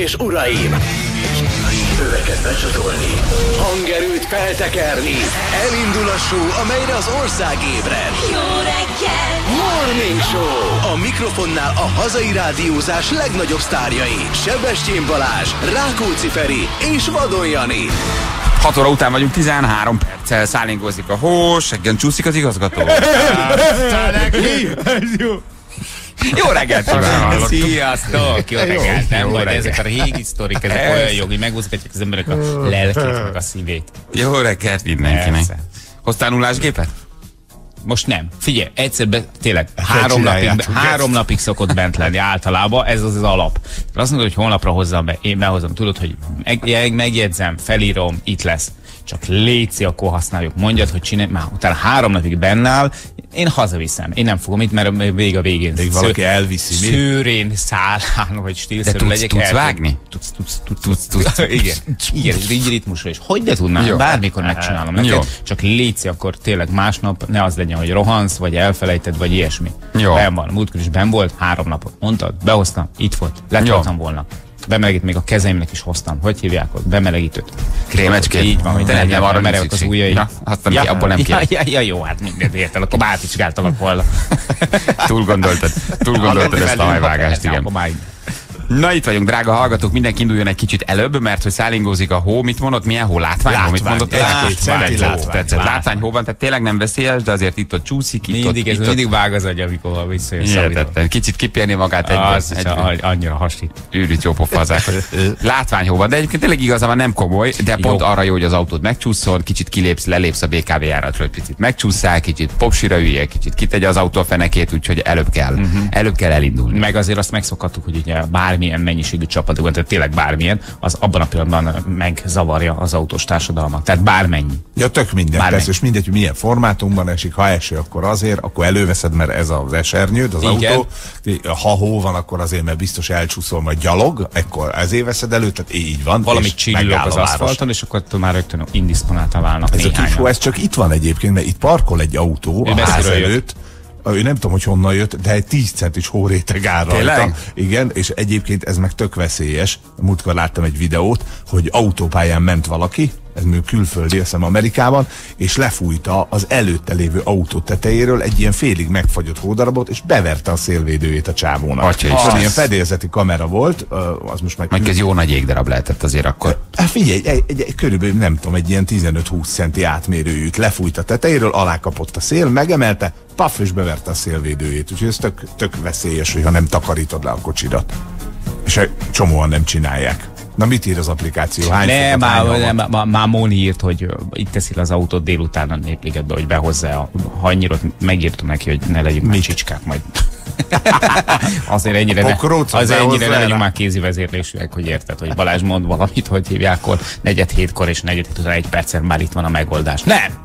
és uraim! Öveket becsatolni, hangerőt feltekerni. Elindul a show, amelyre az ország ébred. Jó reggel! Morning Show! A mikrofonnál a hazai rádiózás legnagyobb sztárjai. Sebestyén Balázs, Rákóczi Feri és Vadon Jani. 6 óra után vagyunk, 13 perccel szállingozik a hó, seggen csúszik az igazgató. Jó reggelt kívánok! Sziasztok! Jó reggelt! Nem vagy ezek a régi sztorik, ezek olyan jogi, megmozgatják az emberek a lelkét, meg a szívét. Jó reggelt mindenkinek! Hoztál nullásgépet? Most nem. Figyelj, egyszer tényleg 3 napig szokott bent lenni általában, ez az alap. Azt mondod, hogy holnapra hozzam be, én behozom, tudod, hogy megjegyzem, felírom, itt lesz. Csak léci, akkor használjuk. Mondjad, hogy csinálj, már utána 3 napig bennáll, én hazaviszem. Én nem fogom itt, mert még a végén. Még valaki elviszi. Szőrén, szálán, vagy stílszerű legyek. Tudsz vágni? Tudsz. Igen, így ritmusra is. Hogy de tudnám? Bármikor megcsinálom neked. Csak léci, akkor tényleg másnap ne az legyen, hogy rohansz, vagy elfelejted, vagy ilyesmi. Ben van. Múltkor is ben volt, 3 napot. Mondtad, behoztam, itt volt. Letoltam volna. Bemelegít, még a kezeimnek is hoztam. Hogy hívják ott? Bemelegítőt. Krémecskét? Így van, hogy nem arra merevek az ujjai. Ja, abból nem kell. Ja, jó, hát mindent értel, akkor átvizsgáltalak volna. Túl gondoltad ezt a hajvágást, igen. Na itt vagyunk, drága hallgatók, mindenki induljon egy kicsit előbb, mert hogy szállingózik a hó, mit mondott, milyen hó? Látványhó, mit mondott? Tetszett. Látványhó van, tehát tényleg nem veszélyes, de azért itt ott csúszik, mindig vág az agy, amikor visszajössz. Kicsit kipérni magát egy annyira hasít. Űrít jó pofazák. Látványhó van, de egyébként tényleg igazán nem komoly, de pont arra jó, hogy az autód megcsúszol, kicsit lelépsz a BKV járatról, picit megcsúszál, kicsit popsira üljél, kicsit kitegye az autó a fenekét, úgyhogy előbb kell elindulni. Meg azért azt megszokhattuk, hogy ugye bármilyen mennyiségű csapatokban, tehát tényleg bármilyen, az abban a pillanatban megzavarja az autós társadalmat. Tehát bármennyi. Ja, tök minden. Persze, és mindegy, hogy milyen formátumban esik, ha eső, akkor azért, akkor előveszed, mert ez az esernyőd, az autó. Ha hó van, akkor azért, mert biztos elcsúszol, majd gyalog, akkor ezért veszed elő, tehát így van. Valamit csillog az aszfalton, és akkor már rögtön indisponáltan válnak néhányan. Ez a kis hó, ez csak itt van egyébként, mert itt parkol egy autó a ház előtt. Ő nem tudom, hogy honnan jött, de egy 10 centis hóréteg áll rajta. Igen, és egyébként ez meg tök veszélyes. Múltkor láttam egy videót, hogy autópályán ment valaki, ez még külföldi, azt hiszem Amerikában, és lefújta az előtte lévő autó tetejéről egy ilyen félig megfagyott hódarabot, és beverte a szélvédőjét a csávónak. Ilyen fedélzeti kamera volt, az most meg... Majd ez jó nagy égdarab lehetett azért akkor. Figyelj, körülbelül nem tudom, egy ilyen 15-20 centi átmérőjűt lefújta tetejéről, alá kapott a szél, megemelte, paf, és beverte a szélvédőjét. Úgyhogy ez tök veszélyes, hogyha nem takarítod le a kocsidat. És csomóan nem csinálják. Na mit ír az applikáció? Már Móni írt, hogy itt teszi az autót délután a Népligetbe, hogy behozza a hanyirot, megírtam neki, hogy ne legyünk már csicskák majd. Azért ennyire ne legyünk már kézi vezérlésűek, hogy érted, hogy Balázs mond valamit, hogy hívják, akkor 4:07-kor és 4:07 után 1 perccel már itt van a megoldás.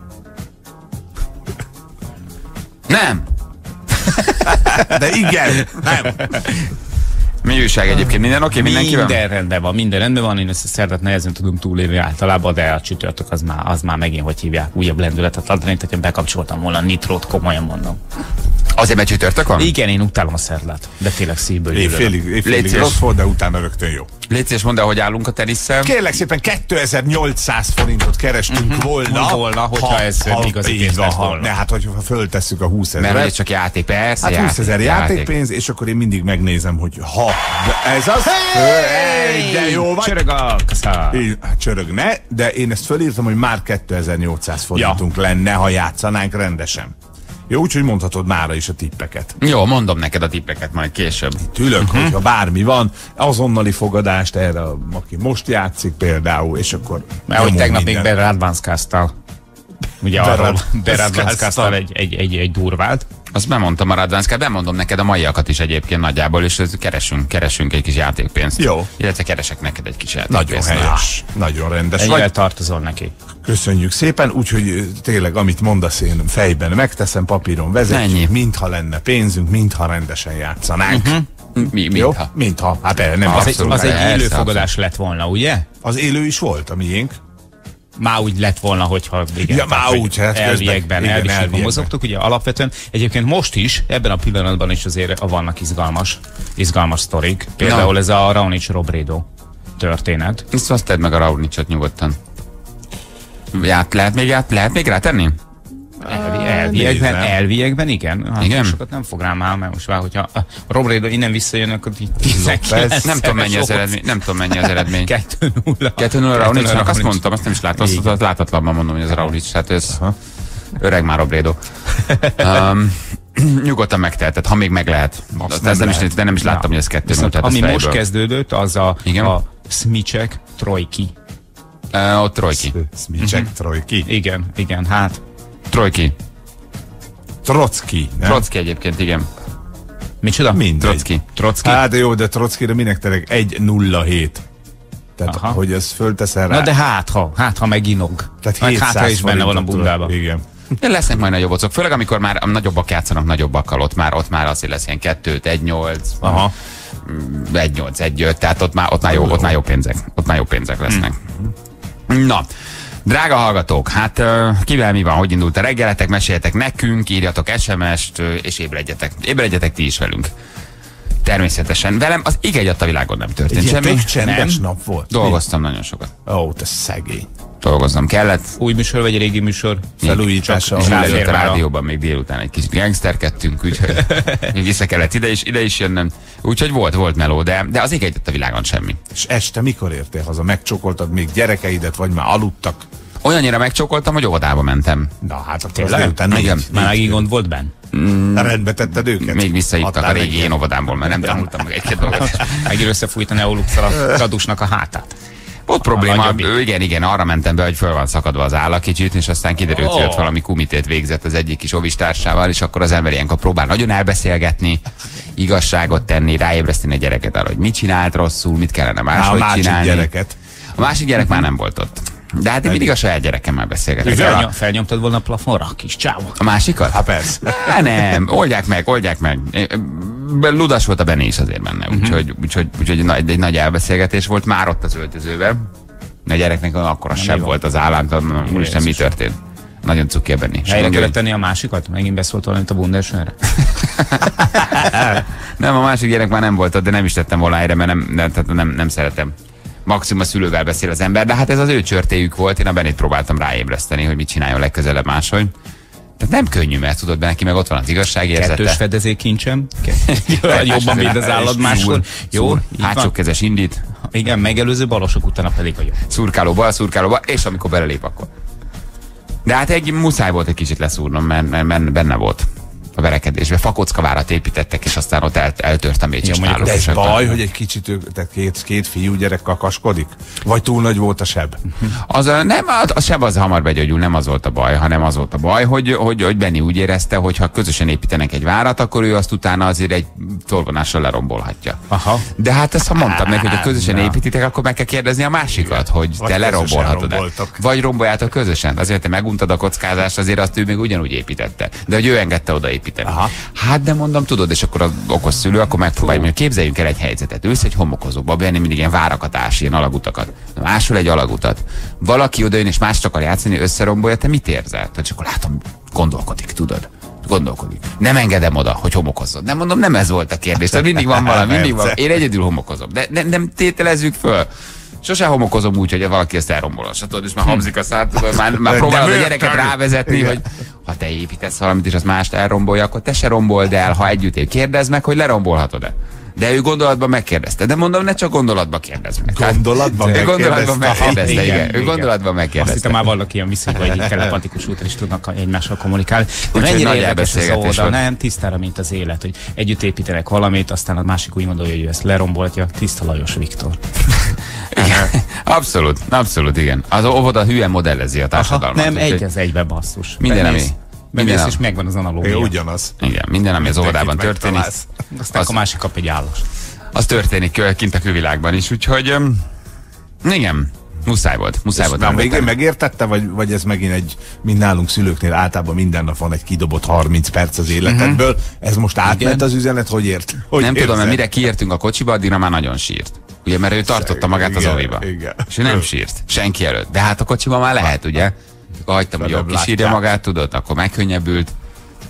Nem! De igen! Nem! Mi újság egyébként? Minden oké? Mindenki van? Minden rendben van. Én ezt a szerdát nehezen tudom túlélni általában, de a csütörtök az már megint, hogy hívják, újabb lendületet adni, hogyha bekapcsoltam volna a nitrót, komolyan mondom. Azért, mert csütörtök van? Igen, én utálom a szerdát, de tényleg szívből félig rossz volt, de utána rögtön jó. Légy szíves, mondd el, hogy állunk a tenisszel. Kérlek szépen 2800 forintot kerestünk volna, hogyha ez igazi pénz lett volna. Hát, hogyha föltesszük a 20 000. Mert csak játék, persze. Hát 20 000 játékpénz, és akkor én mindig megnézem, hogy ez az. De jó vagy. Csörög a kasza. Csörögne, de én ezt fölírtam, hogy már 2800 forintunk lenne, ha játszanánk rendesen. Jó, úgyhogy mondhatod mára is a tippeket. Jó, mondom neked a tippeket majd később. Itt ülök, hogyha bármi van, azonnali fogadást erre, aki most játszik például, és akkor... Mert hogy tegnap még beradvanszkáztál. Ugye arról beradvanszkáztál egy durvát. Azt bemondtam a radvánszkát, bemondom neked a maiakat is egyébként nagyjából, és keresünk egy kis játékpénzt. Jó. Illetve keresek neked egy kis játékpénzt. Nagyon helyes, nagyon rendes. Ennyire tartozol neki. Köszönjük szépen, úgyhogy tényleg amit mondasz, én fejben megteszem, papíron vezetjük, mintha lenne pénzünk, mintha rendesen játszanánk. Mintha. Hát nem az egy élő fogadás lett volna, ugye? Az élő is volt a miénk. Már úgy lett volna, hogyha igen, ja, már úgy, hát elviekben mozogtuk, ugye alapvetően. Egyébként most is, ebben a pillanatban is azért vannak izgalmas sztorik. Például ez a Raonic Robredo. történet. Ezt azt tedd meg a Raonicsot nyugodtan. Lehet még rátenni? Elviekben igen. Hát igen? Sokat nem fog rám állni, most már, hogyha a Robredo innen visszajön, akkor 19. Nem tudom mennyi az eredmény. 2-0. 2-0 Raonicsnak, azt mondtam, azt nem is látom, azt látatlanban mondom, hogy ez a Raonics, hát ez öreg már Robredo. Nyugodtan megteheted, ha még meg lehet. De nem is láttam, hogy ez 2-0. Ami most kezdődött, az a Smicek Trojki. Ott Trojki. Smicek Trojki. Igen, hát. Trojki. Trocki. Trocki egyébként, igen. Micsoda? Trocki. Hát jó, de Trockira minek tereg 1-0-7. Tehát, hogy ezt fölteszel rá. Na de hát ha meginog. Tehát hátra is benne van a bundában. Igen. De lesznek majd nagyobbak, főleg amikor már nagyobbak játszanak nagyobbakkal, ott már azért lesz ilyen 2-1-8. Aha. 1-8-1-5, tehát ott már jó pénzek lesznek. Na, drága hallgatók, hát kivel mi van, hogy indult a reggeletek, meséljetek nekünk, írjatok SMS-t, és ébredjetek ti is velünk. Természetesen. Velem az ég egyat a világon nem történt semmi. Tök csendes nap volt. Dolgoztam nagyon sokat. Ó, te szegény. Dolgoznom kellett. Új műsor vagy régi műsor? Felújítása. És a rádióban még délután egy kicsit gangsterkedtünk, úgyhogy még vissza kellett ide is jönnöm. Úgyhogy volt meló, de az ég egyet a világon semmi. És este mikor értél haza? Megcsokoltad még gyerekeidet, vagy már aludtak? Olyannyira megcsokoltam, hogy óvodába mentem. Na hát akkor délután igen. Már megint gond volt benn? Rendbe tetted őket? Még visszahívtak a régi én óvodámból, mert nem tanultam meg egy-két dolgot. Megint összefújt a Neoluxal a Radusnak a hátát. Ott probléma, igen, arra mentem be, hogy föl van szakadva az álla kicsit, és aztán kiderült, hogy ott valami kumitét végzett az egyik kis ovistársával, és akkor az ember ilyenkor próbál nagyon elbeszélgetni, igazságot tenni, ráébreszteni a gyereket arra, hogy mit csinált rosszul, mit kellene máshogy csinálni. A másik gyerek már nem volt ott. De hát én mindig a saját gyerekemmel beszélgetek. Felnyomtad volna a plafonra, kis csávok. A másikat? Hát persze. Nem, oldják meg. Ludas volt a Benni is azért benne, úgyhogy egy nagy elbeszélgetés volt már ott az öltözőben. A gyereknek akkora sebb volt az állán, úristen, mi történt? Nagyon cuki a Benni. Helyre kellett tenni a másikat? Megint beszólt valamit a Bundesőre? Nem, a másik gyerek már nem volt ott, de nem is tettem volna helyre, mert nem szeretem. Maximum a szülővel beszél az ember, de hát ez az ő csörtéjük volt, én a Bennit próbáltam ráébreszteni, hogy mit csináljon legközelebb máshogy. Tehát nem könnyű, mert tudod, neki meg ott van az igazságérzete. Kettős fedezékkincsem. Jobban, mint az állat máskor. Jó, hátsó kezes indít. Igen, megelőző balosok, utána pedig a jó. Szurkáló bal, és amikor belelép, akkor. De hát muszáj volt egy kicsit leszúrnom, mert benne volt a verekedésbe. Fakockavárat építettek, és aztán ott eltört a mécses náluk. De ez baj, hogy egy kicsit két fiúgyerek kakaskodik? Vagy túl nagy volt a seb? A seb az hamar begyógyul, nem az volt a baj, hanem az volt a baj, hogy Benni úgy érezte, hogy ha közösen építenek egy várat, akkor ő azt utána azért egy torvonással lerombolhatja. Aha. De hát ezt ha mondtam neki, hogy ha közösen építitek, akkor meg kell kérdezni a másikat, hogy te lerombolhatod-e. Vagy romboljátok közösen. Azért te meguntad a kockázást, azért azt ő még ugyanúgy építette. De hogy ő engedte oda építeni. Aha. Hát de mondom, tudod, és akkor az okos szülő, akkor megpróbáljuk, hogy képzeljünk el egy helyzetet. Ősz egy homokozóba, Benni mindig ilyen várakat ás, ilyen alagutakat. Máshol egy alagutat. Valaki odajön és mást akar játszani, összerombolja, te mit érzel? És akkor látom, gondolkodik, tudod. Gondolkodik. Nem engedem oda, hogy homokozzon. Nem mondom, nem ez volt a kérdés. Tehát mindig van valami, mindig van. Én egyedül homokozom. De nem tételezzük föl. Sose homokozom úgy, hogy valaki ezt elrombolassa, tudod, és már hamzik a szát, már próbálod a gyereket rávezetni, hogy ha te építesz valamit, és az mást elrombolja, akkor te se rombold el, ha együtt kérdezd meg, hogy lerombolhatod-e. De ő gondolatban megkérdezte. De mondom, ne csak gondolatban kérdezd meg. Gondolatban megkérdezte, igen. Ő gondolatban megkérdezte. Azt hittem már vannak ilyen viszonyban, hogy telepatikus úton is tudnak egymással kommunikálni. De mennyire érdekes ez oldal, nem tisztára, mint az élet, hogy együtt építenek valamit, aztán a másik úgy gondolja, hogy ő ezt lerombolja. Tiszta Lajos Viktor. Igen. Abszolút, igen. Az óvoda hülyen modellezi a társadalmat. Nem egy az egybe basszus. Minden, és megvan az analógia. Ugyanaz. Igen, minden, ami az óvodában történik. Aztán a másik kap egy állost. Az történik kint a külvilágban is, úgyhogy igen, muszáj volt. Nem, végén megértette, vagy ez megint mint nálunk szülőknél általában minden nap van egy kidobott 30 perc az életedből. Ez most átment az üzenet, hogy ért? Nem tudom, mert mire kiértünk a kocsiba, addigra már nagyon sírt. Ugye, mert ő tartotta magát az oviba. És ő nem sírt. Senki előtt. De hát a kocsiban már lehet, ugye? Hagytam, hogy jobb kisírja magát, tudod, akkor megkönnyebbült.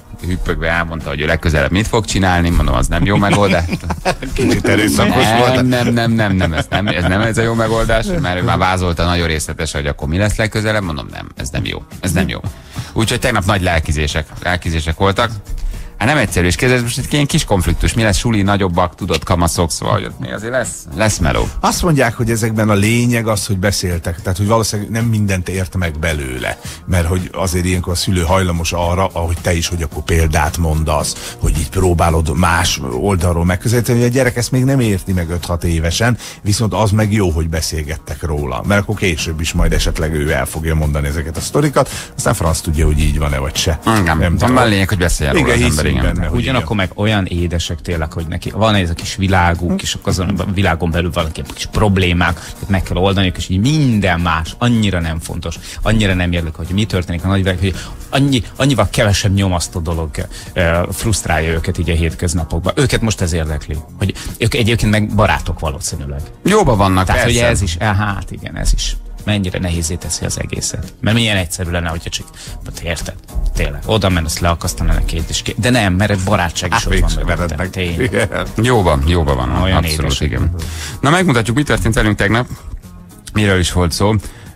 hüppögve elmondta, hogy ő legközelebb mit fog csinálni, mondom, az nem jó megoldás. Kicsit erőszakos volt. Nem, ez nem ez a jó megoldás, mert ő már vázolta nagyon részletesen, hogy akkor mi lesz legközelebb, mondom, nem, ez nem jó. Úgyhogy tegnap nagy lelkizések voltak. Hát nem egyszerű, és kezdett most egy ilyen kis konfliktus. Mi lesz, suli, nagyobbak, tudod, kamaszok, szóval hogy mi azért lesz meló. Azt mondják, hogy ezekben a lényeg az, hogy beszéltek, tehát hogy valószínűleg nem mindent ért meg belőle, mert hogy azért ilyenkor a szülő hajlamos arra, ahogy te is, hogy akkor példát mondasz, hogy így próbálod más oldalról megközelíteni, hogy a gyerek ezt még nem érti meg 5-6 évesen, viszont az meg jó, hogy beszélgettek róla, mert akkor később is majd esetleg ő el fogja mondani ezeket a sztorikat, aztán franc tudja, hogy így van-e vagy se. Nem tudom, lényeg, hogy beszéljen róla az ember. Benne, ugyanakkor meg olyan édesek tényleg, hogy neki van ez a kis világuk, és akkor azon a világon belül valaki kis problémák, meg kell oldaniuk, és így minden más annyira nem fontos, annyira nem érdekel, hogy mi történik a nagyvilág, hogy annyival kevesebb nyomasztó dolog frusztrálja őket így a hétköznapokban. Őket most ez érdekli, hogy ők egyébként meg barátok valószínűleg. Jóban vannak, tehát, persze. hogy ez is, hát igen, ez is. Mennyire nehézé teszi az egészet. Mert milyen egyszerű lenne, hogyha csak, érted, tényleg, oda mensz, leakasztanának két, de nem, mert egy barátság is ott van mögöttem. Jóban van. Olyan abszolút, igen. Na, megmutatjuk, mi történt velünk tegnap. Miről is volt szó.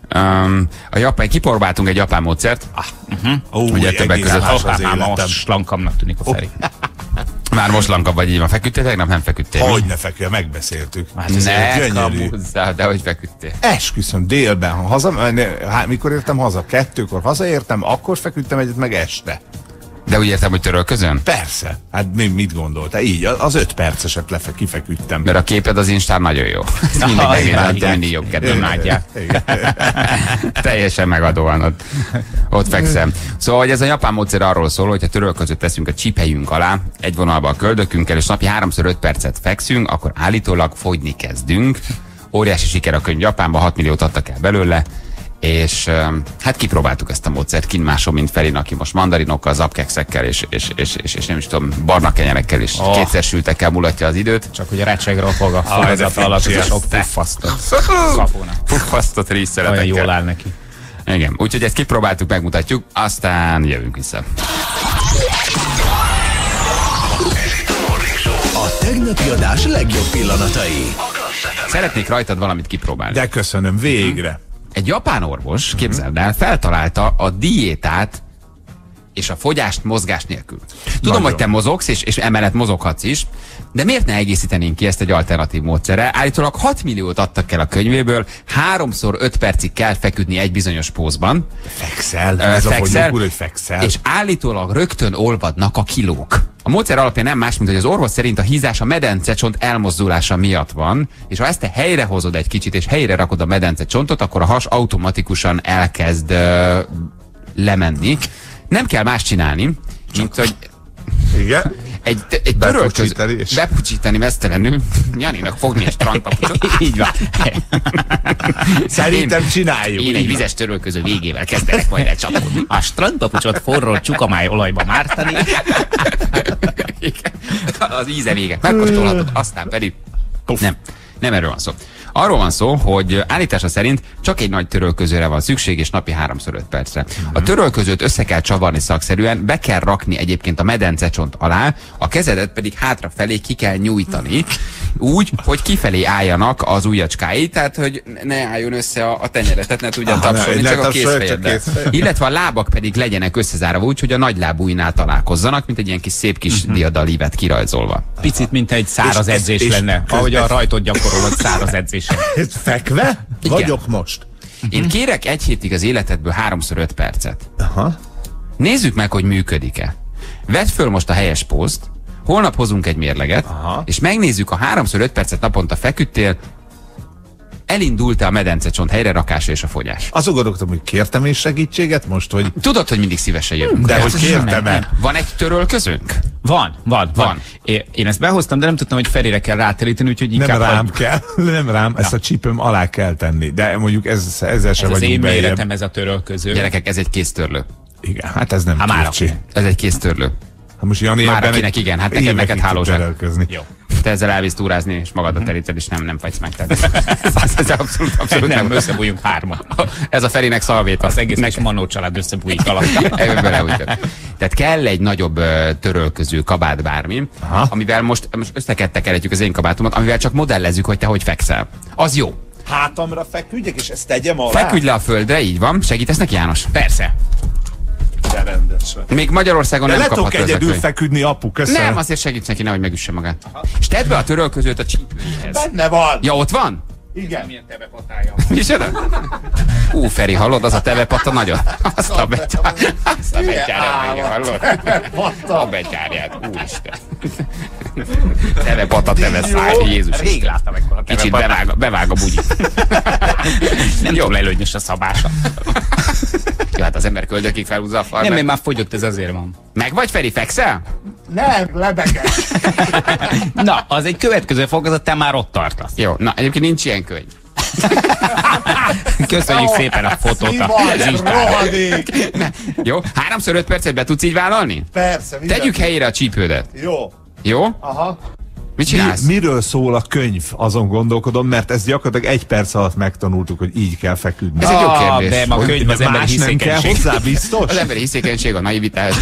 Kipróbáltunk egy japán módszert. Ugye többek között most slankamnak tűnik a Feri. Már most lankabb vagy, így van. Feküdtél tegnap? Nem feküdtél. Hogy ne feküdtél, megbeszéltük. Ne kamuzzál, de hogy feküdtél. Esküszöm, délben, mikor értem haza? 2-kor hazaértem, akkor feküdtem egyet, meg este. De úgy értem, hogy törölközön? Persze. Hát mit gondoltál? Így, az 5 perceset kifeküdtem. Mert a képed az Instán nagyon jó. Mindig megnézem, mindig jobb kedvem látják. Teljesen megadóan ott fekszem. Szóval, hogy ez a japán módszer arról szól, hogy ha törölközőt teszünk a csípejünk alá, egy vonalba a köldökünkkel, és napi 3x5 percet fekszünk, akkor állítólag fogyni kezdünk. Óriási siker a könyv Japánban, 6 milliót adtak el belőle. És hát kipróbáltuk ezt a módszert kint máson, mint Ferin, aki most mandarinokkal, zapkekszekkel és nem is tudom, barna kenyerekkel és kétszersültekkel mulatja az időt. Csak hogy a recsegről fog a fogazat alatt, és sok puffasztot. Puffasztot rízszeretekkel. Olyan jól áll neki. Igen, úgyhogy ezt kipróbáltuk, megmutatjuk, aztán jövünk vissza. A tegnapi adás legjobb pillanatai. Szeretnék rajtad valamit kipróbálni. De köszönöm, végre. Egy japán orvos, képzeld el, feltalálta a diétát és a fogyást mozgás nélkül. Tudom, hogy te mozogsz, és emellett mozoghatsz is, de miért ne egészítenénk ki ezt egy alternatív módszerrel? Állítólag 6 milliót adtak el a könyvéből, 3x5 percig kell feküdni egy bizonyos pózban. Fekszel, ez a fogyók úr, hogy fekszel. És állítólag rögtön olvadnak a kilók. A módszer alapján nem más, mint hogy az orvos szerint a hízás a medencecsont elmozdulása miatt van, és ha ezt te helyre hozod egy kicsit, és helyre rakod a medencecsontot, akkor a has automatikusan elkezd lemenni. Nem kell más csinálni, mint hogy igen? egy törölközőt bepucsítani mesztelenül, Janinak fogni egy strandpapucsot. Így van. Szerintem csináljuk. Én egy vizes törölköző végével kezdenek majd elcsapódni. A strandpapucsot forró csukamáj olajba mártani. Az íze vége. Megkóstolhatod, aztán pedig nem erről van szó. Arról van szó, hogy állítása szerint csak egy nagy törölközőre van szükség, és napi 3x5 percre. A törölközőt össze kell csavarni szakszerűen, be kell rakni egyébként a medencecsont alá, a kezedet pedig hátrafelé ki kell nyújtani, úgy, hogy kifelé álljanak az ujjacskái, tehát hogy ne álljon össze a tenyeretet, ne tudjan tapsolni, csak a kézfejeddel. Illetve a lábak pedig legyenek összezárva úgy, hogy a nagylábújnál találkozzanak, mint egy ilyen kis szép kis diadalívet kirajzolva. Picit, mint egy száraz edzés lenne, ahogy a rajtot gyakorolod száraz edzés. Fekve? Igen. Vagyok most. Én kérek egy hétig az életedből 3x5 percet. Aha. Nézzük meg, hogy működik-e. Vedd föl most a helyes pózt, holnap hozunk egy mérleget, és megnézzük, a 3x5 percet naponta feküdtél, elindult-e a medencecsont helyrerakása és a fogyás. Azon gondoltam, hogy kértem és segítséget most, hogy... Tudod, hogy mindig szívesen jövünk. De hogy kértem-e? Van egy törölközőnk? Van. Én ezt behoztam, de nem tudtam, hogy Ferire kell ráteríteni, úgyhogy inkább... Nem rám, ezt a csípőm alá kell tenni. De mondjuk ezzel sem vagyunk az én beljebb. méretem, ez a törölköző. Gyerekek, ez egy kéztörlő. Igen, hát ez nem kicsi. Ez egy kéztörlő. Most Jani már akinek igen, hát neked hálózsák. Jó. Te ezzel elvisz túrázni, és magadat teríted, és nem fagysz meg. Ez abszolút nem, összebújjunk hárman. Ez a Ferinek szalvéta. Az egész Manó család összebújik alatt. Tehát Tehát kell egy nagyobb törölköző kabát bármi, amivel most összeketteket az én kabátomat, amivel csak modellezzük, hogy te hogy fekszel. Az jó. Hátamra feküdjek, és ezt tegyem alá? Feküdj le a földre, így van. Segítesz neki, János? Persze. De rendesen. Még Magyarországon nem kapható lehetok egyedül feküdni, apu, köszönöm. Nem, azért segíts neki, nehogy megüsse magát. És tedd be a törölközőt a csípőjéhez. Benne van. Ja, ott van? Igen. Milyen tevepatája. Micsoda? Feri, hallod? Az a tevepatta nagyon. Azt a betyárját, hallod? A betyárját, úristen. Tevepatta, teveszáj, Jézus. Rég láttam ekkor a kicsit bevág a bugyi. Nem túl előnyös a szabása. Jó, hát az ember köldökig felhúzza a farmát. Nem, én már fogyott, ez azért van. Meg vagy, Feri, fekszel? Nem, lebegek. Na, az egy következő fokozat, te már ott tartasz. Jó, na egyébként nincs ilyen könyv. Köszönjük szépen a fotót. Rohadék. Jó, 3x5 percet be tudsz így vállalni? Persze. Tegyük helyére a csípődet. Jó. Jó? Aha. Mit csinálsz? Miről szól a könyv? Azon gondolkodom, mert ezt gyakorlatilag 1 perc alatt megtanultuk, hogy így kell feküdni. Ez egy jó kérdés. De a könyv az emberi hiszékenység. Hozzá biztos? Az emberi hiszékenység, a naivitás.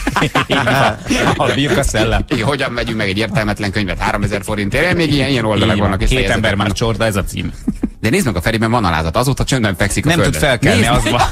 A birka szellem. Hogyan megyünk meg egy értelmetlen könyvet 3000 forintért? Még ilyen oldalak vannak. 2 ember már csorda, ez a cím. De nézd meg, a Feriben van alázat. Azóta csöndben fekszik a nem földön. tud felkelni, az van.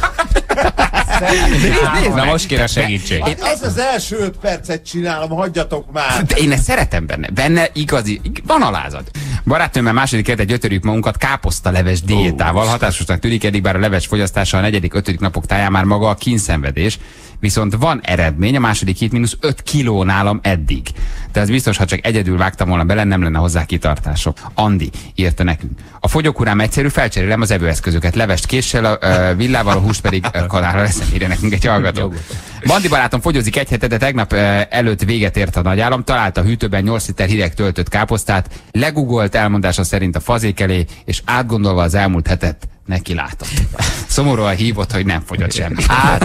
Nézd Na most kér a segítség. Ez az első 5 percet csinálom, hagyjatok már. De én ezt szeretem benne igazi, van alázat. Barátnőmmel második hete gyötörjük magunkat káposztaleves diétával. Hatásosnak tűnik, eddig bár a leves fogyasztása a 4.-5. napok táján már maga a kínszenvedés. Viszont van eredmény, a második hét -5 kiló nálam eddig. De ez biztos, ha csak egyedül vágtam volna bele, nem lenne hozzá kitartások. Andi írta nekünk. A fogyókúrám egyszerű, felcserélem az evőeszközöket. Levest késsel, a villával, a húst pedig kanára leszem, írja nekünk egy hallgató. Bandi barátom fogyozik 1 hete, de tegnap előtt véget ért a nagyállam. Találta a hűtőben 8 liter hideg töltött káposztát, legugolt elmondása szerint a fazék elé, és átgondolva az elmúlt hetet neki látott. Szomorúan hívott, hogy nem fogyott semmi.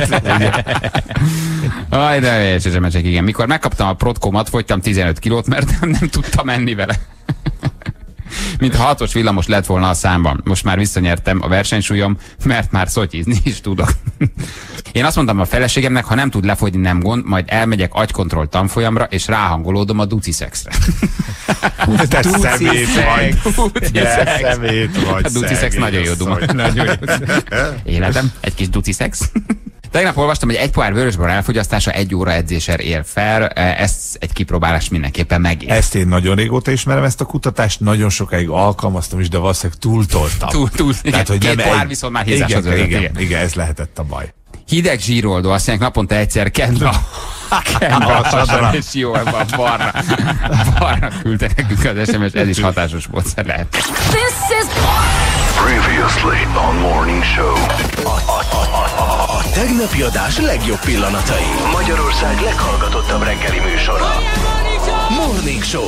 Aj, de csak igen. Mikor megkaptam a protkómat, fogytam 15 kilót, mert nem tudtam menni vele. Mint ha 6-os villamos lett volna a számban. Most már visszanyertem a versenysúlyom, mert már szotyizni is tudok. Én azt mondtam a feleségemnek, ha nem tud lefogyni, nem gond, majd elmegyek agykontroll tanfolyamra, és ráhangolódom a duci szexre. Te szemét vagy. Te szemét vagy. A duci szex nagyon jó duma. Nagyon jó. Életem, egy kis duci szex. Tegnap olvastam, hogy 1 pohár vörösbor elfogyasztása 1 óra edzéssel ér fel. Ez egy kipróbálás mindenképpen megér. Ezt én nagyon régóta ismerem, ezt a kutatást, nagyon sokáig alkalmaztam is, de valószínűleg túltoltam. Tehát, hogy 2 pohár viszont már hízás az vezet. Igen, ez lehetett a baj. Hideg zsíroldó, azt mondják, naponta egyszer kend a csodra, és jó, ebben a barna küldte nekünk az SMS, ez is hatásos módszer lehet. Previously on Morning Show. A tegnapi adás legjobb pillanatai. Magyarország leghallgatottabb reggeli műsora. Morning Show.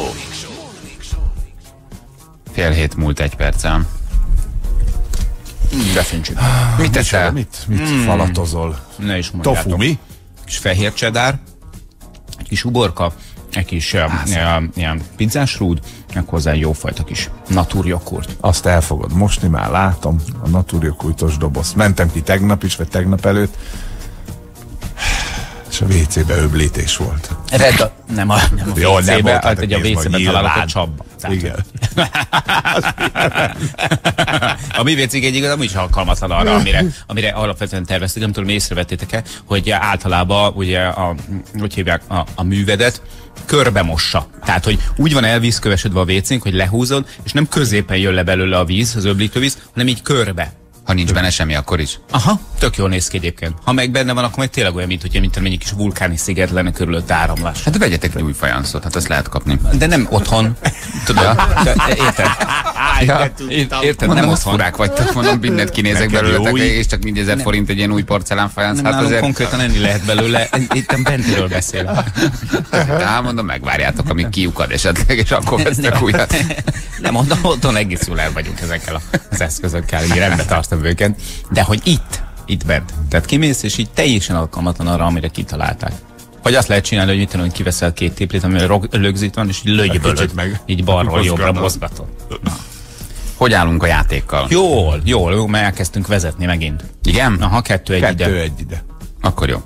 6:30 múlt 1 perccel. Befincsük. Mit teszel? Mit falatozol? Ne is mondjátok. Tofu, mi? Kis fehér cheddar, egy kis uborka, egy kis ilyen pizzás rúd, meg hozzá egy jófajta kis naturjoghurt. Azt el fogod mosni, már látom, a naturjoghurtos doboz. Mentem ki tegnap is, vagy tegnap előtt, és a WC-be öblítés volt. Nem a WC-be, hát egy a WC-be találok a csapba. Igen. A mi WC-g egyik is alkalmatlan arra, amire alapvetően terveztük, nem tudom, észrevettétek-e, hogy általában ugye hogy hívják a művedet, körbe mossa. Tehát, hogy úgy van elvízkövesedve a WC-nk, hogy lehúzod, és nem középen jön le belőle a víz, az öblítővíz, hanem így körbe. Ha nincs benne semmi, akkor is. Aha, tök jól néz ki egyébként. Ha meg benne van, akkor meg tényleg olyan, mint egy kis vulkáni sziget lenne körülött áramlás. Hát vegyetek egy új fajanszot, hát ezt lehet kapni. De nem otthon. Tudod? Érted? Érted, nem ott furák vagytok, mondom, mindent kinézek belőletek, és csak 4000 forint egy ilyen új porcelán fajansz. Hát azért konkrétan enni lehet belőle, itt bentről beszél. Tehát mondom, megvárjátok, amíg kiukad esetleg, és akkor vesztek újat. Nem mondom, otthon egész jól el vagyunk ezekkel az eszközökkel, így rendbe tartom őket. De hogy itt bent. Tehát kimész, és így teljesen alkalmatlan arra, amire kitalálták. Vagy azt lehet csinálni, hogy mit tudom, hogy kiveszel 2 téplit, amire rögzít van, és így lögybölöd meg. Így balról jobbra mozgatod. Hogy állunk a játékkal? Jól, mert elkezdtünk vezetni megint. Igen? Aha, 2-1 ide. 2-1 ide. Akkor jó.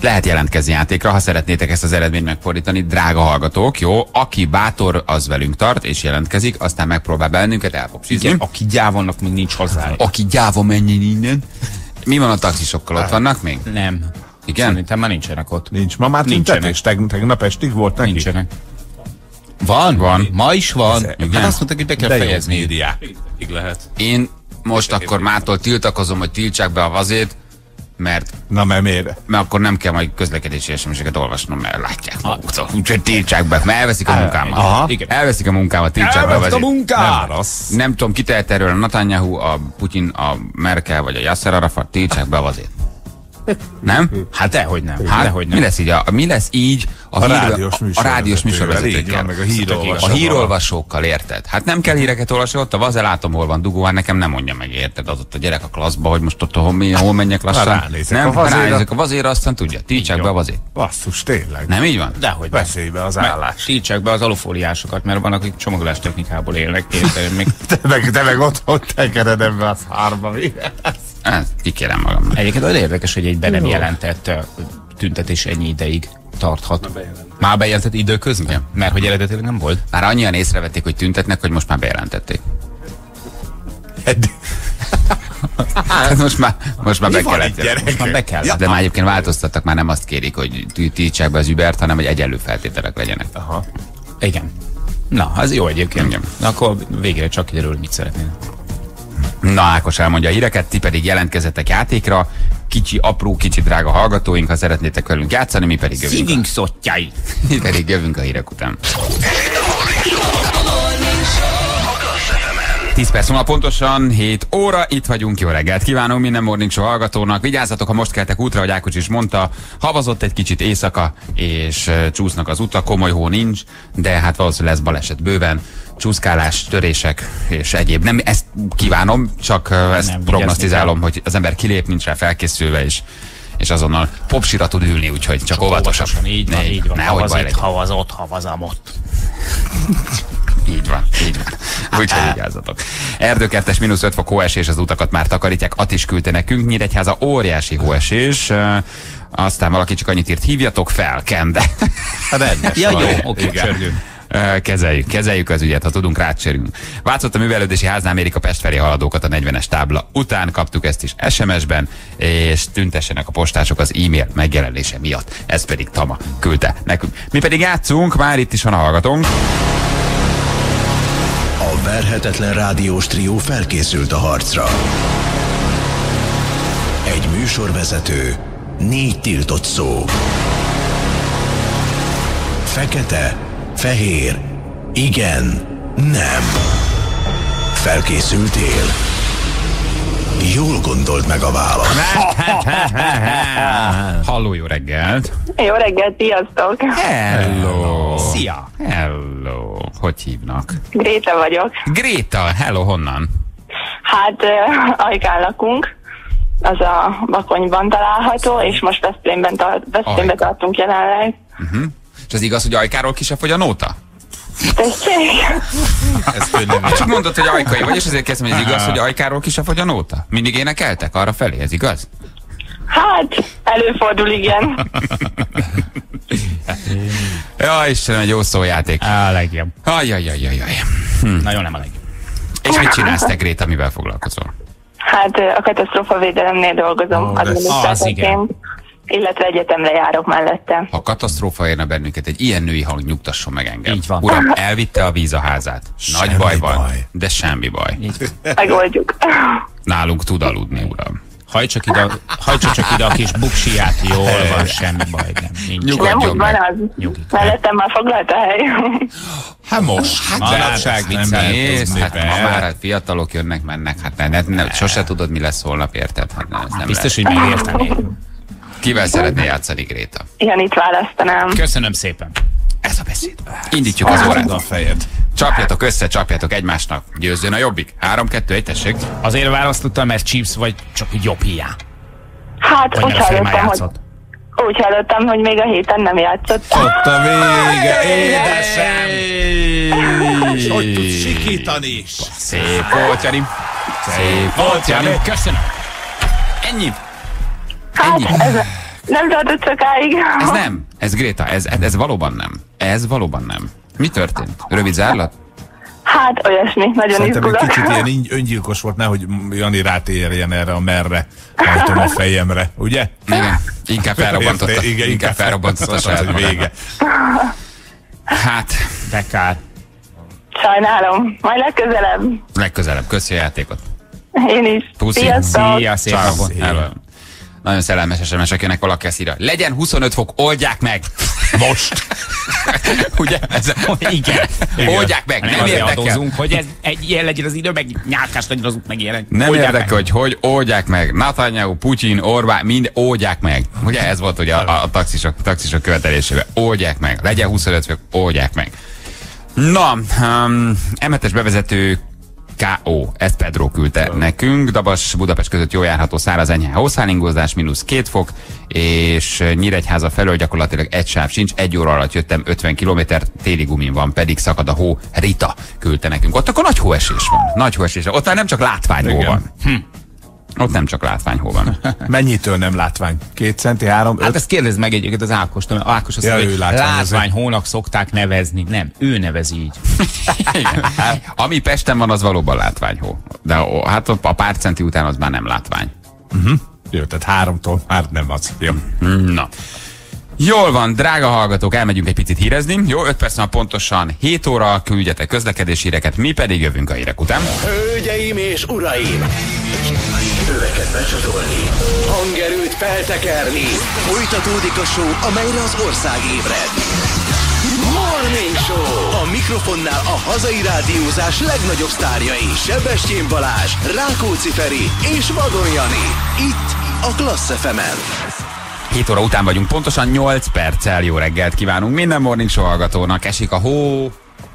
Lehet jelentkezni játékra, ha szeretnétek ezt az eredményt megfordítani, drága hallgatók, jó? Aki bátor, az velünk tart, és jelentkezik, aztán megpróbál bennünket elpopsizni. Igen, aki gyávonnak még nincs hozzá. Aki gyáva, menjen innen. Mi van a taxisokkal? Ott vannak még? Nem. Igen? Szerintem már nincsenek ott. Nincs. Ma már tüntetés. Tegnap estig volt neki? Nincsenek. Van. Ma is van. Igen. Azt mondták, hogy be kell fejezni. Írják. Lehet. Én most akkor mától tiltakozom, hogy tiltsák be a vazét, mert miért? Mert akkor nem kell majd közlekedési SMS-eket olvasnom, mert látják maguktól. Úgyhogy tiltsák be, mert elveszik a munkámat. Aha. Elveszik a munkámat, tiltsák be a vazét. a munkát! Nem rossz. Nem tudom, ki tehet erről a Netanyahu, a Putin, a Merkel vagy a Yasser Arafat, tiltsák be a vazét. Nem? Hát dehogy nem. Hát, dehogy nem. Mi lesz így a rádiós műsorvezetőkkel? Meg a a hírolvasókkal, érted? Hát nem kell híreket olvasni, ott a vaze látom, hol van dugó, hát nekem nem mondja meg, érted? Az ott a gyerek a klasszba, hogy most ott hol menjek lassan. Ránézek a vazéra, aztán tudja, tiltsák be a vazét. Basszus, tényleg. Nem így van? Dehogy nem. Veszélybe az állás. Tiltsák be az alufóliásokat, mert vannak, akik csomagolás technikából élnek. Te meg otthon tekered ebbe a szárba. Kikérem magam. Egyébként olyan érdekes, hogy egy be nem jelentett tüntetés ennyi ideig tarthat. Már bejelentett időközben? Ja. Mert hogy eredetileg nem volt? Már annyian észrevették, hogy tüntetnek, hogy most már bejelentették. Hát most már be kellett. De már egyébként változtattak, már nem azt kérik, hogy tiltsák be az Ubert, hanem hogy egyenlő feltételek legyenek. Aha. Igen. Na, az jó egyébként. Igen. Na, akkor végre csak kiderül, mit szeretnél. Na, Ákos elmondja a híreket, ti pedig jelentkezzetek játékra. Kicsi drága hallgatóink, ha szeretnétek velünk játszani, mi pedig jövünk. Szívünk szottjai. Mi pedig jövünk a hírek után. 10 perc múlva pontosan 7 óra, itt vagyunk, jó reggelt kívánunk minden Morning Show hallgatónak. Vigyázzatok, ha most keltek útra, hogy Ákos is mondta, havazott egy kicsit éjszaka, és csúsznak az utak, komoly hó nincs, de hát valószínűleg lesz baleset bőven, csúszkálás, törések és egyéb. Nem ezt kívánom, csak ezt prognosztizálom, hogy az ember kilép, nincs rá felkészülve, és azonnal popsira tud ülni, úgyhogy csak óvatosan. Így van. Havazam ott. Így van. Úgyhogy vigyázzatok. Erdőkertes -5 fok hóesés, az utakat már takarítják, is küldte nekünk. Nyíregyháza óriási hóesés. Aztán valaki csak annyit írt, hívjatok fel, Kende. Ja, jó, oké, csörgünk. Kezeljük az ügyet, ha tudunk, rácsörgünk. Vácott a művelődési háznál mérik a Pest felé haladókat a 40-es tábla után, kaptuk ezt is SMS-ben, és tüntessenek a postások az e-mail megjelenése miatt. Ez pedig Tama küldte nekünk. Mi pedig játszunk, már itt is van a hallgatónk. A verhetetlen rádiós trió felkészült a harcra. Egy műsorvezető, 4 tiltott szó. Fekete, fehér, igen, nem. Felkészültél? Jól gondold meg a választ. Halló, jó reggelt! Jó reggelt, sziasztok! Hello! Szia! Hello! Hogy hívnak? Gréta vagyok. Gréta, hello, honnan? Hát Ajkán lakunk, az a Bakonyban található, és most Veszprémben tartunk jelenleg. És az igaz, hogy Ajkáról kisefogy a nóta? Tessék? Csak mondod, hogy ajkai vagy, és ezért kezdtem, hogy ez igaz, hogy Ajkáról kisefogy a nóta? Mindig énekeltek arra felé, ez igaz? Hát, előfordul, igen. Ja, Istenem, egy jó szójáték. A legjobb. Ajajajajaj. Nagyon nem a legjobb. És mit csinálsz te, Gréta, mivel foglalkozol? Hát a katasztrófavédelemnél dolgozom adminisztrátorként, illetve egyetemre járok mellette. Ha katasztrófa érne bennünket, egy ilyen női hang nyugtasson meg engem. Így van. Uram, elvitte a víz a házát. Nagy baj van, de semmi baj. Megoldjuk. Nálunk tud aludni, uram. Hajtsa csak ide a kis buksiját, jól van, semmi baj, nem. Nem úgy van az. Mellettem már foglalt a hely. Hát most. Manapság viccelnéz. Hát ma már fiatalok jönnek, mennek. Hát sose tudod, mi lesz holnap, érted? Hát biztos, hogy megértenél. Kivel szeretnél játszani, Gréta? Janit választanám. Köszönöm szépen. Ez a beszéd. Indítjuk az órát. A fejed. Csapjatok egymásnak. Győzzön a jobbik. 3-2-1, tessék. Azért választottam, mert Chiefs vagy csak jobb hiány. Hát úgy hallottam, hogy még a héten nem játszott. Ott a vége, édesem! És hogy tudsz sikítani is. Szép volt, Jani. Szép volt, Jani. Köszönöm. Ennyi. Hát Nem tartott sokáig. Ez nem. Ez Gréta, ez valóban nem. Ez valóban nem. Mi történt? Rövid zárlat? Hát olyasmi, nagyon Szerintem izgulok. egy kicsit ilyen öngyilkos volt, nehogy Jani rátérjen erre a merre, hajtom a fejemre, ugye? Igen. Inkább felrobbantotta. Igen, Inkább felrobbantotta saját hogy vége. Hát, De kár. Sajnálom, majd legközelebb. legközelebb. Köszi a játékot. Én is. Puszi. Sziasztok! Szia, szép Ciao. napot. Hello. Nagyon szellemes SMS-ek jönnek, valaki ezt írja. Legyen 25 fok, oldják meg! Most! Ugye? Igen. Oldják meg, nem azért érdekel. adózunk, hogy ez egy ilyen legyen az idő, meg nyálkás legyen az út, meg ilyen. Nem Oldják érdekel, meg. hogy oldják meg. Netanyahu, Putyin, Orbán, mind oldják meg. Ugye ez volt ugye a taxisok követelésébe. Oldják meg. Legyen 25 fok, oldják meg. Na, M7-es bevezető K.O. Ezt Pedro küldte nekünk. Dabas Budapest között jól járható száraz enyhe hószálingózás, -2 fok, és Nyíregyháza felől gyakorlatilag egy sáv sincs. 1 óra alatt jöttem 50 kilométer, téli gumin van, pedig szakad a hó. Rita küldte nekünk. Ott akkor nagy hóesés van. Nagy hóesés. Ott már nem csak látványhó van. Ott nem csak látványhó van. Mennyitől nem látvány? 2 centi, 3, 5? Hát ezt kérdezd meg egyébként az Ákostól, mert Ákos azt mondja, ő hogy látványozó. látványhónak szokták nevezni. Nem, ő nevezi így. Igen. Ami Pesten van, az valóban látványhó. De hát a pár centi után az már nem látvány. Jó, tehát 3-tól már nem az. Jó. Na. Jól van, drága hallgatók, elmegyünk egy picit hírezni. Jó, 5 perc pontosan 7 óra, küldjetek közlekedési híreket, mi pedig jövünk a hírek után. Hölgyeim és uraim! Öveket becsatolni, hangerőt feltekerni. Folytatódik a show, amelyre az ország ébred. Morning Show! A mikrofonnál a hazai rádiózás legnagyobb sztárjai. Sebestyén Balázs, Rákóczi Feri és Vadon Jani. Itt a Klassz FM-en. 7 óra után vagyunk, pontosan 8 perccel jó reggelt kívánunk minden Morning Show hallgatónak. Esik a hó.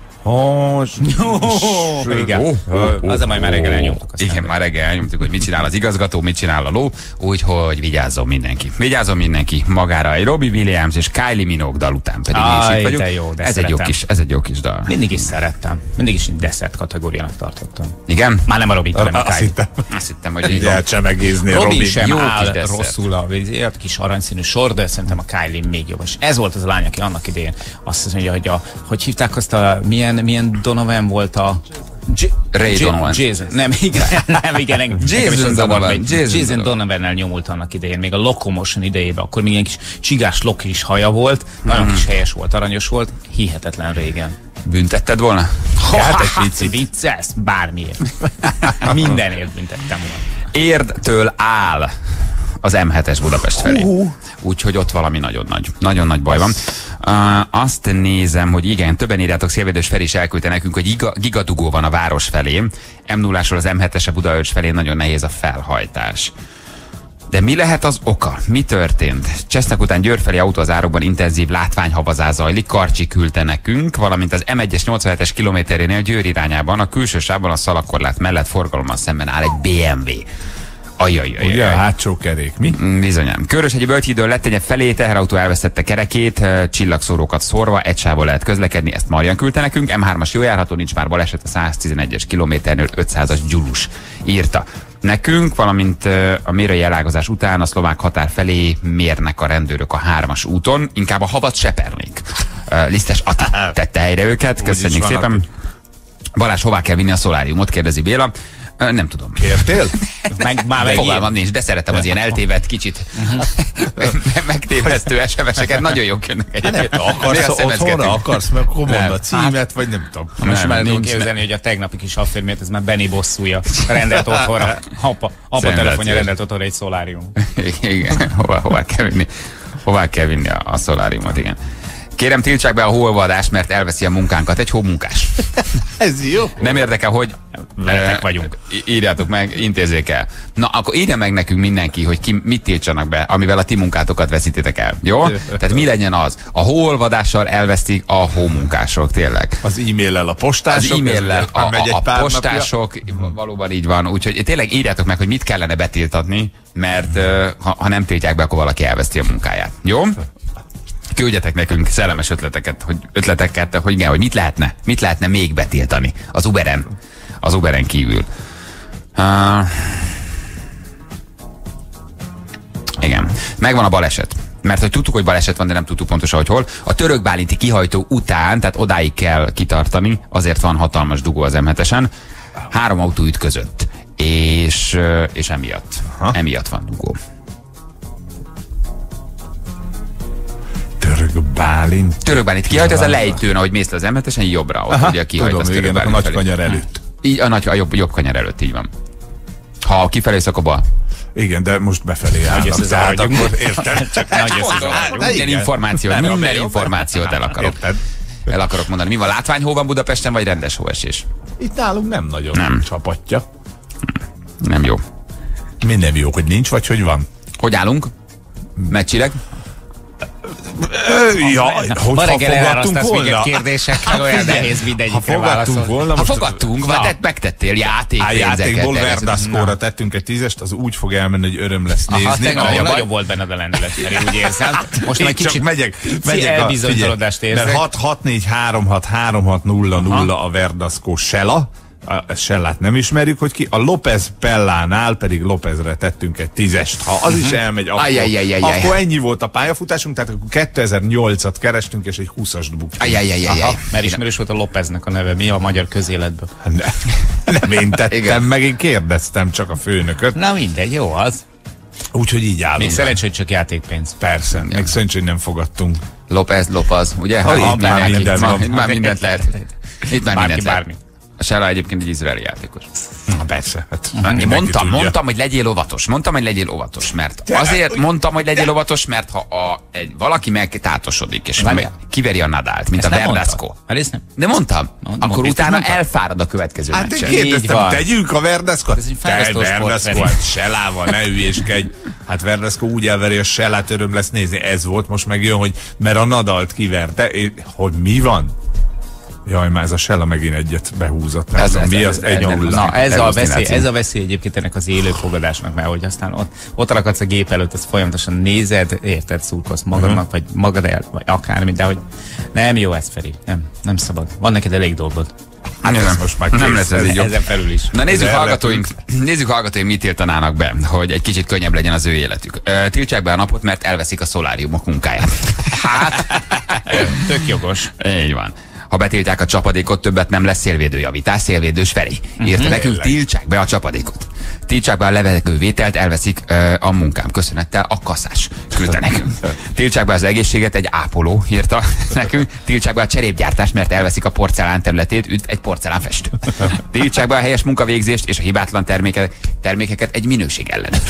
Igen. Azzal majd már reggel elnyomtuk. Igen, már reggel elnyomtuk, hogy mit csinál az igazgató, mit csinál a ló, úgyhogy vigyázzon mindenki. Vigyázzon mindenki magára egy Robbie Williams és Kylie Minogue dal után pedig mi is itt vagyunk. De jó, de ez egy jó kis dal. Mindig is szerettem. Mindig is desszert kategóriának tartottam. Igen? Már nem a Robit, hanem a Azt Kylie. Hittem, hogy így Ugye csemegézni, Robi Robi. sem jó áll kis desszert. rosszul a kis aranyszínű sor, de szerintem a Kylie még jobb. És ez volt az a lány, aki annak idején azt mondja, hogy hogy hívták azt a milyen Donovan volt a Ray Donovan. Jason. Nem, igen. Jason Donovan-nel nyomult annak idején, még a Locomotion idejében, akkor még ilyen kis csigás lokis haja volt, nagyon kis helyes volt, aranyos volt, hihetetlen régen. Büntetted volna? Hát egy picit viccelsz, bármiért. Mindenért büntettem volna. Érdtől áll az M7-es Budapest felé. Úgyhogy ott valami nagyon nagy baj van. Azt nézem, hogy igen, többen írjátok, Szélvédős Feri is elküldte nekünk, hogy gigadugó van a város felé. M0-ásról az M7-es Budaörs felé nagyon nehéz a felhajtás. De mi lehet az oka? Mi történt? Csesznek után Győr felé autó az árokban intenzív látványhavazás zajlik, Karcsi küldte nekünk, valamint az M1-es 87-es kilométerénél Győr irányában a külső sávban a szalagkorlát mellett forgalommal szemben áll egy BMW. Ugye a hátsó kerék, mi? Bizonyám. Köröshegyi Bölgyhídon Letténye felé teherautó elvesztette kerekét, csillagszórókat szórva, egy sávon lehet közlekedni, ezt Marian küldte nekünk. M3-as jó járható, nincs már baleset a 111-es kilométernél, 500-as Gyulus írta nekünk, valamint a mérői elágazás után a szlovák határ felé mérnek a rendőrök a 3-as úton, inkább a havat sepernék. Lisztes Ati tette helyre őket, köszönjük szépen. Balázs, hová kell vinni a szoláriumot, kérdezi Béla. Nem tudom. Kértél? Fogalmam nincs, de szeretem az ilyen eltévedt, kicsit megtévesztő SMS-eket, nagyon jók jönnek egyébként. Akarsz otthonra? Akarsz, mert akkor mondd a címet, vagy nem tudom. Most már tudom képzelni, hogy a tegnapi kis afférmért, ez már Benny bosszúja. Rendelt otthonra. Apa telefonja rendelt otthonra egy szolárium. Igen, hová kell vinni a szoláriumot, igen. Kérem, tiltsák be a hóolvadást, mert elveszi a munkánkat. Egy hómunkás. Ez jó. Nem érdekel, hogy veletek vagyunk. Írjátok meg, intézzék el. Na, akkor írja meg nekünk mindenki, hogy mit tiltsanak be, amivel a ti munkátokat veszítitek el. Jó? Tehát mi legyen az? A hóolvadással elvesztik a hómunkások, tényleg. Az e-maillel a postások. Az e-maillel a postások, valóban így van. Úgyhogy tényleg írjátok meg, hogy mit kellene betiltatni, mert ha nem tiltják be, akkor valaki elveszti a munkáját. Jó? Küldjetek nekünk szellemes ötleteket, hogy igen, hogy mit lehetne még betiltani az Uberen kívül. Igen, megvan a baleset. mert hogy tudtuk, hogy baleset van, de nem tudtuk pontosan, hogy hol. A Törökbálinti kihajtó után, tehát odáig kell kitartani, azért van hatalmas dugó az M7-esen. 3 autó ütközött, és emiatt van dugó. Törökbálint kihajt, ez a lejtőn, ahogy mész az M7-esen, jobbra, ott ugye kihajtasz Törökbálint. A nagy kanyar előtt. Így, a jobb kanyar előtt, így van. Ha kifelé szak a bal. Igen, de most befelé állnak. Tehát akkor érted? Csak minden információt el akarok mondani. Mi van, látványhó van Budapesten, vagy rendes hóesés? Itt nálunk nem nagyon csapatja. Nem jó. Mi nem jó, hogy nincs, vagy hogy van? Hogy állunk? Meccsileg? Ma reggel elárasztasz minket kérdésekkel, olyan nehéz mindegyikre válaszolni. Ha fogadtunk, vagy megtettél játékból Verdaszkóra tettünk egy 10-est, az úgy fog elmenni, hogy öröm lesz nézni. Nagyobb volt benned a lendület, Feri, úgy érzem. Most már kicsit megyek elbizonytalodást érzek. Mert 6-4-3-6-3-6-0-0 a Verdaszkó Sela. Sellát nem ismerjük, hogy ki. A López Pellánál pedig Lópezre tettünk egy 10-est. Ha az is elmegy, akkor ennyi volt a pályafutásunk, tehát akkor 2008-at kerestünk, és egy 20-as buktunk. Mert ismerős volt a Lópeznek a neve. Mi a magyar közéletből? Nem én tettem meg, én kérdeztem csak a főnököt. Na mindegy, jó az. Úgyhogy így állunk. Még szerencsé, hogy csak játékpénz. Persze, még szerencsé, hogy nem fogadtunk. López, ugye? Már mindent lehet. Itt már mindent lehet. A Sela egyébként egy izraeli játékos. Na persze. Hát mondtam, hogy legyél óvatos. Mert azért mondtam, hogy legyél óvatos, mert ha valaki megtátosodik, és kiveri a Nadált, mint a Verdaszkó. De mondtam, akkor utána elfárad a következő meccsen. Hát én kérdeztem, tegyünk a Verdaszkót? Te Verdaszkó, Selával, ne hülyéskedj. Hát Verdaszkó úgy elveri, hogy Selát öröm lesz nézni. Ez volt, most meg jön, hogy mert a Nadalt kiverte. Hogy mi van? Jaj, már ez a Sella megint egyet behúzott. Mi az 1-0? Na, ez a veszély egyébként ennek az élő fogadásnak, mert hogy aztán ott rakadsz a gép előtt, azt folyamatosan nézed, érted, szurkolsz magadnak, vagy magad el, vagy akármi, de hogy nem jó ez, Feri. Nem szabad. Van neked elég dolgod. Hát most már nem lesz ez így jó. Ezen felül is. Na nézzük hallgatóink, mit tiltanának be, hogy egy kicsit könnyebb legyen az ő életük. Tiltsák be a napot, mert elveszik a szoláriumok munkáját. Hát, tök jogos. Így van. Ha betiltják a csapadékot, többet nem lesz szélvédőjavítás, szélvédős Feri. Írta nekünk, tiltsák be a csapadékot. Tiltsák be a levegővételt, elveszik a munkám. Köszönettel a kaszás. Küldte nekünk. Tiltsák be az egészséget, egy ápoló, írta nekünk. Tiltsák be a cserépgyártást, mert elveszik a porcelán területét, üdv egy porcelánfestő. Tiltsák be a helyes munkavégzést és a hibátlan termékeket, egy minőség ellenőr.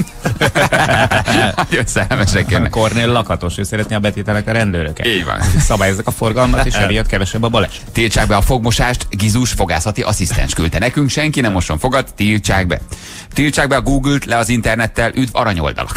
Nagyon szellemesek jönnek. Kornél lakatos, ő szeretné a betételek a rendőröket. Így van. Szabályozzak a forgalmat, és emiatt kevesebb a baleset. Tiltsák be a fogmosást, Gizus fogászati asszisztens küldte nekünk, senki nem mosson fogat, tiltsák be. Tiltsák be a Google-t le az internettel, üdv aranyoldalak.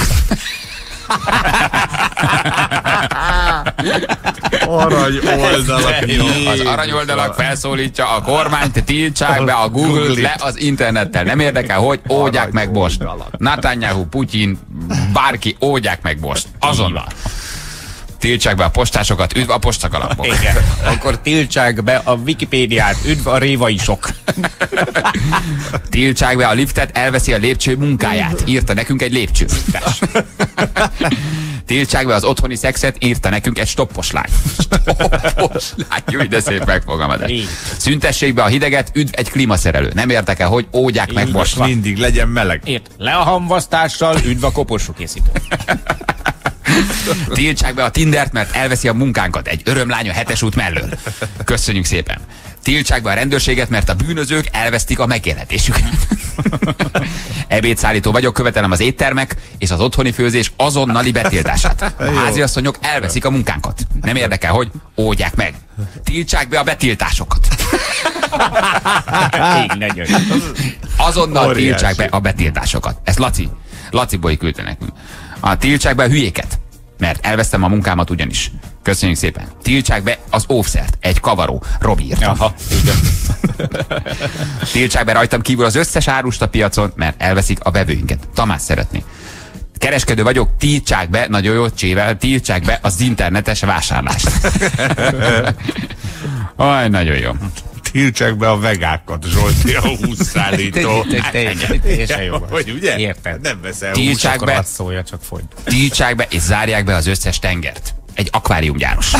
Aranyoldalak. Az aranyoldalak felszólítja a kormányt, tiltsák be a Google-t le az internettel. Nem érdekel, hogy ódják meg most. Netanyahu, Putyin, bárki, ódják meg most. Azonnal. Tiltsák be a postásokat, üdv a postakalapok. Igen. Akkor tiltsák be a Wikipédiát, üdv a révaisok. Tiltsák be a liftet, elveszi a lépcső munkáját. Írta nekünk egy lépcsőmunkás. Tiltsák be az otthoni szexet, írta nekünk egy stoppos lány. Stoppos lány, jó, de szép megfogalmazás. Szüntessék be a hideget, üdv egy klímaszerelő. Nem érdekel, hogy ódják meg most. Mindig legyen meleg. Ért le a hamvasztással, üdv a koporsókészítő. Tiltsák be a Tindert, mert elveszi a munkánkat egy örömlány a 7-es út mellől. Köszönjük szépen. Tiltsák be a rendőrséget, mert a bűnözők elvesztik a megélhetésüket. Ebédszállító vagyok, követelem az éttermek és az otthoni főzés azonnali betiltását. A háziasszonyok elveszik a munkánkat. Nem érdekel, hogy ódják meg. Tiltsák be a betiltásokat. Azonnal tiltsák be a betiltásokat. Ezt Laci Boly küldte nekünk. Tiltsák be a hülyéket, mert elvesztem a munkámat ugyanis. Köszönjük szépen. Tiltsák be az óvszert, egy kavaró. Robi írta. Aha, igen. Tiltsák be rajtam kívül az összes árust a piacon, mert elveszik a vevőinket. Tamás szeretné. Kereskedő vagyok, tiltsák be, nagyon jó csével, tiltsák be az internetes vásárlást. Aj, nagyon jó. Tiltsák be a vegákat, Zsolti, a hússzállító. Teljesen jó. Hogy ugye? Érted. Nem veszel Tiltsák be, szólja, csak folyt. tiltsák be és zárják be az összes tengert. Egy akváriumgyáros.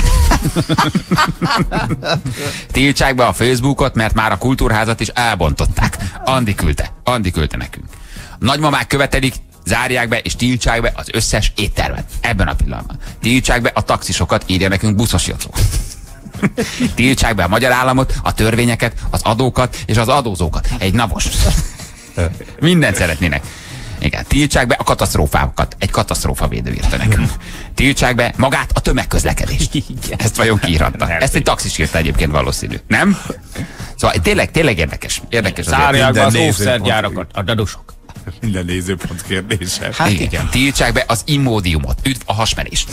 Tiltsák be a Facebookot, mert már a kultúrházat is elbontották. Andi küldte nekünk. Nagymamák követelik, zárják be és tiltsák be az összes éttermet. Ebben a pillanatban. Tiltsák be a taxisokat, írja nekünk Buszos Jocó. Tiltsák be a magyar államot, a törvényeket, az adókat és az adózókat. Egy navos. Mindent szeretnének. Igen, tiltsák be a katasztrófákat. Egy katasztrófavédő írta nekünk. Tiltsák be magát a tömegközlekedést. Ezt vajon kiírhatta? Ezt egy taxis írta egyébként valószínű. Nem? Szóval tényleg érdekes. Érdekes azért. Zárják be az óvszergyárakat, a dadusok. Minden nézőpont kérdése. Hát igen. Tiltsák be az immódiumot. Üdv a hasmenést.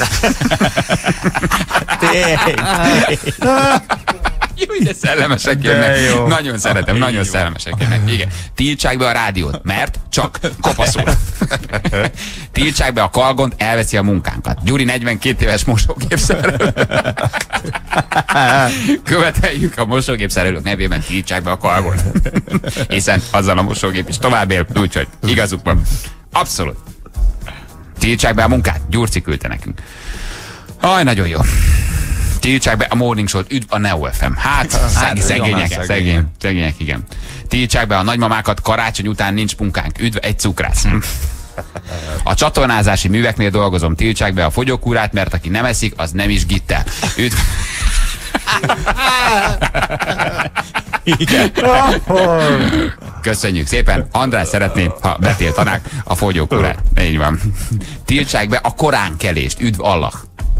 Jó, de szellemesek jönnek. Nagyon szeretem, nagyon szellemesek jönnek. Igen. Tiltsák be a rádiót, mert csak kopaszul. Tiltsák be a Kalgont, elveszi a munkánkat. Gyuri 42 éves mosógépszerelő. Követeljük a mosógépszerelők nevében, tiltsák be a Kalgont. Hiszen azzal a mosógép is tovább él, úgyhogy igazuk van. Abszolút. Tiltsák be a munkát. Gyurci küldte nekünk. Aj, nagyon jó. Tiltsák be a Morning Show-t, üdv a Neo FM. Hát szegények, igen. Tiltsák be a nagymamákat, karácsony után nincs munkánk, üdv egy cukrász. A csatornázási műveknél dolgozom, tiltsák be a fogyókúrát, mert aki nem eszik, az nem is gittel. Üdv. Igen. Köszönjük szépen. András szeretné, ha betiltanák a fogyókúrát. Így van. Tiltsák be a koránkelést, üdv Allah.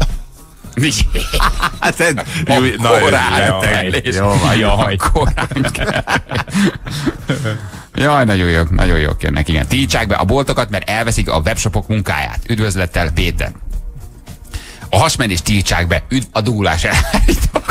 Hát ez... Jaj, nagyon jók jönnek, igen. Tiltsák be a boltokat, mert elveszik a webshopok munkáját. Üdvözlettel, Péter. A hasmenést tiltsák be, üdv a dúlás elhárítók.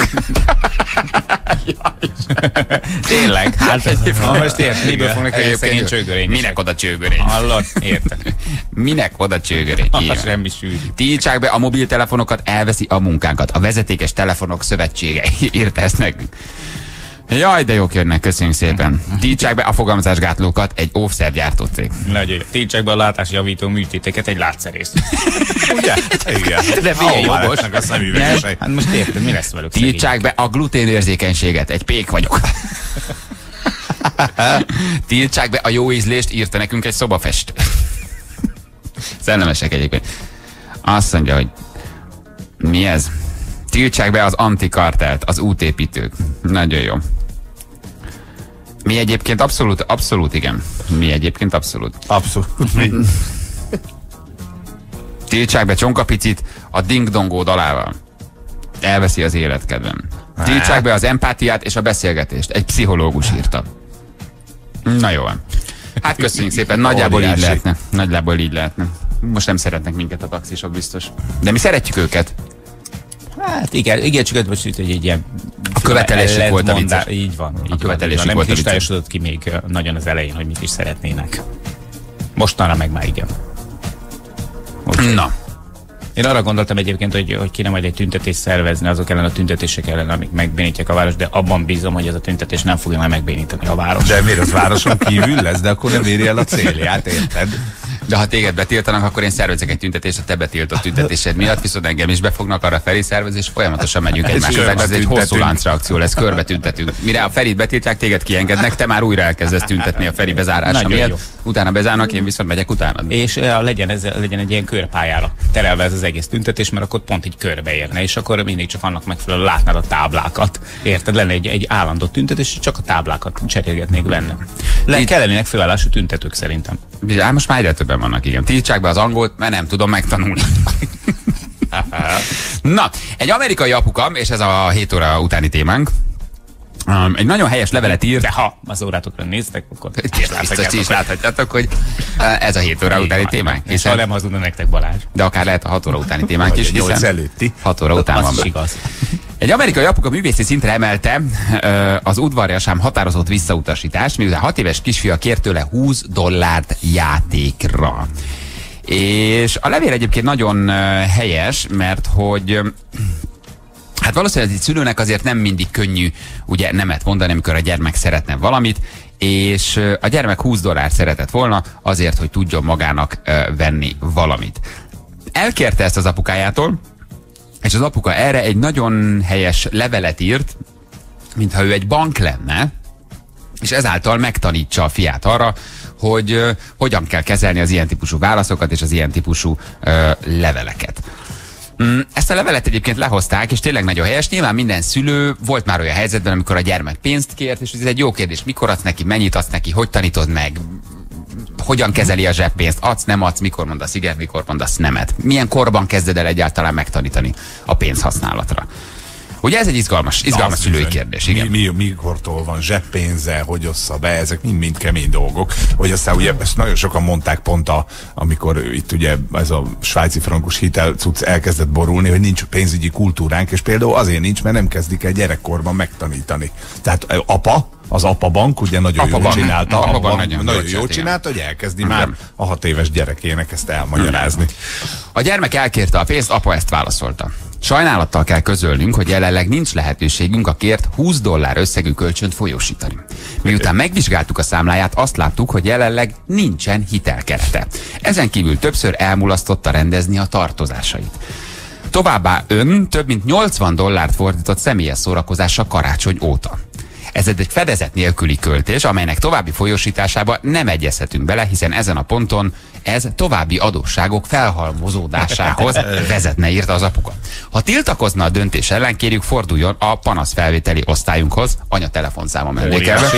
Tényleg? Hát ez most ért, miből fognak egy szegény csőgörény? Minek oda csőgörény? Hallod? Érted? Minek oda csőgörény? Semmi sűrű. Tiltsák be a mobiltelefonokat, elveszi a munkánkat. A Vezetékes Telefonok Szövetsége írta ezt nekünk. Jaj, de jók jönnek, köszönjük szépen. Tiltsák be a fogamzásgátlókat, egy óvszergyártó cég. Nagyon jó. Tiltsák be a látásjavító műtéteket, egy látszerész. Ugye? Igen. De milyen jogos. Hát most érted, mi lesz velük? Tiltsák be a gluténérzékenységet, egy pék vagyok. Tiltsák be a jó ízlést, írta nekünk egy szobafestő. Szellemesek egyébként. Azt mondja, hogy mi ez? Tiltsák be az antikartelt, az útépítők. Nagyon jó. Mi egyébként abszolút igen. Mi egyébként abszolút. Abszolút. Tiltsák be Csonkapicit a ding-dongó dalával. Elveszi az életkedvem. Tiltsák be az empátiát és a beszélgetést. Egy pszichológus írta. Na jó van. Hát köszönjük szépen, nagyjából így lehetne. Most nem szeretnek minket a taxisok biztos. De mi szeretjük őket. Hát igen, csak most itt egy ilyen... A követelésük volt a vicces. Így van. A követelésük volt a vicces. Nem kristályosodott ki még nagyon az elején, hogy mit is szeretnének. Mostanra meg már igen. Na. Én arra gondoltam egyébként, hogy kéne majd egy tüntetést szervezni azok ellen a tüntetések ellen, amik megbénítják a város, de abban bízom, hogy ez a tüntetés nem fogja már megbénítani a város. De miért az városon kívül lesz, de akkor nem éri el a célját, érted? De ha téged betiltanak, akkor én szervezek egy tüntetést a te betiltott tüntetésed miatt, viszont engem is befognak arra Feri szervezni, és folyamatosan megyünk egymáshoz. Ez egy hosszú láncreakció lesz, körbe tüntetünk. Mire a Ferit betiltják, téged kiengednek, te már újra elkezdesz tüntetni a Feri bezárása miatt. Utána bezárnak, én viszont megyek utána. És legyen egy ilyen körpályára terelve ez az egész tüntetés, mert akkor pont így körbeérne, és akkor mindig csak annak megfelelően látnád a táblákat. Érted? Lenne egy állandó tüntetés, és csak a táblákat cserélgetnék benne. Kellenének főállású tüntetők szerintem. Most már egyre többen vannak, igen. Tiltsák be az angolt, mert nem tudom megtanulni. Na, egy amerikai apuka, és ez a 7 óra utáni témánk, egy nagyon helyes levelet írt. De ha az órátokra néztek, akkor biztos is láthatjátok, hogy ez a 7 óra utáni témánk. És ha nem hazudna nektek Balázs. De akár lehet a 6 óra utáni témánk is, hiszen 6 óra után van. Igaz. Egy amerikai apuka művészi szintre emelte az udvarjasám határozott visszautasítást, miután 6 éves kisfia kért tőle $20 játékra. És a levél egyébként nagyon helyes, mert hogy Hát valószínűleg egy szülőnek azért nem mindig könnyű ugye nemet mondani, amikor a gyermek szeretne valamit, és a gyermek $20 szeretett volna azért, hogy tudjon magának venni valamit. Elkérte ezt az apukájától, és az apuka erre egy nagyon helyes levelet írt, mintha ő egy bank lenne, és ezáltal megtanítsa a fiát arra, hogy hogyan kell kezelni az ilyen típusú válaszokat és az ilyen típusú leveleket. Ezt a levelet egyébként lehozták, és tényleg nagyon helyes. Nyilván minden szülő volt már olyan helyzetben, amikor a gyermek pénzt kért, és ez egy jó kérdés, mikor adsz neki, mennyit adsz neki, hogy tanítod meg, hogyan kezeli a zseppénzt, adsz, nem adsz, mikor mondasz igen, mikor mondasz nemet. Milyen korban kezded el egyáltalán megtanítani a pénzhasználatra. Ugye ez egy izgalmas szülői kérdés, igen. Mikortól van zseppénze, hogy ossza be, ezek mind kemény dolgok. Hogy aztán ugye ezt nagyon sokan mondták pont, amikor itt ugye ez a svájci frankos hitel cucc elkezdett borulni, hogy nincs pénzügyi kultúránk, és például azért nincs, mert nem kezdik el gyerekkorban megtanítani. Tehát az apabank ugye nagyon jól csinálta, nagyon jól csinálta, hogy elkezdi már a 6 éves gyerekének ezt elmagyarázni. A gyermek elkérte a pénzt, apa ezt válaszolta. Sajnálattal kell közölnünk, hogy jelenleg nincs lehetőségünk a kért $20 összegű kölcsönt folyósítani. Miután megvizsgáltuk a számláját, azt láttuk, hogy jelenleg nincsen hitelkerete. Ezen kívül többször elmulasztotta rendezni a tartozásait. Továbbá ön több mint $80 fordított személyes szórakozásra karácsony óta. Ez egy fedezet nélküli költés, amelynek további folyósításába nem egyezhetünk bele, hiszen ezen a ponton ez további adósságok felhalmozódásához vezetne, írta az apuka. Ha tiltakozna a döntés ellen, kérjük forduljon a panaszfelvételi osztályunkhoz, anya telefonszáma mellékelve.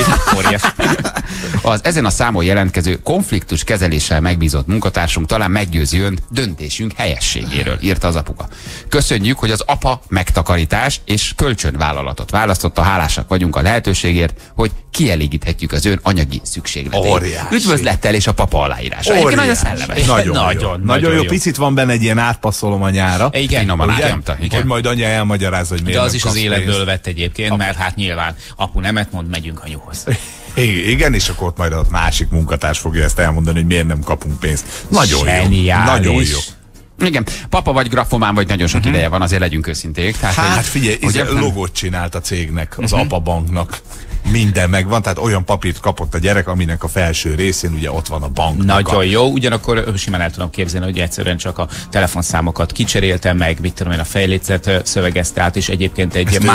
Az ezen a számon jelentkező konfliktus kezeléssel megbízott munkatársunk talán meggyőzi önt döntésünk helyességéről, írta az apuka. Köszönjük, hogy az apa megtakarítás és kölcsönvállalatot választotta, hálásak vagyunk a lehetőségért, hogy kielégíthetjük az ön anyagi szükségleteit. Üdvözlettel és a papa aláírása. Nagyon szellemes. Nagyon jó. Picit van benne egy ilyen átpasszolom anyára. Igen, hogy majd anya elmagyarázza, hogy miért. De az is az életből vett egyébként, mert hát nyilván apu nemet mond, megyünk anyuhoz. Igen, és akkor ott majd a másik munkatárs fogja ezt elmondani, hogy miért nem kapunk pénzt. Nagyon jó. Nagyon jó. Igen, papa vagy grafomán, vagy nagyon sok ideje van, azért legyünk őszinték. Hát figyelj, logót csinált a cégnek, az apabanknak. Minden megvan, tehát olyan papírt kapott a gyerek, aminek a felső részén ugye ott van a bank. Nagyon jó, ugyanakkor simán el tudom képzelni, hogy egyszerűen csak a telefonszámokat kicseréltem meg, mit tudom én, a fejlécet szövegezte át, és egyébként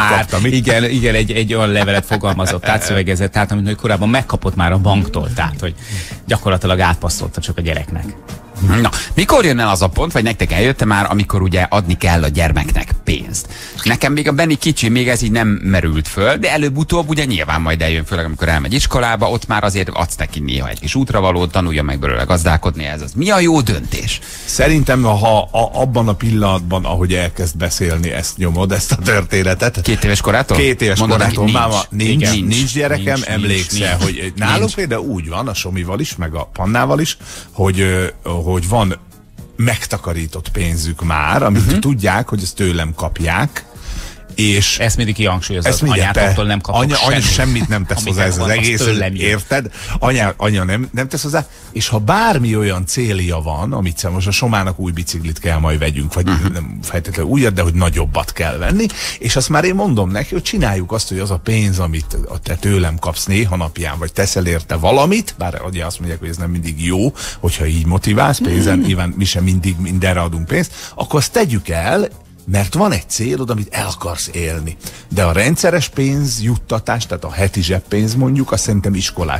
egy olyan levelet fogalmazott át, szövegezett át, amit korábban megkapott már a banktól, tehát hogy gyakorlatilag átpasszolta csak a gyereknek. Na, mikor jön el az a pont, vagy nektek eljött már, amikor ugye adni kell a gyermeknek pénzt? Nekem még a Benni kicsi, még ez így nem merült föl, de előbb-utóbb ugye nyilván majd eljön, főleg amikor elmegy iskolába, ott már azért adsz neki néha egy kis útravalót, tanulja meg belőle gazdálkodni, ez az. Mi a jó döntés? Szerintem, ha abban a pillanatban, ahogy elkezd beszélni, ezt nyomod, ezt a történetet. 2 éves korától? 2 éves korától máma nincs gyerekem, emlékszel, hogy nálunk például úgy van, a Somival is, meg a Pannával is, hogy van megtakarított pénzük már, amit tudják, hogy ezt tőlem kapják, és ezt mindig kihangsúlyozod, anyától nem kapok anya semmit nem tesz hozzá, ez az egész, érted? Anya nem tesz hozzá, és ha bármi olyan célja van, amit most a Somának új biciklit kell majd vegyünk, vagy nem feltétlenül újat, de hogy nagyobbat kell venni, és azt már én mondom neki, hogy csináljuk azt, hogy az a pénz, amit te tőlem kapsz néha napján, vagy teszel érte valamit, bár ugye azt mondják, hogy ez nem mindig jó, hogyha így motiválsz pénzen, nyilván mi sem mindig mindenre adunk pénzt, akkor azt tegyük el, mert van egy célod, amit el akarsz élni. De a rendszeres pénzjuttatás, tehát a heti zseppénz mondjuk, azt szerintem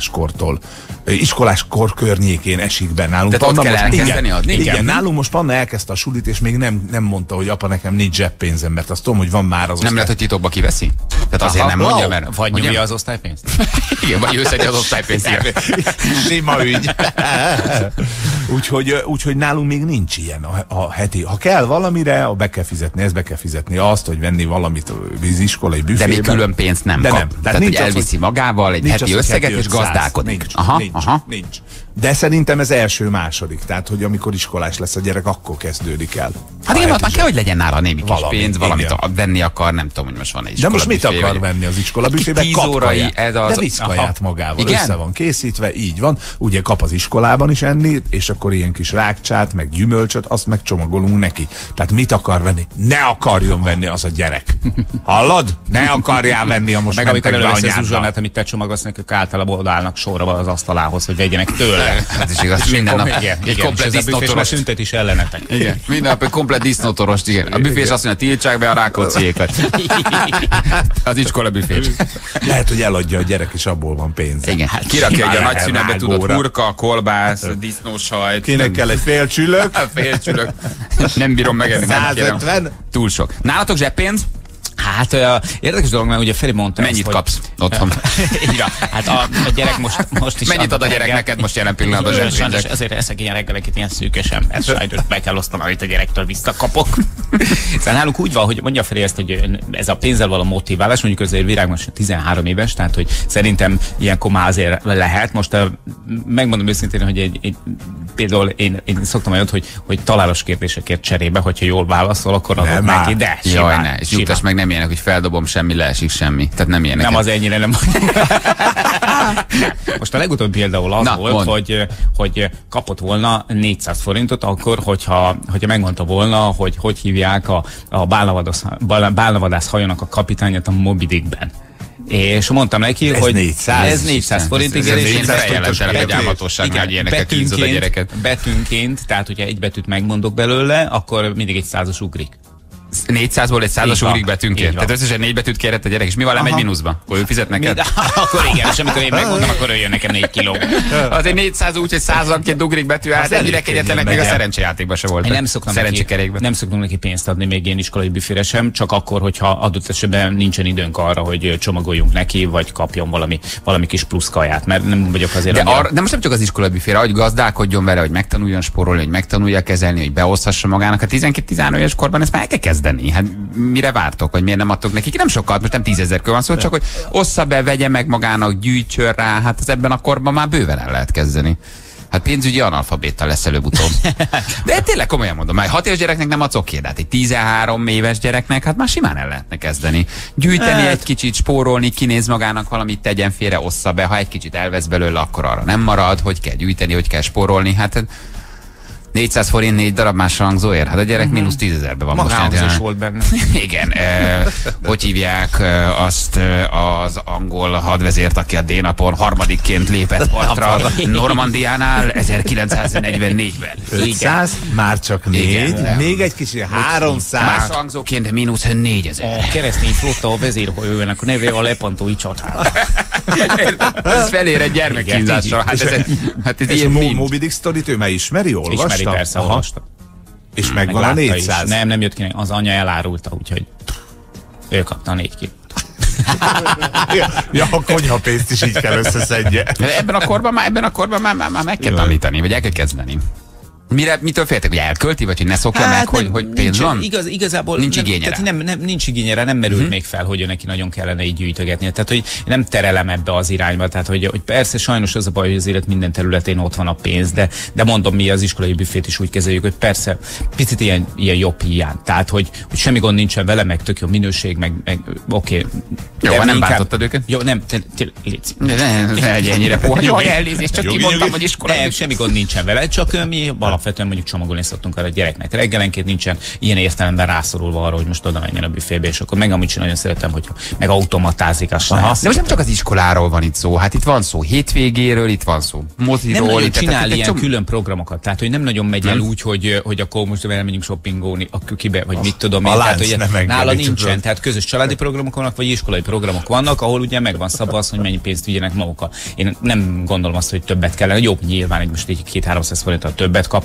iskoláskor környékén esik be nálunk. De ott kell elkezdeni adni? Igen, nálunk most Panna elkezdte a sulit, és még nem mondta, hogy apa, nekem nincs zseppénzem, mert azt tudom, hogy van már az Nem lehet, hogy titokba kiveszi? Tehát azért nem mondja, mert... Vagy nyomja az osztálypénzt? Igen, vagy ő szedje az osztálypénzt. Sima ügy. Úgyhogy nálunk még nincs ilyen a heti. Ha kell valamire, be kell fizetni azt, hogy venni valamit víziskolai büfében. De még külön pénzt nem kap. Nem. Tehát hogy elviszi magával egy heti összeget, és gazdálkodik. Nincs. De szerintem ez első-második. Tehát, hogy amikor iskolás lesz a gyerek, akkor kezdődik el. Hát igen, már kell, hogy legyen nála némi kis pénz, valamit venni akar, nem tudom, hogy most van egy iskola. De most mit akar venni az iskola büfébe? Kap kaját. De visz kaját magával. Igen? Össze van készítve, így van. Ugye kap az iskolában is enni, és akkor ilyen kis rákcsát, meg gyümölcsöt, azt megcsomagolunk neki. Tehát mit akar venni? Ne akarjon venni az a gyerek. Hallod? Ne akarjál venni, a most meg amikor elővesz az uzsonnát, amit te csomagolsz, nekik általában odállnak sorba az asztalához, hogy vegyenek tőle. Ez is igaz, minden nap egy komplet disznótoros szüntet is ellenetek. Igen, minden nap egy komplet disznótorost, igen. A büfés azt mondja, tiltsák be a Rákócziékat. Az iskola büfés. Lehet, hogy eladja a gyerek, és abból van pénz. Igen, kirakja, hogy a nagy szünetbe tudod, hurka, kolbász, disznósajt. Kinek kell egy fél csülök? Fél csülök. Nem bírom megenni. 150? Túl sok. Nálatok zseppénz? Hát érdekes dolog, mert ugye Feri mondta mennyit ezt, kapsz otthon? Igen, hát a gyerek most is... Mennyit ad a gyerek neked most jelen pillanatban zseppénzek? Ezért eszek ilyen reggeleket ilyen szűkösen, mert sajnos be kell osztanom, amit a gyerektől visszakapok. Szóval nálunk úgy van, hogy mondja Feri ezt, hogy ez a pénzzel való motiválás, mondjuk azért Virág most 13 éves, tehát hogy szerintem ilyenkor már azért lehet. Most megmondom őszintén, hogy például én szoktam olyat, hogy találós kérdésekért cserébe, hogyha jól válaszol, akkor adok neki, de jaj, ne, és nyugtass meg, nem ilyenek, hogy feldobom semmi, leesik semmi. Tehát nem ilyenek. Nem az ennyire, nem. Most a legutóbb például az volt, hogy kapott volna 400 forintot akkor, hogyha megmondta volna, hogy hívják a bálnavadász hajónak a kapitányát a Moby Dickben. És mondtam neki, ez hogy 400, ez 400 forint, igen, és én feljelentelek egy álmatosság, hogy ilyeneket kínzod a gyereket. Betűnként, tehát hogyha egy betűt megmondok belőle, akkor mindig egy 100-as ugrik. 400-ból egy 100-as ugrik betűnként. Tehát összesen 4 betűt kérett a gyerek, és mi van, lemegy mínuszba? Akkor ő fizet neked? Akkor igen, és amikor én megmondom, akkor ő jön nekem 4 kiló. Azért 400 úgy, hogy 100-anként ugrik betű, hát ennyire kegyetlenek, még a szerencsejátékban se volt. Nem szoktam neki pénzt adni még ilyen iskolai büfére sem, csak akkor, hogyha adott esetben nincsen időnk arra, hogy csomagoljunk neki, vagy kapjon valami kis plusz kaját, mert nem vagyok azért. De most nem csak az iskolai büfére, hogy gazdálkodjon vele, hogy megtanuljon spórolni, hogy megtanulja kezelni, hogy behozhassa magának. A 12-13 éves korban ezt már kell kezdeni. Hát mire vártok, vagy miért nem adtok nekik? Nem sokat, most nem 10 000 van szó, csak hogy ossza be, vegye meg magának, gyűjtsön rá, hát az ebben a korban már bőven el lehet kezdeni. Hát pénzügyi analfabéta lesz előbb-utóbb. De tényleg komolyan mondom, már 6 éves gyereknek nem adsz oké, de hát egy 13 éves gyereknek hát már simán el lehetne kezdeni. Gyűjteni egy kicsit, spórolni, kinéz magának valamit, tegyen félre, ossza be, ha egy kicsit elvesz belőle, akkor arra nem marad, hogy kell gyűjteni, hogy kell spórolni, hát 400 forint 4 darab más rangzóért? Hát a gyerek mínusz 10 000-ben van most. Magánhúzós volt benne. Igen. Hogy hívják azt az angol hadvezért, aki a D-napon harmadikként lépett partra Normandiánál 1944-ben. 500, már csak 4, még egy kicsi 300. Más rangzóként mínusz 4000. A keresztény flotta a vezérhajójának a neve a Lepantói csatár. Ez felér egy gyermekkínzásra. Hát ez ilyen Moby Dick sztorit ő már ismeri, olvasta? Ismeri, persze, olvasta. És megvan a 400? Nem jött ki, az anyja elárulta, úgyhogy ő kapta a 4 kilót. Ja, a konyhapénzt is így kell összeszedje. Ebben a korban már meg kell tanítani, vagy el kell kezdeni. Mitől féltek, hogy elkölti, vagy hogy ne szokja meg, hogy pénz van? Igazából nincs igényre. Nincs igényre, nem merült még fel, hogy neki nagyon kellene így gyűjtögetni. Tehát, hogy nem terelem ebbe az irányba. Tehát, hogy persze sajnos az a baj, hogy az élet minden területén ott van a pénz, de mondom, mi az iskolai büfét is úgy kezeljük, hogy persze picit ilyen jobb hiány. Tehát, hogy semmi gond nincsen vele, meg tök jó minőség, meg oké. Jó, nem bántottad őket? Jó, nem, légy. Ne egy ennyire puha. Jaj, elnézést, csak kimondtam, hogy iskolai. Nem, semmi gond nincsen vele, csak mi alapvetően mondjuk csomagolni szoktunk el a gyereknek reggelenként, nincsen ilyen értelemben rászorulva arra, hogy most oda menjen a büfébe, és akkor meg amúgy is nagyon szeretem, hogy meg automatázik azt. De most nem csak az iskoláról van itt szó, hát itt van szó hétvégéről, itt van szó moziról. Nem nagyon csinál ilyen külön programokat, tehát hogy nem nagyon megy el úgy, hogy akkor most elmegyünk shoppingolni a kükibe, vagy mit tudom én. Tehát, hogy nála nincsen, tehát közös családi programok vannak, vagy iskolai programok vannak, ahol ugye megvan szabva az, hogy mennyi pénzt vigyenek magukkal. Én nem gondolom azt, hogy többet kellene, jobb nyilván, hogy most így 200-300 forinttal többet kap,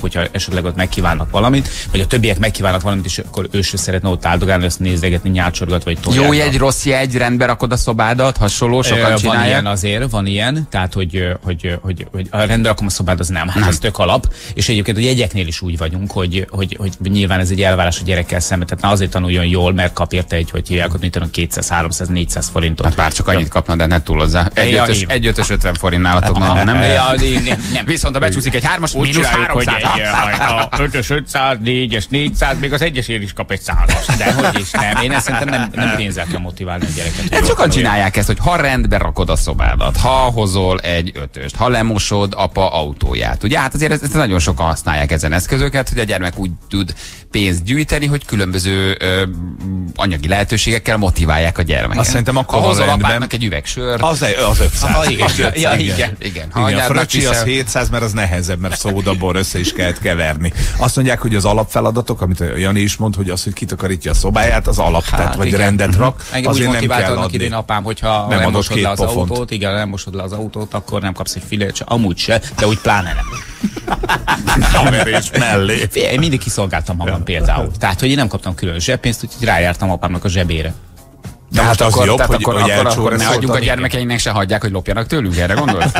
hogyha esetleg ott megkívánnak valamit, vagy a többiek megkívánnak valamit, és akkor ő se szeretne ott áldogálni, azt nézegetni, nyácsorgat, vagy tojálni. Jó jegy, rossz jegy, rendbe rakod a szobádat, hasonló, sokan csinálják. Van ilyen azért, van ilyen, tehát hogy a rendbe rakom a szobád, az nem, hát ez tök alap. És egyébként a jegyeknél is úgy vagyunk, hogy nyilván ez egy elvárás a gyerekkel szemben, tehát ne azért tanuljon jól, mert kap érte hogy hívják, ott mint 200, 300, 400 forintot. Hát bár csak annyit kapna, de ne túlozzá. Egy ötös 50 forint nálatok, nem? Viszont ha becsúszik egy 3-as, mínusz 300. A 5-ös 500, 4-es 400, még az 1-esért is kap egy 100-as. De hogy is nem. Én ezt szerintem nem pénzzel kell motiválni a gyereket. Hát sokan csinálják ezt, hogy ha rendbe rakod a szobádat, ha hozol egy ötöst, ha lemosod apa autóját. Ugye hát azért ezt nagyon sokan használják ezen eszközöket, hogy a gyermek úgy tud pénzt gyűjteni, hogy különböző anyagi lehetőségekkel motiválják a gyermeket. Azt szerintem akkor ha hozol apának egy üveg sört. Az 500. Igen. A fröcsi az 700, mert az nehezebb, mert szódabor össze is kellett keverni. Azt mondják, hogy az alapfeladatok, amit Jani is mond, hogy az, hogy kitakarítja a szobáját, az alap, vagy rendet rak. Engem úgy motivált annak idén apám, hogyha nem mosod le az pofont. autót, igen, nem mosod le az autót, akkor nem kapsz egy filét se, amúgy se, de úgy pláne nem. Haverés mellé. Én mindig kiszolgáltam magam például. Tehát, hogy én nem kaptam külön zsebpénzt, úgyhogy rájártam apámnak a zsebére. De hát az jobb, akkor ne hagyjuk a gyermekeinknek se hagyják, hogy lopjanak tőlünk, erre gondolsz?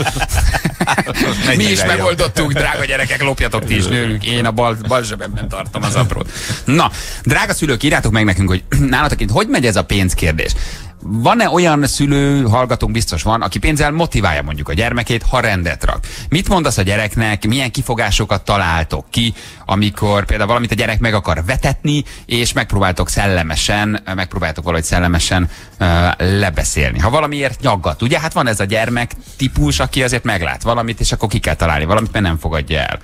Mi is megoldottuk, drága gyerekek, lopjatok ti is nőlünk. Én a bal zsebemben tartom az aprót. Na, drága szülők, írjátok meg nekünk, hogy nálatok itt hogy megy ez a pénzkérdés? Van-e olyan szülő, hallgatónk biztos van, aki pénzzel motiválja mondjuk a gyermekét, ha rendet rak? Mit mondasz a gyereknek, milyen kifogásokat találtok ki, amikor például valamit a gyerek meg akar vetetni, és megpróbáltok valahogy szellemesen lebeszélni. Ha valamiért nyaggat, ugye? Hát van ez a gyermek típus, aki azért meglát valamit, és akkor ki kell találni valamit, mert nem fogadja el.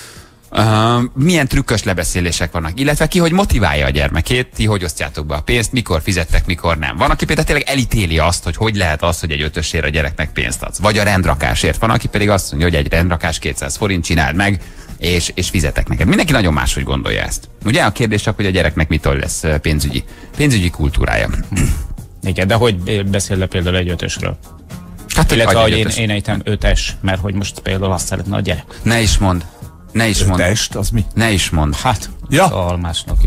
Milyen trükkös lebeszélések vannak, illetve ki hogy motiválja a gyermekét, ti hogy osztjátok be a pénzt, mikor fizettek, mikor nem. Van, aki például tényleg elítéli azt, hogy lehet az, hogy egy ötösért a gyereknek pénzt adsz, vagy a rendrakásért. Van, aki pedig azt mondja, hogy egy rendrakás 200 forint, csináld meg, és fizetek neked. Mindenki nagyon máshogy gondolja ezt. Ugye a kérdés csak, hogy a gyereknek mitől lesz pénzügyi kultúrája. Igen, de hogy beszél le például egy ötösről? Hát, illetve, hogy én ejtem 5-es, mert hogy most például azt szeretne a gyerek. Ne is mondd. Test, az mi? Ne is mondd. Hát, az almásnak.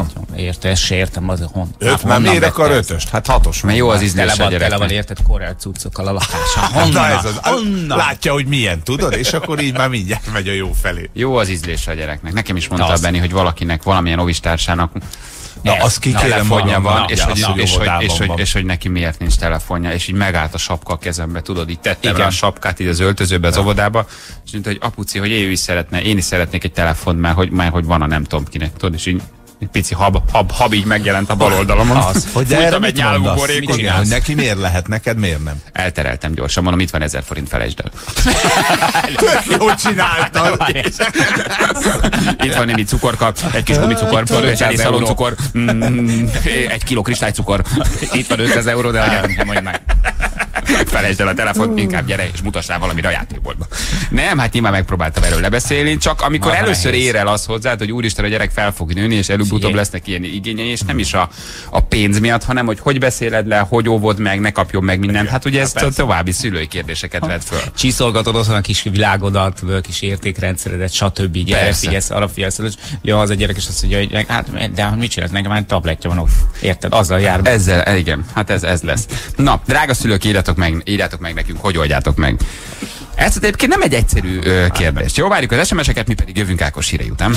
Értem, az hon. 5, nem ér akar 5-öst, hát 6-os. Mert jó az ízlés a gyereknek. Tele van érted korrelt cuccokkal a lakása. Honnan? Látja, hogy milyen, tudod? És akkor így már mindjárt megy a jó felé. Jó az ízlés a gyereknek. Nekem is mondta Benni, hogy valakinek, valamilyen ovistársának telefonja van, és hogy neki miért nincs telefonja, és így megállt a sapka a kezembe, tudod, így tette rá a sapkát így az öltözőbe, az óvodába, és mondta, hogy apuci, hogy én is szeretnék egy telefont, mert hogy van a nem tudom kinek, tudod, és így egy pici hab így megjelent a bal oldalomon. Hogy erre mit mondasz? Hogy neki miért lehet, neked miért nem? Eltereltem gyorsan, mondom, itt van 1000 forint, felejtsd el. Jól csináltad. Itt van némi cukorka, egy kis gumicukor, egy szaloncukor, 1 kiló kristálycukor. Itt van 500 euró, de anyám, majd meg. Felejtsd el a telefont, inkább gyere és mutass rá valamire a játékboltba. Nem, hát nyilván megpróbáltam erről lebeszélni, csak amikor először ér el az hozzád, hogy úristen, a gyerek fel fog nőni, és előbb-utóbb lesznek ilyen igényei, és nem is a pénz miatt, hanem hogy beszéled le, hogy óvod meg, ne kapjon meg mindent. Hát ugye ez további szülői kérdéseket vet föl. Csiszolgatod azon a kis világodat, a kis értékrendszeredet, stb. Gyere, figyelsz, arra figyelsz, ja, az a gyerek is azt mondja, hogy hát, de mit csinálsz, nekem már tabletje van ott. Érted? Azzal jár. Ezzel, igen, hát ez lesz. Na, drága szülők, írjátok meg nekünk, hogy oldjátok meg. Ez egyébként nem egy egyszerű kérdés. Jó, várjuk az SMS-eket, mi pedig jövünk Ákos hírei után.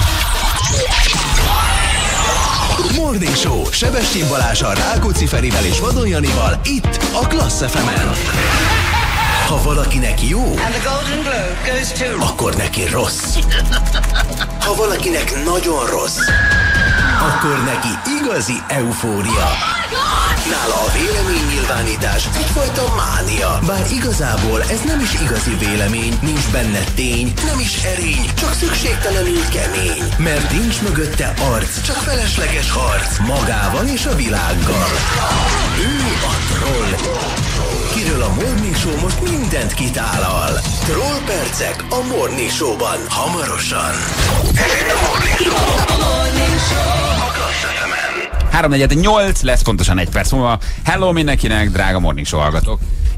Morning Show, Sebestyén Balázsral, Rákóczi Ferivel és Vadon Janival, itt a Klassz FM-en. Ha valakinek jó, akkor neki rossz. Ha valakinek nagyon rossz, akkor neki igazi eufória. Nála a véleménynyilvánítás egyfajta mánia. Bár igazából ez nem is igazi vélemény, nincs benne tény, nem is erény, csak szükségtelenül kemény. Mert nincs mögötte arc, csak felesleges harc magával és a világgal. Ő a troll. Kiről a Morning Show most mindent kitálal. Troll percek a Morning Show-ban hamarosan. Ez a Morning Show. A Klassz FM-en. 3:48 lesz pontosan 1 perc múlva. Hello mindenkinek, drága Morning Show hallgatók.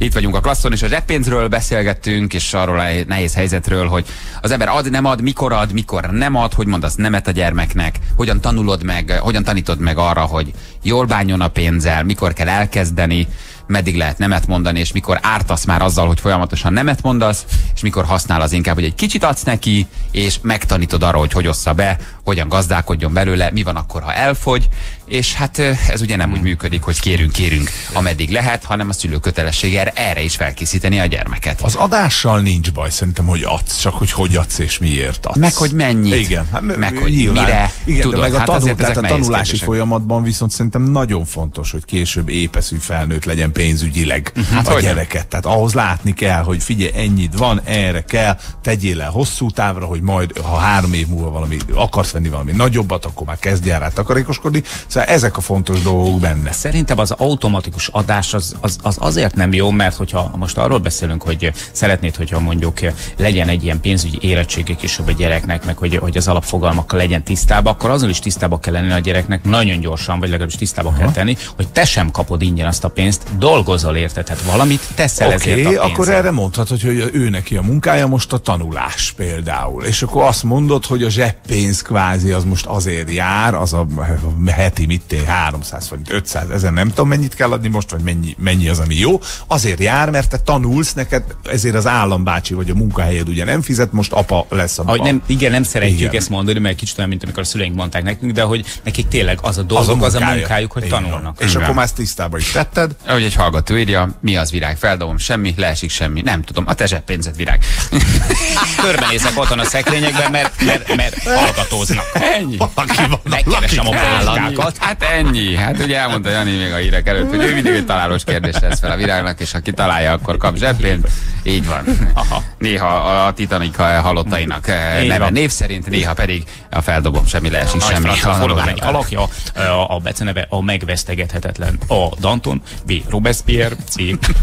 Itt vagyunk a Klasszon, és a zseppénzről beszélgettünk, és arról a nehéz helyzetről, hogy az ember ad, mikor nem ad, hogy mondasz nemet a gyermeknek, hogyan tanulod meg, hogyan tanítod meg arra, hogy jól bánjon a pénzzel, mikor kell elkezdeni, meddig lehet nemet mondani, és mikor ártasz már azzal, hogy folyamatosan nemet mondasz, és mikor használ az inkább, hogy egy kicsit adsz neki, és megtanítod arra, hogy ossza be, hogyan gazdálkodjon belőle, mi van akkor, ha elfogy, és hát ez ugye nem úgy működik, hogy kérünk, ameddig lehet, hanem a szülő kötelessége erre is felkészíteni a gyermeket. Az adással nincs baj, szerintem, hogy adsz, csak hogy adsz és miért adsz. Meg hogy mennyit, igen, meg hogy nyilván, mire, igen, tudod, meg hát a a tanulási folyamatban viszont szerintem nagyon fontos, hogy később épeszű felnőtt legyen pénzügyileg a gyereket. Tehát ahhoz látni kell, hogy figyelj, ennyit van, erre kell, tegyél el hosszú távra, hogy majd, ha 3 év múlva akarsz venni valami nagyobbat, akkor már kezdj el rá takarékoskodni. Szóval ezek a fontos dolgok benne. Szerintem az automatikus adás az azért nem jó, mert hogyha most arról beszélünk, hogy szeretnéd, hogyha mondjuk legyen egy ilyen pénzügyi érettsége később a gyereknek, meg hogy az alapfogalmakkal legyen tisztában, akkor azon is tisztában kell lenni a gyereknek nagyon gyorsan, vagy legalábbis tisztában kell tenni, hogy te sem kapod ingyen azt a pénzt, dolgozol érte, tehát valamit teszel ezért a pénzzel. Akkor erre mondhatod, hogy ő neki a munkája most a tanulás például. És akkor azt mondod, hogy a zseppénz kvázi az most azért jár, az a heti 300 forint, 500, ezen nem tudom mennyit kell adni most, vagy mennyi az, ami jó. Azért jár, mert te tanulsz, neked ezért az állambácsi vagy a munkahelyed ugye nem fizet, most apa lesz a nem szeretjük ezt mondani, mert kicsit olyan, mint amikor a szüleink mondták nekünk, de hogy nekik tényleg az a dolguk, az a munkájuk, hogy tanulnak. És akkor már ezt tisztában is tetted. Ahogy egy hallgató írja, mi az virág? Feldobom, semmi, leesik semmi. Nem tudom, a te zseppénzed virág. Körbenézek otthon a szekrényekben, mert hallgatóznak. Ennyi. Megkeresem a polgákat. Hát ennyi. Hát ugye elmondta Jani még a hírek előtt, hogy ő mindig egy találós kérdés lesz fel a virágnak, és ha kitalálja, akkor kap zseppénzt. Így van. Aha. Néha a Titanic halottainak neve név szerint, néha pedig a feldobom, semmi leesik semmi. A alakja, a beceneve a megvesztegethetetlen. A Danton, B. Robespierre, C.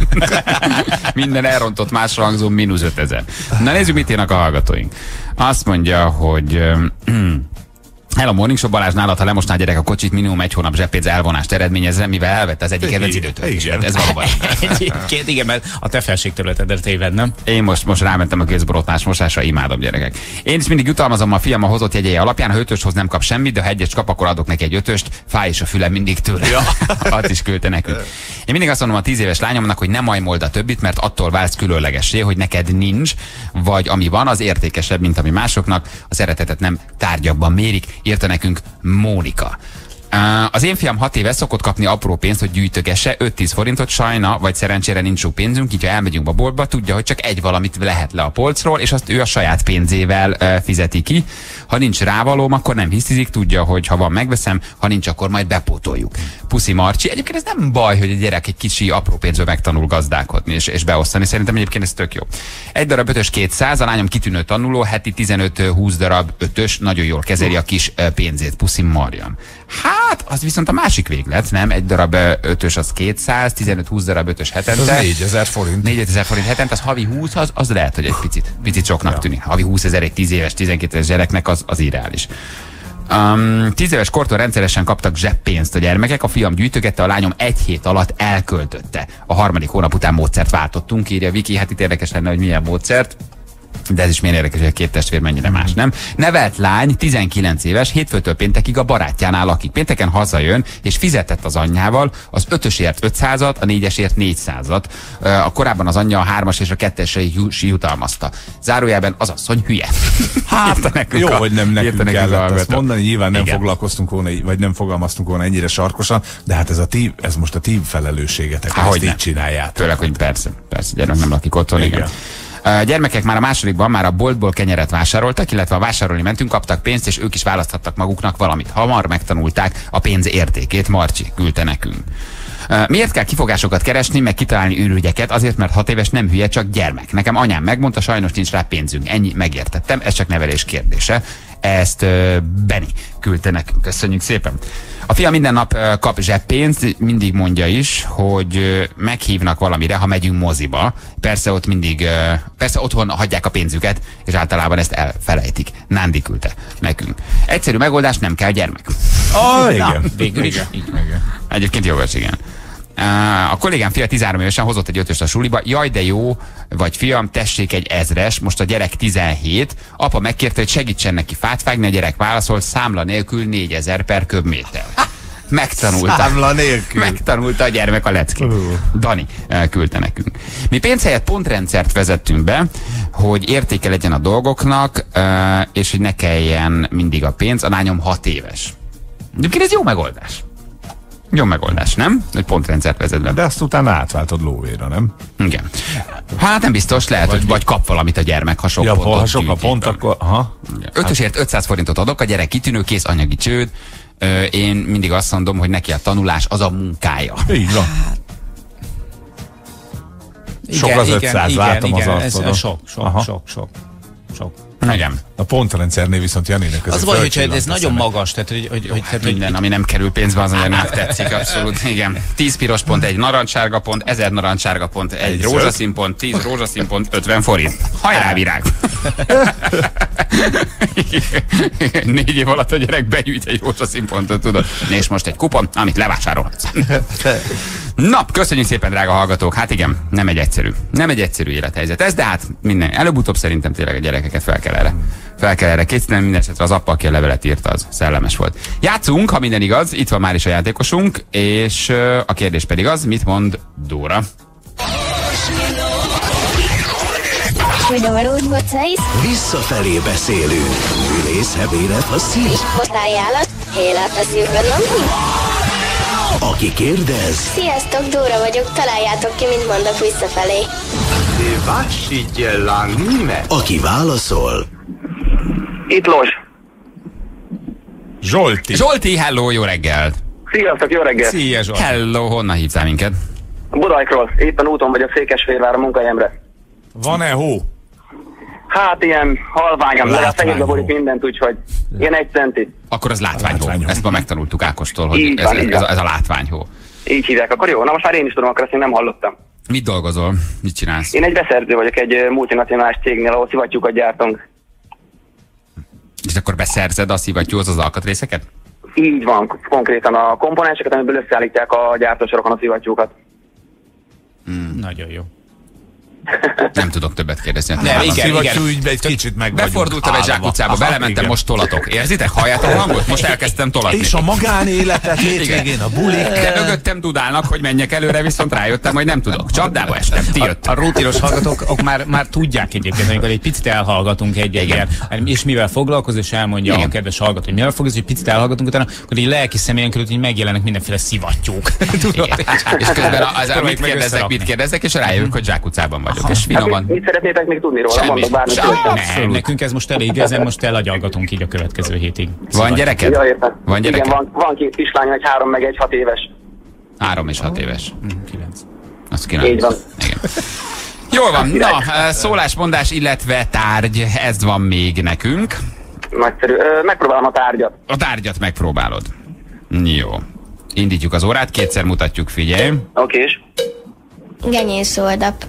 Minden elrontott másra hangzó -5000. Na nézzük, mit írnak a hallgatóink. Azt mondja, hogy Hello Morning Show, Balázs, nálad, ha lemosná a gyerek a kocsit, minimum 1 hónap zseppénz elvonást eredményezze, mivel elvette az egyik kedvenc időtöltésed. Ez valóban. Igen, mert a te felségterületedre téved, nem? Én most rámentem a kézborotnás mosásra, imádom, gyerekek. Én is mindig jutalmazom a fiam a hozott jegyei alapján, ha 5-öst hoz, nem kap semmit, de ha 1-est kap, akkor adok neki egy 5-öst, fáj is a fülem mindig tőle. Ja. Azt is küldte nekünk. Én mindig azt mondom a 10 éves lányomnak, hogy nem majmold a többit, mert attól válsz különlegessé, hogy neked nincs, vagy ami van, az értékesebb, mint ami másoknak. A szeretetet nem tárgyakban mérik, írta nekünk Mónika. Az én fiam 6 éve szokott kapni apró pénzt, hogy gyűjtögesse, 5-10 forintot, sajna, vagy szerencsére nincs sok pénzünk, így ha elmegyünk a boltba, tudja, hogy csak egy valamit lehet le a polcról, és azt ő a saját pénzével fizeti ki. Ha nincs rávalóm, akkor nem hisztizik, tudja, hogy ha van, megveszem, ha nincs, akkor majd bepótoljuk. Puszi Marcsi. Egyébként ez nem baj, hogy a gyerek egy kicsi apró pénzből megtanul gazdálkodni és beosztani. Szerintem egyébként ez tök jó. Egy darab 5-ös 200, a lányom kitűnő tanuló, heti 15-20 darab 5-ös, nagyon jól kezeli a kis pénzét. Puszi Marian. Hát, az viszont a másik véglet, nem? Egy darab 5-ös az 200, 15-20 darab 5-ös hetente. Az 4000 forint. 4000 forint hetente, az havi 20, az lehet, hogy egy picit soknak tűnik. Havi 20 000 egy 10 éves, 12 éves gyereknek az irreális. 10 éves kortól rendszeresen kaptak zseppénzt a gyermekek, a fiam gyűjtögette, a lányom 1 hét alatt elköltötte. A 3. hónap után módszert váltottunk, írja Viki, hát itt érdekes lenne, hogy milyen módszert. De ez is milyen érdekes, hogy a 2 testvér mennyire más, nem? Nevelt lány, 19 éves, hétfőtől péntekig a barátjánál lakik. Pénteken hazajön, és fizetett az anyjával az 5-ösért 500-at, a 4-esért 400-at. A korábban az anyja a 3-as és a 2-esre jutalmazta. Zárójelben az asszony hülye. Hát, jó, hogy nem nekünk kellett ezt mondani, nyilván nem foglalkoztunk volna, vagy nem fogalmaztunk volna ennyire sarkosan, de hát ez most a ti felelősségetek, hogy ezt így csináljátok. Főleg, hogy persze, gyermek nem lakik otthon, igen. A gyermekek már a másodikban már a boltból kenyeret vásároltak, illetve ha vásárolni mentünk, kaptak pénzt, és ők is választhattak maguknak valamit. Hamar megtanulták a pénz értékét, Marcsi küldte nekünk. Miért kell kifogásokat keresni, meg kitalálni űrügyeket? Azért, mert 6 éves nem hülye, csak gyermek. Nekem anyám megmondta, sajnos nincs rá pénzünk. Ennyi, megértettem, ez csak nevelés kérdése. Ezt Benny küldte nekünk. Köszönjük szépen. A fia minden nap kap zseppénzt, mindig mondja is, hogy meghívnak valamire, ha megyünk moziba. Persze ott mindig, persze otthon hagyják a pénzüket, és általában ezt elfelejtik. Nándi küldte nekünk. Egyszerű megoldás, nem kell gyermek. Igen. Végül is. Egyébként jogos, igen. A kollégám fia 13 évesen hozott egy 5-öst a suliba. Jaj, de jó, vagy fiam, tessék egy 1000-es, most a gyerek 17. Apa megkérte, hogy segítsen neki fát vágni, a gyerek válaszolt, számla nélkül 4000 per köbméter. Megtanulta a gyermek a leckét. Dani küldte nekünk. Mi pénz helyett pontrendszert vezettünk be, hogy értéke legyen a dolgoknak, és hogy ne kelljen mindig a pénz. A lányom 6 éves. Egyébként ez jó megoldás. Jó megoldás, nem? Hogy pontrendszert vezet be. De azt utána átváltod lóvéra, nem? Igen. Hát nem biztos, lehet, hogy vagy kap valamit a gyermek, ha sok pontot. Ha sok a pont, akkor... Aha. 5-ösért 500 forintot adok, a gyerek kitűnő, kész, anyagi csőd. Én mindig azt mondom, hogy neki a tanulás az a munkája. Így van. Sok az 500, látom az arcodon. Sok. Igen. A pontrendszernél viszont Janinek az baj, hogy ez nagyon magas, tehát hogy minden, ami nem kerül pénzbe, az nagyon tetszik, abszolút. Igen. 10 piros pont, egy narancssárga pont, 1000 narancssárga pont, egy rózsaszín pont, 10 rózsaszín pont, 50 forint. Hajrá, virág! 4 év alatt a gyerek begyűjt egy rózsaszín pontot, tudod. És most egy kupon, amit levásárolhatsz. Na, köszönjük szépen, drága hallgatók. Hát igen, nem egy egyszerű élethelyzet ez, de hát minden, előbb-utóbb szerintem tényleg a gyerekeket fel kell erre készíteni, mindenesetre az apa, aki a levelet írta, az szellemes volt. Játszunk, ha minden igaz, itt van már is a játékosunk, és a kérdés pedig az, mit mond Dóra? Visszafelé beszélünk. Ülész, hebélet, a szív. Aki kérdez... Sziasztok, Dóra vagyok, találjátok ki, mint mondok visszafelé. Aki válaszol... Itt Los. Zsolti, hello, jó reggelt! Sziasztok, jó reggelt! Szia, Zsolti! Hello, honnan hívtál minket? Budajkról. Éppen úton vagyok Székesfehérvár a munkahelyemre. Van-e hó? Hát ilyen halványan, de a fejébe borik mindent, úgyhogy ilyen 1 centi. Akkor az látványhó. Ezt ma megtanultuk Ákostól, hogy ez a látványhó. Így hívják, akkor jó. Na most már én is tudom, akkor ezt én nem hallottam. Mit dolgozol? Mit csinálsz? Én egy beszerző vagyok egy multinacionális cégnél, ahol szivattyúkat gyártunk. És akkor beszerzed a szivattyúhoz az alkatrészeket? Így van, konkrétan a komponenseket, amiből összeállítják a gyártósorokon a szivattyúkat. Nagyon jó. Nem tudok többet kérdezni. Nem, igen. Egy kicsit meg befordultam egy zsákutcába, belementem, most tolatok. Érzitek? Halljátok a hangot? Most elkezdtem tolatni. És a magánéletet hétvégén a bulik. De mögöttem dudálnak, hogy menjek előre, viszont rájöttem, hogy nem tudok. Csapdába estem. Ti jöttek. A rutinos hallgatók már tudják egyébként, amikor egy picit elhallgatunk egy ilyen, és mivel foglalkoz, és elmondja a kedves hallgató, hogy mivel foglalkoz, hogy picit elhallgatunk utána, akkor így lelki személyen körül, hogy megjelennek mindenféle szivattyúk. És közben mit kérdezek, és rájövök, hogy zsákutcában vagyok. És finoman. Mit szeretnétek még tudni róla? Mondok bármit. Nem, nekünk ez most elég, ezen most elagyalgatunk így a következő hétig. Van gyereked? Ja, értem. Van gyereked? Igen, van 2 kislányom, egy 3 meg egy 6 éves. 3 és 6 éves. 9. Az 9. Így van. Igen. Jól van, na, szólásmondás, illetve tárgy, ez van még nekünk. Nagyszerű. Megpróbálom a tárgyat. A tárgyat megpróbálod. Jó. Indítjuk az órát, 2-szer mutatjuk, figyelj. Okés. Genyészoldap.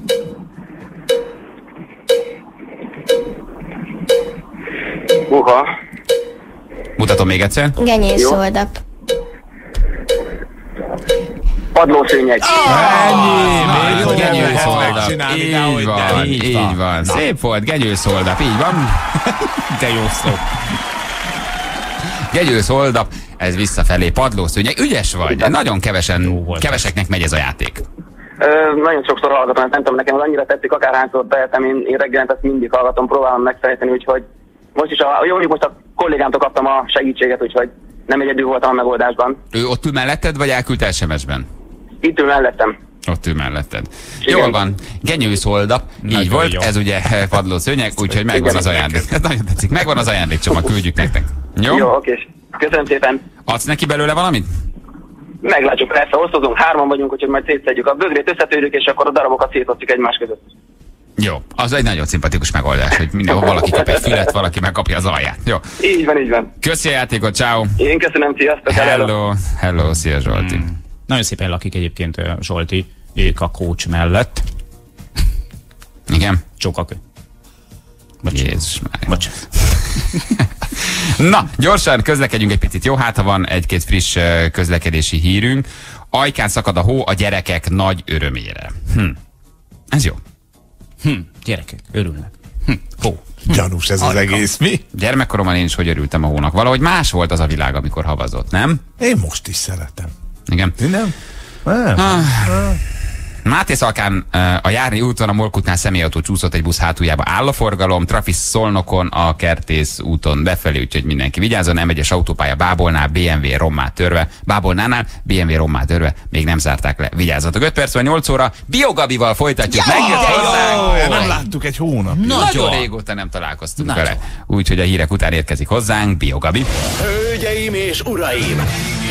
Uha. Mutatom még egyszer. Genyészoldap. Padlószőnyeg. Ennyi! Genyőszoldap. Így van. Szép volt, genyőszoldap, így van. De jó szó. Genyőszoldap, ez visszafelé, padlószőnyeg. Ügyes vagy, de nagyon keveseknek megy ez a játék. Nagyon sokszor hallgatom, nem tudom, nekem az annyira tetszik, akárhányszor tehetem, én reggelent ezt mindig hallgatom, próbálom megfejteni, úgyhogy most is most a kollégámtól kaptam a segítséget, úgyhogy nem egyedül voltam a megoldásban. Ő ott ül melletted, vagy elküldte SMS-ben? Itt ül mellettem. Ott ül melletted. Jól van, genyőszoldap, így volt, jó. Ez ugye padlószőnyeg, úgyhogy megvan az ajándék. Ez nagyon tetszik, megvan az ajándékcsomag, küldjük nektek. Jó, oké. Köszönöm szépen. Adsz neki belőle valamit? Meglátjuk, persze, osztozunk, 3-an vagyunk, úgyhogy majd szétszedjük a bögrét, összetörjük, és akkor a darabokat szétosztjuk egymás között. Jó, az egy nagyon szimpatikus megoldás, hogy mindenhol valaki kap egy fület, valaki megkapja az alját. Jó. Így van, így van. Köszi a játékot, ciao. Én köszönöm, sziasztok. Hello, szia Zsolti. Nagyon szépen lakik egyébként Zsolti, ők a coach mellett. Igen. Csókak. Jézus már. Bocsánat. Na, gyorsan közlekedjünk egy picit, jó? Hát, ha van egy-két friss közlekedési hírünk. Ajkán szakad a hó a gyerekek nagy örömére. Ez jó. Gyerekek, örülnek. Hó. Gyanús ez az egész, mi? Gyermekkoromban én is hogy örültem a hónak. Valahogy más volt az a világ, amikor havazott, nem? Én most is szeretem. Igen. Nem? Mátészalkán a Járni úton a Molkutnál személyautó csúszott egy busz hátuljába, áll a forgalom, Trafisz Szolnokon a Kertész úton befelé, úgyhogy mindenki vigyázzon, M1-es autópálya Bábolnál, BMW rommá törve, Bábolnánál, BMW rommá törve, még nem zárták le, vigyázzatok. 5 perc van 8 óra, Biogabival folytatjuk, megjött hozzánk! Nem láttuk egy hónapja. Nagyon régóta nem találkoztunk vele, úgyhogy a hírek után érkezik hozzánk Biogabi. Hölgyeim és uraim!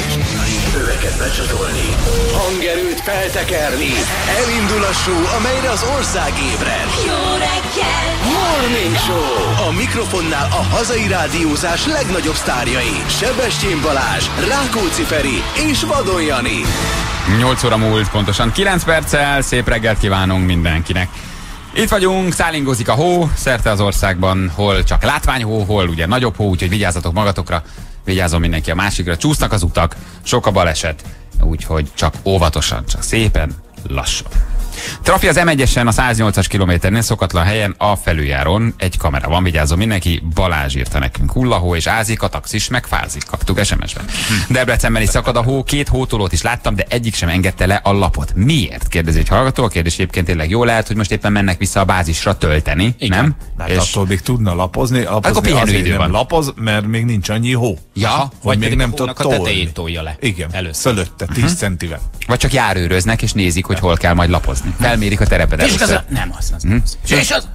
Öveket becsatolni, hangerőt feltekerni. Elindul a show, amelyre az ország ébred. Jó reggel! Morning Show! A mikrofonnál a hazai rádiózás legnagyobb sztárjai. Sebestyén Balázs, Rákóczi Feri és Vadon Jani. 8 óra múlt, pontosan 9 perccel, szép reggelt kívánunk mindenkinek. Itt vagyunk, szállingozik a hó, szerte az országban, hol csak látványhó, hol ugye nagyobb hó, úgyhogy vigyázzatok magatokra, vigyázzon mindenki a másikra, csúsznak az utak, sok a baleset, úgyhogy csak óvatosan, csak szépen, lassan. Trafi az M1-esen a 108-as kilométernél szokatlan helyen a felüljárón egy kamera van, vigyázzon mindenki, Balázs írta nekünk, hullahó és ázik, a taxis megfázik, kaptuk SMS-ben. Debrecenben is szakad a hó, 2 hótolót is láttam, de egyik sem engedte le a lapot. Miért? Kérdezi egy hallgató, a kérdés egyébként tényleg jó lehet, hogy most éppen mennek vissza a bázisra tölteni, igen. Nem? Hát és attól még tudna lapozni akkor azért nem lapoz, mert még nincs annyi hó. Ja, vagy még nem tud tolni. A tetejét tolja le. Igen, fölötte 10 centivel. Vagy csak járőröznek és nézik, hogy hol kell majd lapozni. Felmérik a terepet először. Nem, az. És az?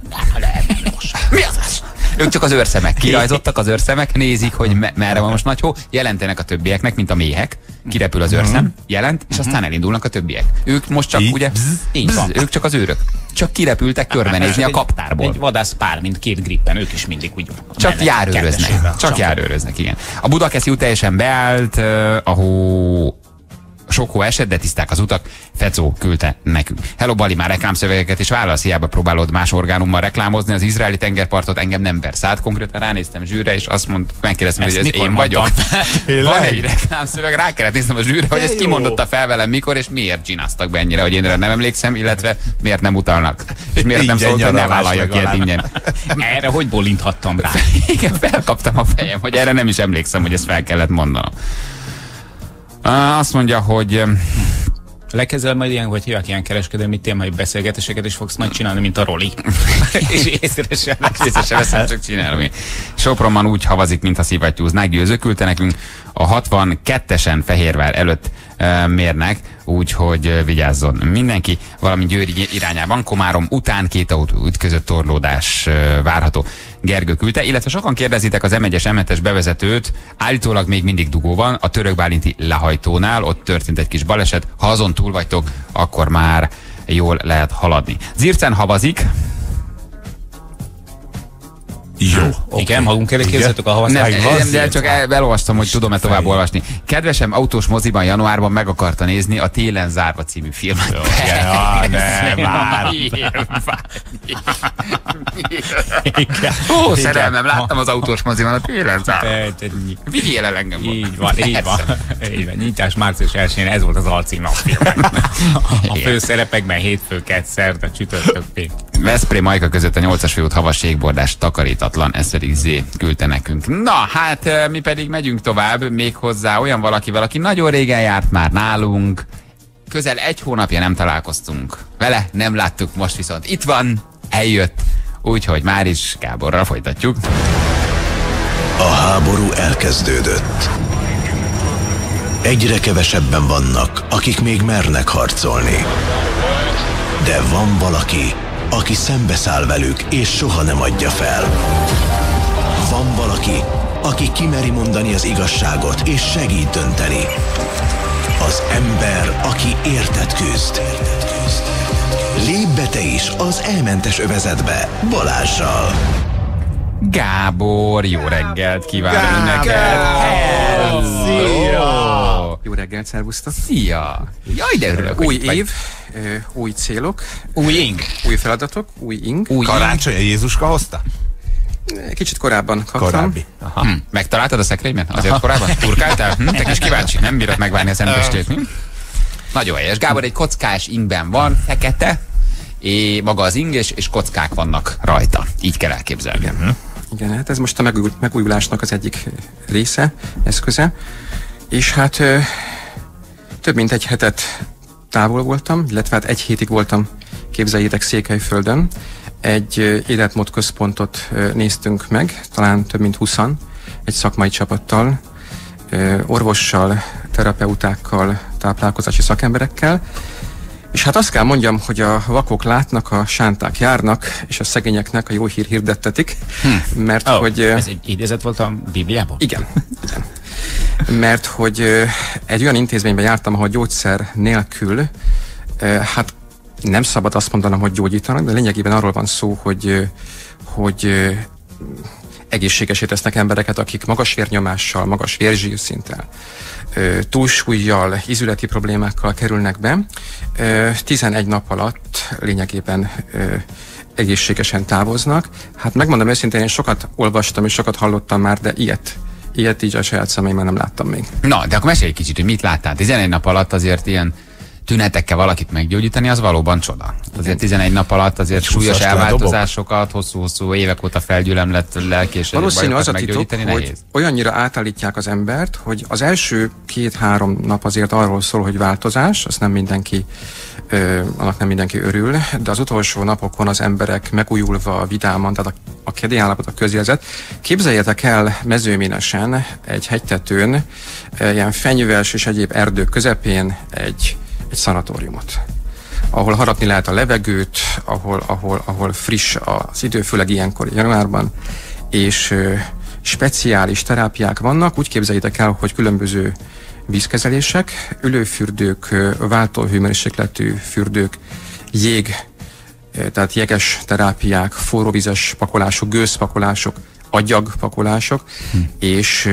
Mi az? Ők csak az őrszemek. Kirajzottak az őrszemek, nézik, hogy merre van most nagy hó, jelentenek a többieknek, mint a méhek. Kirepül az őrszem, jelent, és aztán elindulnak a többiek. Ők most csak ugye, ők csak az őrök. Csak kirepültek körbenézni a kaptárból. Egy vadász pár, mint 2 grippen, ők is mindig úgy csak járőröznek. Csak járőröznek, igen. A Budakeszi út teljesen beállt, a hó sok hó esett, de tiszták az utak. Fecó küldte nekünk. Hello Bali, már reklámszövegeket is válasz, hiába próbálod más orgánummal reklámozni az izraeli tengerpartot, engem nem vesz át. Konkrétan ránéztem zsűrre, és azt megkérdeztem, hogy ez én vagyok. Van egy reklámszöveg, rá kellett néznem a zsűrre, hogy ezt kimondotta fel velem mikor, és miért csináztak be ennyire, hogy én erre nem emlékszem, illetve miért nem utalnak. És miért nem szólt, hogy ne vállaljak ilyet ingyen. Erre hogy bolinthattam rá? Igen, felkaptam a fejem, hogy erre nem is emlékszem, hogy ezt fel kellett mondanom. Azt mondja, hogy legközelebb majd ilyen, hogy hívják ilyen kereskedelmi témai beszélgetéseket, és fogsz majd csinálni, mint a Roli. És észre sem veszem, csak csinálom én. Sopronban úgy havazik, mintha szivattyúznák, Győző küldte nekünk. A 62-esen Fehérvár előtt mérnek, úgyhogy vigyázzon mindenki. Valamint Győri irányában, Komárom után 2 autó között torlódás várható. Gergő küldte, illetve sokan kérdezitek az M1-es M7-es bevezetőt, állítólag még mindig dugó van, a Törökbálinti lehajtónál, ott történt egy kis baleset, ha azon túl vagytok, akkor már jól lehet haladni. Zircen havazik. Jó. Igen, magunk elé képzeltük a havazást. De csak elolvastam, hogy tudom-e tovább olvasni. Kedvesem autós moziban januárban meg akarta nézni a Télen zárva című filmet. Ó, szerelmem, láttam az autós moziban a Télen zárva. Vigyél el engem. Így van. Nyitás március 1-én, ez volt az alcím napfilmben. A főszerepekben hétfő, kedd, szerda, csütörtök, péntek. Veszprém Majka között a 8-as főút havas ségbordás takarítatlan, ezt pedig Z küldte nekünk. Na, hát mi pedig megyünk tovább, méghozzá olyan valakivel, aki nagyon régen járt már nálunk, közel 1 hónapja nem találkoztunk vele, nem láttuk, most viszont itt van, eljött, úgyhogy már is Gáborral folytatjuk. A háború elkezdődött. Egyre kevesebben vannak, akik még mernek harcolni. De van valaki, aki szembeszáll velük, és soha nem adja fel. Van valaki, aki kimeri mondani az igazságot, és segít dönteni. Az ember, aki érted küzd. Lépj be te is az elmentes övezetbe Balázssal. Gábor, jó reggelt kívánunk neked! Szia! Jó reggelt, szervusztok! Szia! Jaj, de örülök, új év, új célok, új ing, új feladatok, új ing. Karácsony, Jézuska hozta? Kicsit korábban kaptam. Korábbi. Megtaláltad a szekrényben? Azért korábban? Turkáltál? Te kis kíváncsi, nem bírod megvárni a szemtestét. Nagyon helyes. Gábor egy kockás ingben van, fekete, és maga az ing, és kockák vannak rajta. Így kell elképzelni. Igen, hát ez most a megújulásnak az egyik része, eszköze. És hát több mint egy hetet távol voltam, illetve hát egy hétig voltam, képzeljétek, Székelyföldön. Egy életmód központot néztünk meg, talán több mint 20-an, egy szakmai csapattal, orvossal, terapeutákkal, táplálkozási szakemberekkel. És hát azt kell mondjam, hogy a vakok látnak, a sánták járnak, és a szegényeknek a jó hír hirdettetik, mert hogy... Ez egy idézet volt a Bibliában? Igen. Mert hogy egy olyan intézményben jártam, ahol gyógyszer nélkül, hát nem szabad azt mondanom, hogy gyógyítanak, de lényegében arról van szó, hogy egészségesé tesznek embereket, akik magas vérnyomással, magas vérzsírszinten, túlsúlyjal, ízületi problémákkal kerülnek be. 11 nap alatt lényegében egészségesen távoznak. Hát megmondom őszintén, én sokat olvastam és sokat hallottam már, de ilyet így a saját szemeimmel nem láttam még. Na, de akkor mesélj egy kicsit, hogy mit láttál. 11 nap alatt azért ilyen tünetekkel valakit meggyógyítani, az valóban csoda. Azért 11 nap alatt azért súlyos elváltozásokat, hosszú-hosszú évek óta felgyülemlett lelki valószínű az a titok, hogy olyannyira átállítják az embert, hogy az első 2-3 nap azért arról szól, hogy változás, azt nem mindenki, annak nem mindenki örül, de az utolsó napokon az emberek megújulva, vidáman, tehát a kedély állapot, a közérzet. Képzeljétek el Mezőménesen, egy hegytetőn, ilyen fenyves és egyéb erdők közepén egy szanatóriumot, ahol harapni lehet a levegőt, ahol friss az idő, főleg ilyenkor januárban, és speciális terápiák vannak. Úgy képzeljétek el, hogy különböző vízkezelések, ülőfürdők, váltóhőmérsékletű fürdők, tehát jeges terápiák, forróvizes pakolások, gőzpakolások, agyagpakolások, és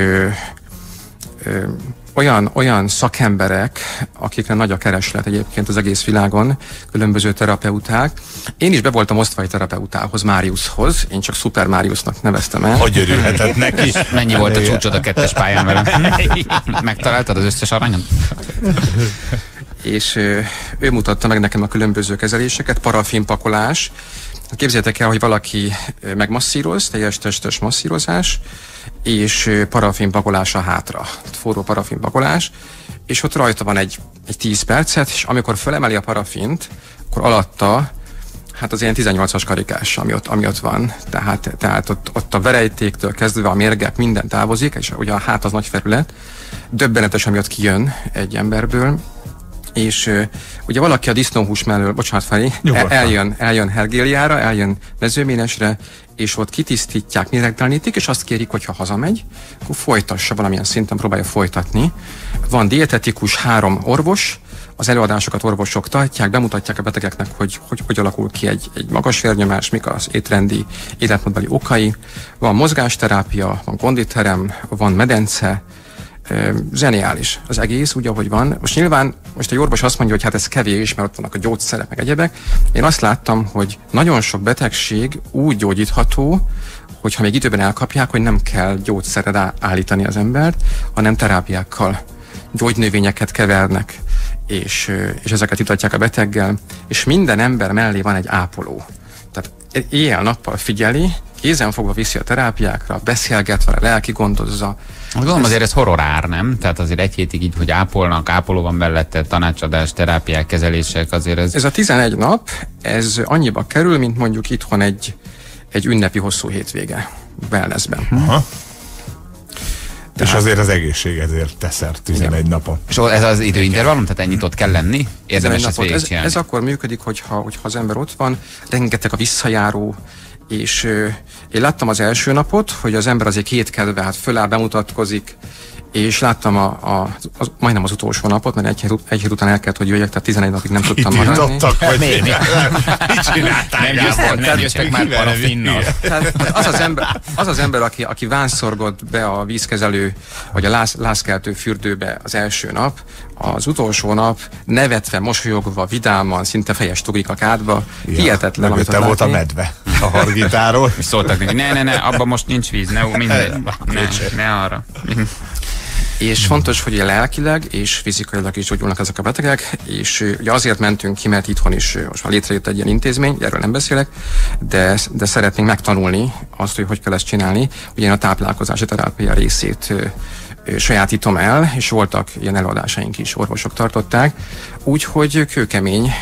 olyan szakemberek, akikre nagy a kereslet egyébként az egész világon, különböző terapeuták. Én is be voltam osztva egy terapeutához, Máriuszhoz, én csak Super Máriusznak neveztem el. Hogy örülhetett neki? Mennyi volt a csúcsod a 2-es pályán velem? Megtaláltad az összes aranyat? És ő mutatta meg nekem a különböző kezeléseket, parafinpakolás. Képzeljétek el, hogy valaki megmasszíroz, teljes testes masszírozás, és parafinpakolás a hátra. Forró parafinpakolás, és ott rajta van egy 10 percet, és amikor felemeli a parafint, akkor alatta, hát az ilyen 18-as karikás, ami ott van. Tehát ott a verejtéktől kezdve a mérgek, minden távozik, és ugye a hát az nagy felület. Döbbenetes, ami ott kijön egy emberből. És ugye valaki a disznóhús mellől, bocsánat Feri, eljön Hergéliára, eljön Mezőménesre, és ott kitisztítják, méregtelenítik, és azt kérik, hogy ha hazamegy, akkor folytassa, valamilyen szinten próbálja folytatni. Van dietetikus, 3 orvos, az előadásokat orvosok tartják, bemutatják a betegeknek, hogy alakul ki egy magas vérnyomás, mik az étrendi, életmódbeli okai. Van mozgásterápia, van konditerem, van medence, zseniális az egész, úgy ahogy van. Most nyilván, egy orvos azt mondja, hogy hát ez kevés, mert ott vannak a gyógyszerek, meg egyebek. Én azt láttam, hogy nagyon sok betegség úgy gyógyítható, hogyha még időben elkapják, hogy nem kell gyógyszerre állítani az embert, hanem terápiákkal, gyógynövényeket kevernek, és ezeket itatják a beteggel, és minden ember mellé van egy ápoló. Tehát éjjel-nappal figyeli, kézenfogva viszi a terápiákra, beszélget vele, lelki gondozza. Gondolom azért ez horrorár, nem? Tehát azért egy hétig így, hogy ápoló van mellette, tanácsadás, terápiák, kezelések, azért ez... Ez a 11 nap, ez annyiba kerül, mint mondjuk itthon egy ünnepi hosszú hétvége wellnessben. Aha. És azért az egészségedért teszel 11 napon. És ez az időintervallum, tehát ennyit ott kell lenni? Érdemes ezt végigcsinálni? Ez akkor működik, hogyha az ember ott van, rengeteg a visszajáró, és én láttam az első napot, hogy az ember azért kétkedve, hát föláll, bemutatkozik, és láttam majdnem az utolsó napot, mert egy hét után el kellett, hogy jöjjek, tehát 11 napig nem tudtam maradni. Mit csináltál? Nem jöttek már parafinnal. Az az ember, aki vánszorgott be a vízkezelő, vagy a lászkeltő fürdőbe az első nap, az utolsó nap nevetve, mosolyogva, vidáman, szinte fejes tugrik a kádba. Ja, hihetetlen, amit te volt a medve a hargitáról. És szóltak neki, ne, abban most nincs víz, ne arra. És fontos, hogy lelkileg és fizikailag is gyógyulnak ezek a betegek, és ugye azért mentünk ki, mert itthon is most már létrejött egy ilyen intézmény, erről nem beszélek, de szeretnénk megtanulni azt, hogy kell ezt csinálni. Ugye én a táplálkozási terápia részét sajátítom el, és voltak ilyen előadásaink is, orvosok tartották, úgyhogy kőkemény,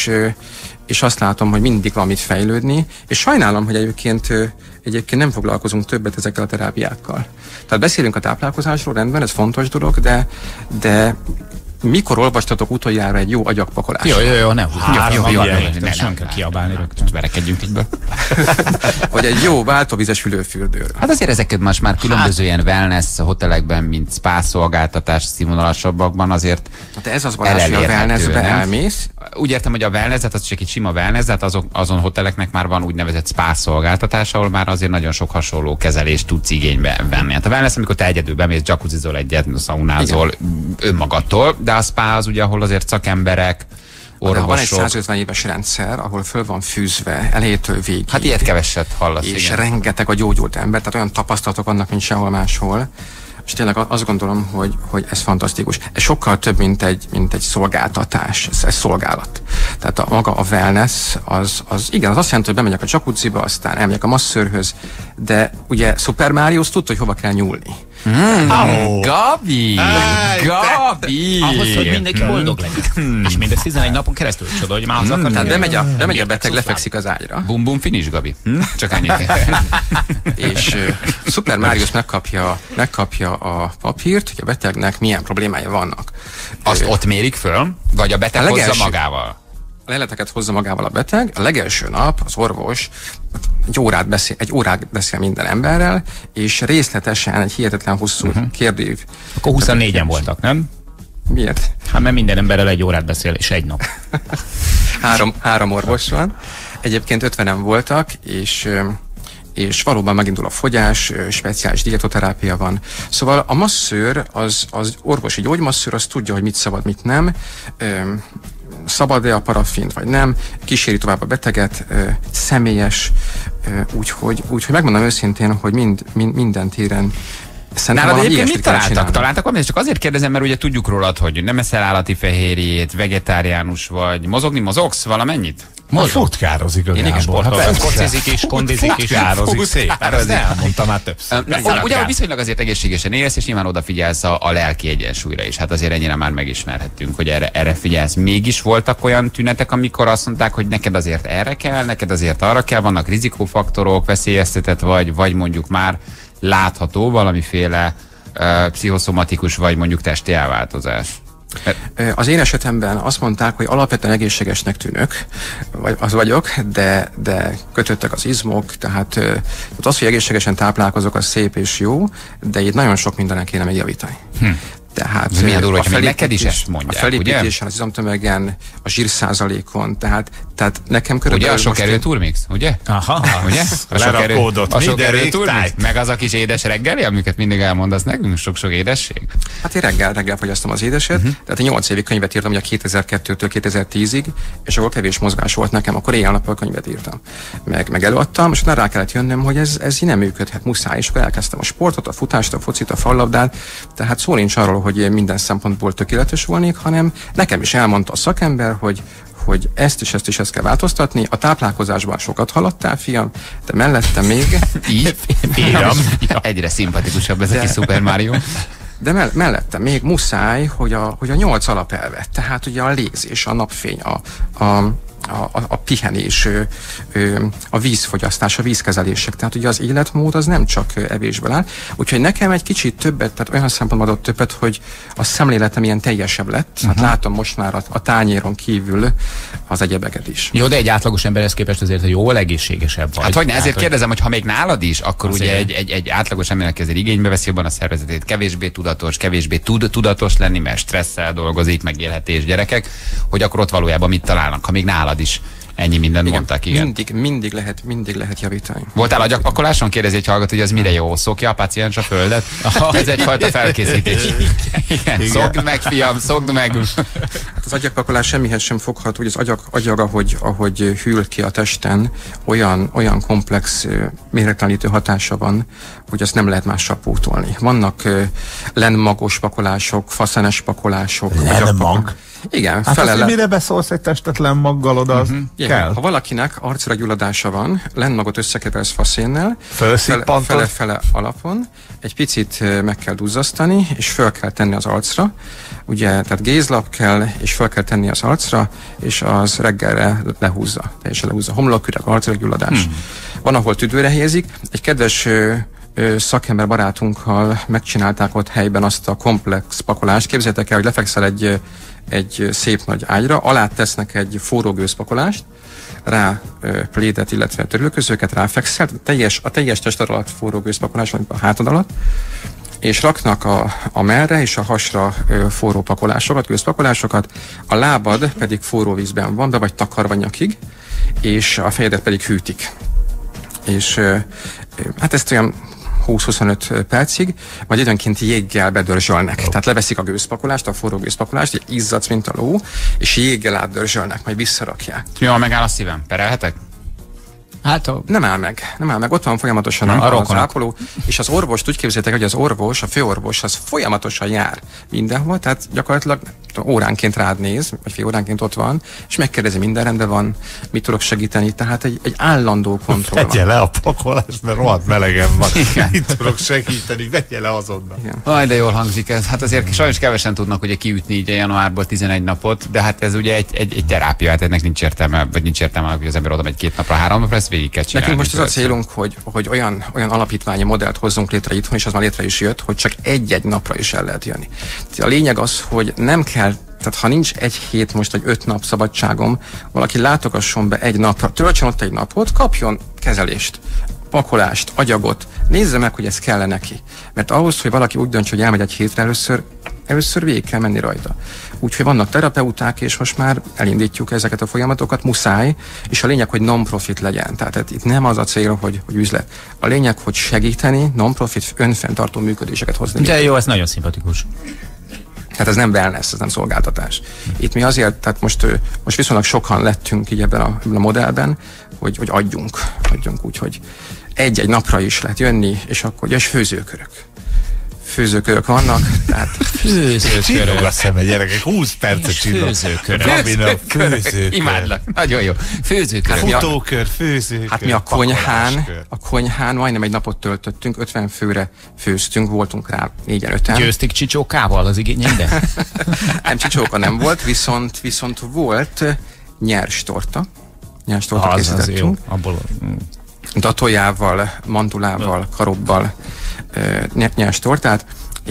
és azt látom, hogy mindig valamit fejlődni, és sajnálom, hogy egyébként nem foglalkozunk többet ezekkel a terápiákkal. Tehát beszélünk a táplálkozásról, rendben, ez fontos dolog, de mikor olvastatok utoljára egy jó agyagpakolást? Jó, nem kell kiabálni rögtön. Verekedjünk így be. Vagy egy jó váltóvizes ülőfürdőről. Hát azért ezeket most már különböző ilyen wellness hotelekben, mint spa szolgáltatás színvonalasabbakban azért de ez az Balázs, hogy a wellnessbe elmész. Úgy értem, hogy a wellness, az csak egy sima wellness, de hát azon hoteleknek már van úgynevezett spa szolgáltatás, ahol már azért nagyon sok hasonló kezelést tudsz igénybe venni. Hát a wellness, amikor te egyedül bemész, jacuzzizol egyet, szaunázol önmagadtól, de a spa az ugye, ahol azért szakemberek, orvosok. Van egy 150 éves rendszer, ahol föl van fűzve elejétől végig. Hát ilyet keveset hallasz. És igen, rengeteg a gyógyult ember, tehát olyan tapasztalatok vannak, mint sehol máshol. És tényleg azt gondolom, hogy ez fantasztikus. Ez sokkal több, mint egy szolgáltatás, ez szolgálat. Tehát maga a wellness, az igen, az azt jelenti, hogy bemegyek a jacuzziba, aztán elmegyek a masszörhöz, de ugye Super Mario tudta, hogy hova kell nyúlni. Gabi! Ahhoz, hogy mindenki boldog legyen. És mindez 11 napon keresztül csoda, hogy már az akar. Tehát bemegy a beteg, lefekszik az ágyra. Bum bum finish, Gabi. Csak annyit. És Super Mario megkapja a papírt, hogy a betegnek milyen problémája vannak. Azt ott mérik föl, vagy a beteg hozza magával? A leleteket hozza magával a beteg. A legelső nap az orvos egy órát beszél minden emberrel, és részletesen egy hihetetlen hosszú kérdőív. Akkor 24-en voltak, nem? Miért? Hát mert minden emberrel egy órát beszél, és egy nap. három orvos van. Egyébként 50-en voltak, és valóban megindul a fogyás, speciális dietoterápia van. Szóval a masszőr, az orvosi gyógymasszőr, az tudja, hogy mit szabad, mit nem, szabad-e a parafint, vagy nem, kíséri tovább a beteget, személyes, úgyhogy megmondom őszintén, hogy minden téren nálad egyébként mit találtak valamit? Csak azért kérdezem, mert ugye tudjuk rólad, hogy nem eszel állati fehérjét, vegetáriánus vagy. Mozogsz valamennyit? Futkározik a Gábor. Kocizik is, kondizik is. Futkározik szépen. Ezt elmondtam már többször. Ugye viszonylag azért egészségesen élsz, és nyilván odafigyelsz a lelki egyensúlyra is. Hát azért ennyire már megismerhettünk, hogy erre figyelsz. Mégis voltak olyan tünetek, amikor azt mondták, hogy neked azért erre kell, neked azért arra kell, vannak rizikófaktorok, veszélyeztetett vagy mondjuk már látható valamiféle pszichoszomatikus vagy mondjuk testi elváltozás. Az én esetemben azt mondták, hogy alapvetően egészségesnek tűnök, vagy az vagyok, de kötöttek az izmok, tehát az, hogy egészségesen táplálkozok, az szép és jó, de itt nagyon sok mindenen kéne még javítani. Tehát milyen durva, hogy neked is ezt mondják, a felépítésen, az izomtömegen, a zsírszázalékon, tehát nekem körülbelül... Ugye a sok erőturmix, ugye? Aha, ugye? A sok erőturmix, meg az a kis édes reggeli, amiket mindig elmondasz nekünk, sok-sok édesség. Hát én reggel fogyasztom az édeset, tehát én 8 évig könyvet írtam, ugye 2002-től 2010-ig, és akkor kevés mozgás volt nekem, akkor éjjel-nappal könyvet írtam. Meg előadtam, és utána rá kellett jönnöm, hogy ez nem működhet, muszáj, és akkor elkezdtem a sportot, a futást, a focit, a fallabdát, tehát szó nincs arról, hogy én minden szempontból tökéletes volnék, hanem nekem is elmondta a szakember, hogy ezt kell változtatni. A táplálkozásban sokat haladtál, fiam, de mellette még... Fiam. Egyre szimpatikusabb ez a kis Super Mario. De mellette még muszáj, hogy a 8 alapelvet, tehát ugye a légzés, a napfény, a pihenés, a vízfogyasztás, a vízkezelések. Tehát ugye az életmód az nem csak evésből áll. Úgyhogy nekem egy kicsit többet, tehát olyan szempontból adott többet, hogy a szemléletem ilyen teljesebb lett. Hát látom most már a tányéron kívül az egyebeket is. Jó, de egy átlagos emberhez képest azért jóval egészségesebb vagy. Hát hogy ne, ezért kérdezem, hogy ha még nálad is, akkor ugye egy átlagos embernek ezért igénybe veszi jobban a szervezetét, kevésbé tudatos, kevésbé tud tudatos lenni, mert stresszel dolgozik, megélhetés, gyerekek, hogy akkor ott valójában mit találnak, ha még nálad is ennyi mindent mondták, igen. Mindig lehet javítani. Voltál agyagpakoláson? Kérdezi egy hallgató, hogy ez mire jó? Szokja a páciens a földet? Ez egyfajta felkészítés. Igen. Szokd meg, fiam, szokd meg. Hát az agyagpakolás semmihez sem foghat, hogy az agyag ahogy hűl ki a testen, olyan komplex méregtelenítő hatása van, hogy azt nem lehet mással pótolni. Vannak lenmagos pakolások, faszenes pakolások. Lenmag? Igen. Hát mire beszólsz egy testetlen maggal oda, az kell. Ha valakinek arcra gyulladása van, lenmagot összekeversz faszénnel, fele alapon, egy picit meg kell duzzasztani, és föl kell tenni az arcra, ugye, tehát gézlap kell, és föl kell tenni az arcra, és az reggelre lehúzza, teljesen lehúzza. Homloküreg, arcra gyulladás. Van, ahol tüdőre helyezik. Egy kedves szakember barátunkkal megcsinálták ott helyben azt a komplex pakolást. Képzeljétek el, hogy lefekszel egy szép nagy ágyra, alá tesznek egy forró gőzpakolást, rá plédet, illetve törülőközőket ráfekszel, a teljes tested alatt forró gőzpakolás, vagy a hátad alatt, és raknak a mellre és a hasra forró pakolásokat, gőzpakolásokat, a lábad pedig forró vízben van, be vagy takarva nyakig, és a fejedet pedig hűtik. És hát ezt olyan 20-25 percig, vagy időnként jéggel bedörzsölnek. Tehát leveszik a gőzpakolást, a forró gőzpakolást, így izzadsz, mint a ló, és jéggel átdörzsölnek, majd visszarakják. Jól megáll a szívem. Perelhetek? Hát nem áll meg. Ott van folyamatosan az ápoló, és az orvost úgy képzeljétek, hogy az orvos, a főorvos, az folyamatosan jár mindenhol, tehát gyakorlatilag óránként rád néz, vagy fél óránként ott van, és megkérdezi, minden rendben van, mit tudok segíteni, tehát egy állandó kontroll van. Vegye le a pakolást, mert rohadt melegen van. Mit tudok segíteni, vegye le azonnal. Aj, de jól hangzik ez. Hát azért sajnos kevesen tudnak ugye kiütni így a januárból 11 napot, de hát ez ugye egy terápia, hát ennek nincs értelme, vagy nincs értelme, hogy az ember oda megy 2 napra, 3 napra, ezt végig kell csinálni. Nekünk most az a célunk, hogy olyan alapítványi modellt hozzunk létre itthon, és az már létre is jött, hogy csak egy-egy napra is el lehet jönni. A lényeg az, hogy nem kell, tehát ha nincs 1 hét most, vagy 5 nap szabadságom, valaki látogasson be egy napra, töltsön ott egy napot, kapjon kezelést, pakolást, agyagot, nézze meg, hogy ez kell neki. Mert ahhoz, hogy valaki úgy döntse, hogy elmegy egy hétre először végig kell menni rajta. Úgyhogy vannak terapeuták, és most már elindítjuk ezeket a folyamatokat, muszáj, és a lényeg, hogy non-profit legyen. Tehát itt nem az a cél, hogy üzlet. A lényeg, hogy segíteni, non-profit, önfenntartó működéseket hozni. De jó, ez nagyon szimpatikus. Tehát ez nem wellness, ez nem szolgáltatás. Itt mi azért, tehát most viszonylag sokan lettünk így ebben a modellben, hogy adjunk úgy, hogy egy napra is lehet jönni, és akkor, és főzőkörök vannak, tehát főzőkörök. A szeme, gyerekek, 20 percet csinálok. Főzőkörök. Imádlak, nagyon jó. Főzőkörök. Futókör, főzőkör. Hát mi a konyhán majdnem egy napot töltöttünk, 50 főre főztünk, voltunk rá 4-5-en. Győzték csicsókával az igényeibe? Nem, csicsóka nem volt, viszont volt nyers torta. Nyers torta készítettünk. Datójával, mandulával, karobbal nyers tortát,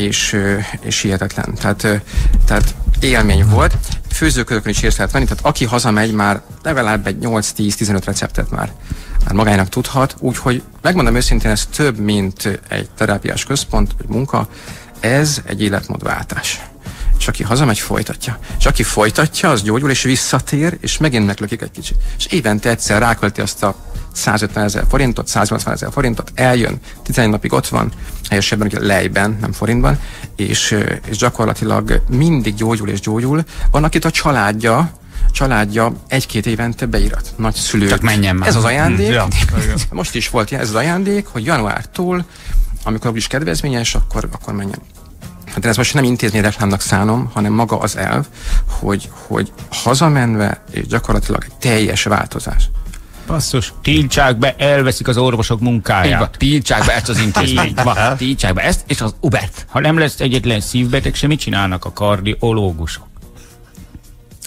és hihetetlen. Tehát élmény volt. Főzőkörökön is részt lehet venni, tehát aki hazamegy, már legalább egy 8-10-15 receptet már magának tudhat, úgyhogy megmondom őszintén, ez több, mint egy terápiás központ, vagy munka, ez egy életmódváltás. És aki hazamegy, folytatja. És aki folytatja, az gyógyul, és visszatér, és megint meglökik egy kicsit. És évente egyszer rákölti azt a 150 000 forintot, 180 000 forintot, eljön, 11 napig ott van, helyesebben ugye lejben, nem forintban, és gyakorlatilag mindig gyógyul. Van, akit a családja 1-2 évente beirat. Nagyszülők. Csak menjen már. Ez az ajándék. Most is volt ez az ajándék, hogy januártól, amikor úgyis kedvezményes, akkor menjen. Hát ez most nem intézmény reklámnak szánom, hanem maga az elv, hogy hazamenve és gyakorlatilag egy teljes változás. Basszus, tiltsák be, elveszik az orvosok munkáját. Tiltsák be ezt az intézményt. Tiltsák be ezt és az Ubert. Ha nem lesz egyetlen szívbeteg, se mit csinálnak a kardiológusok?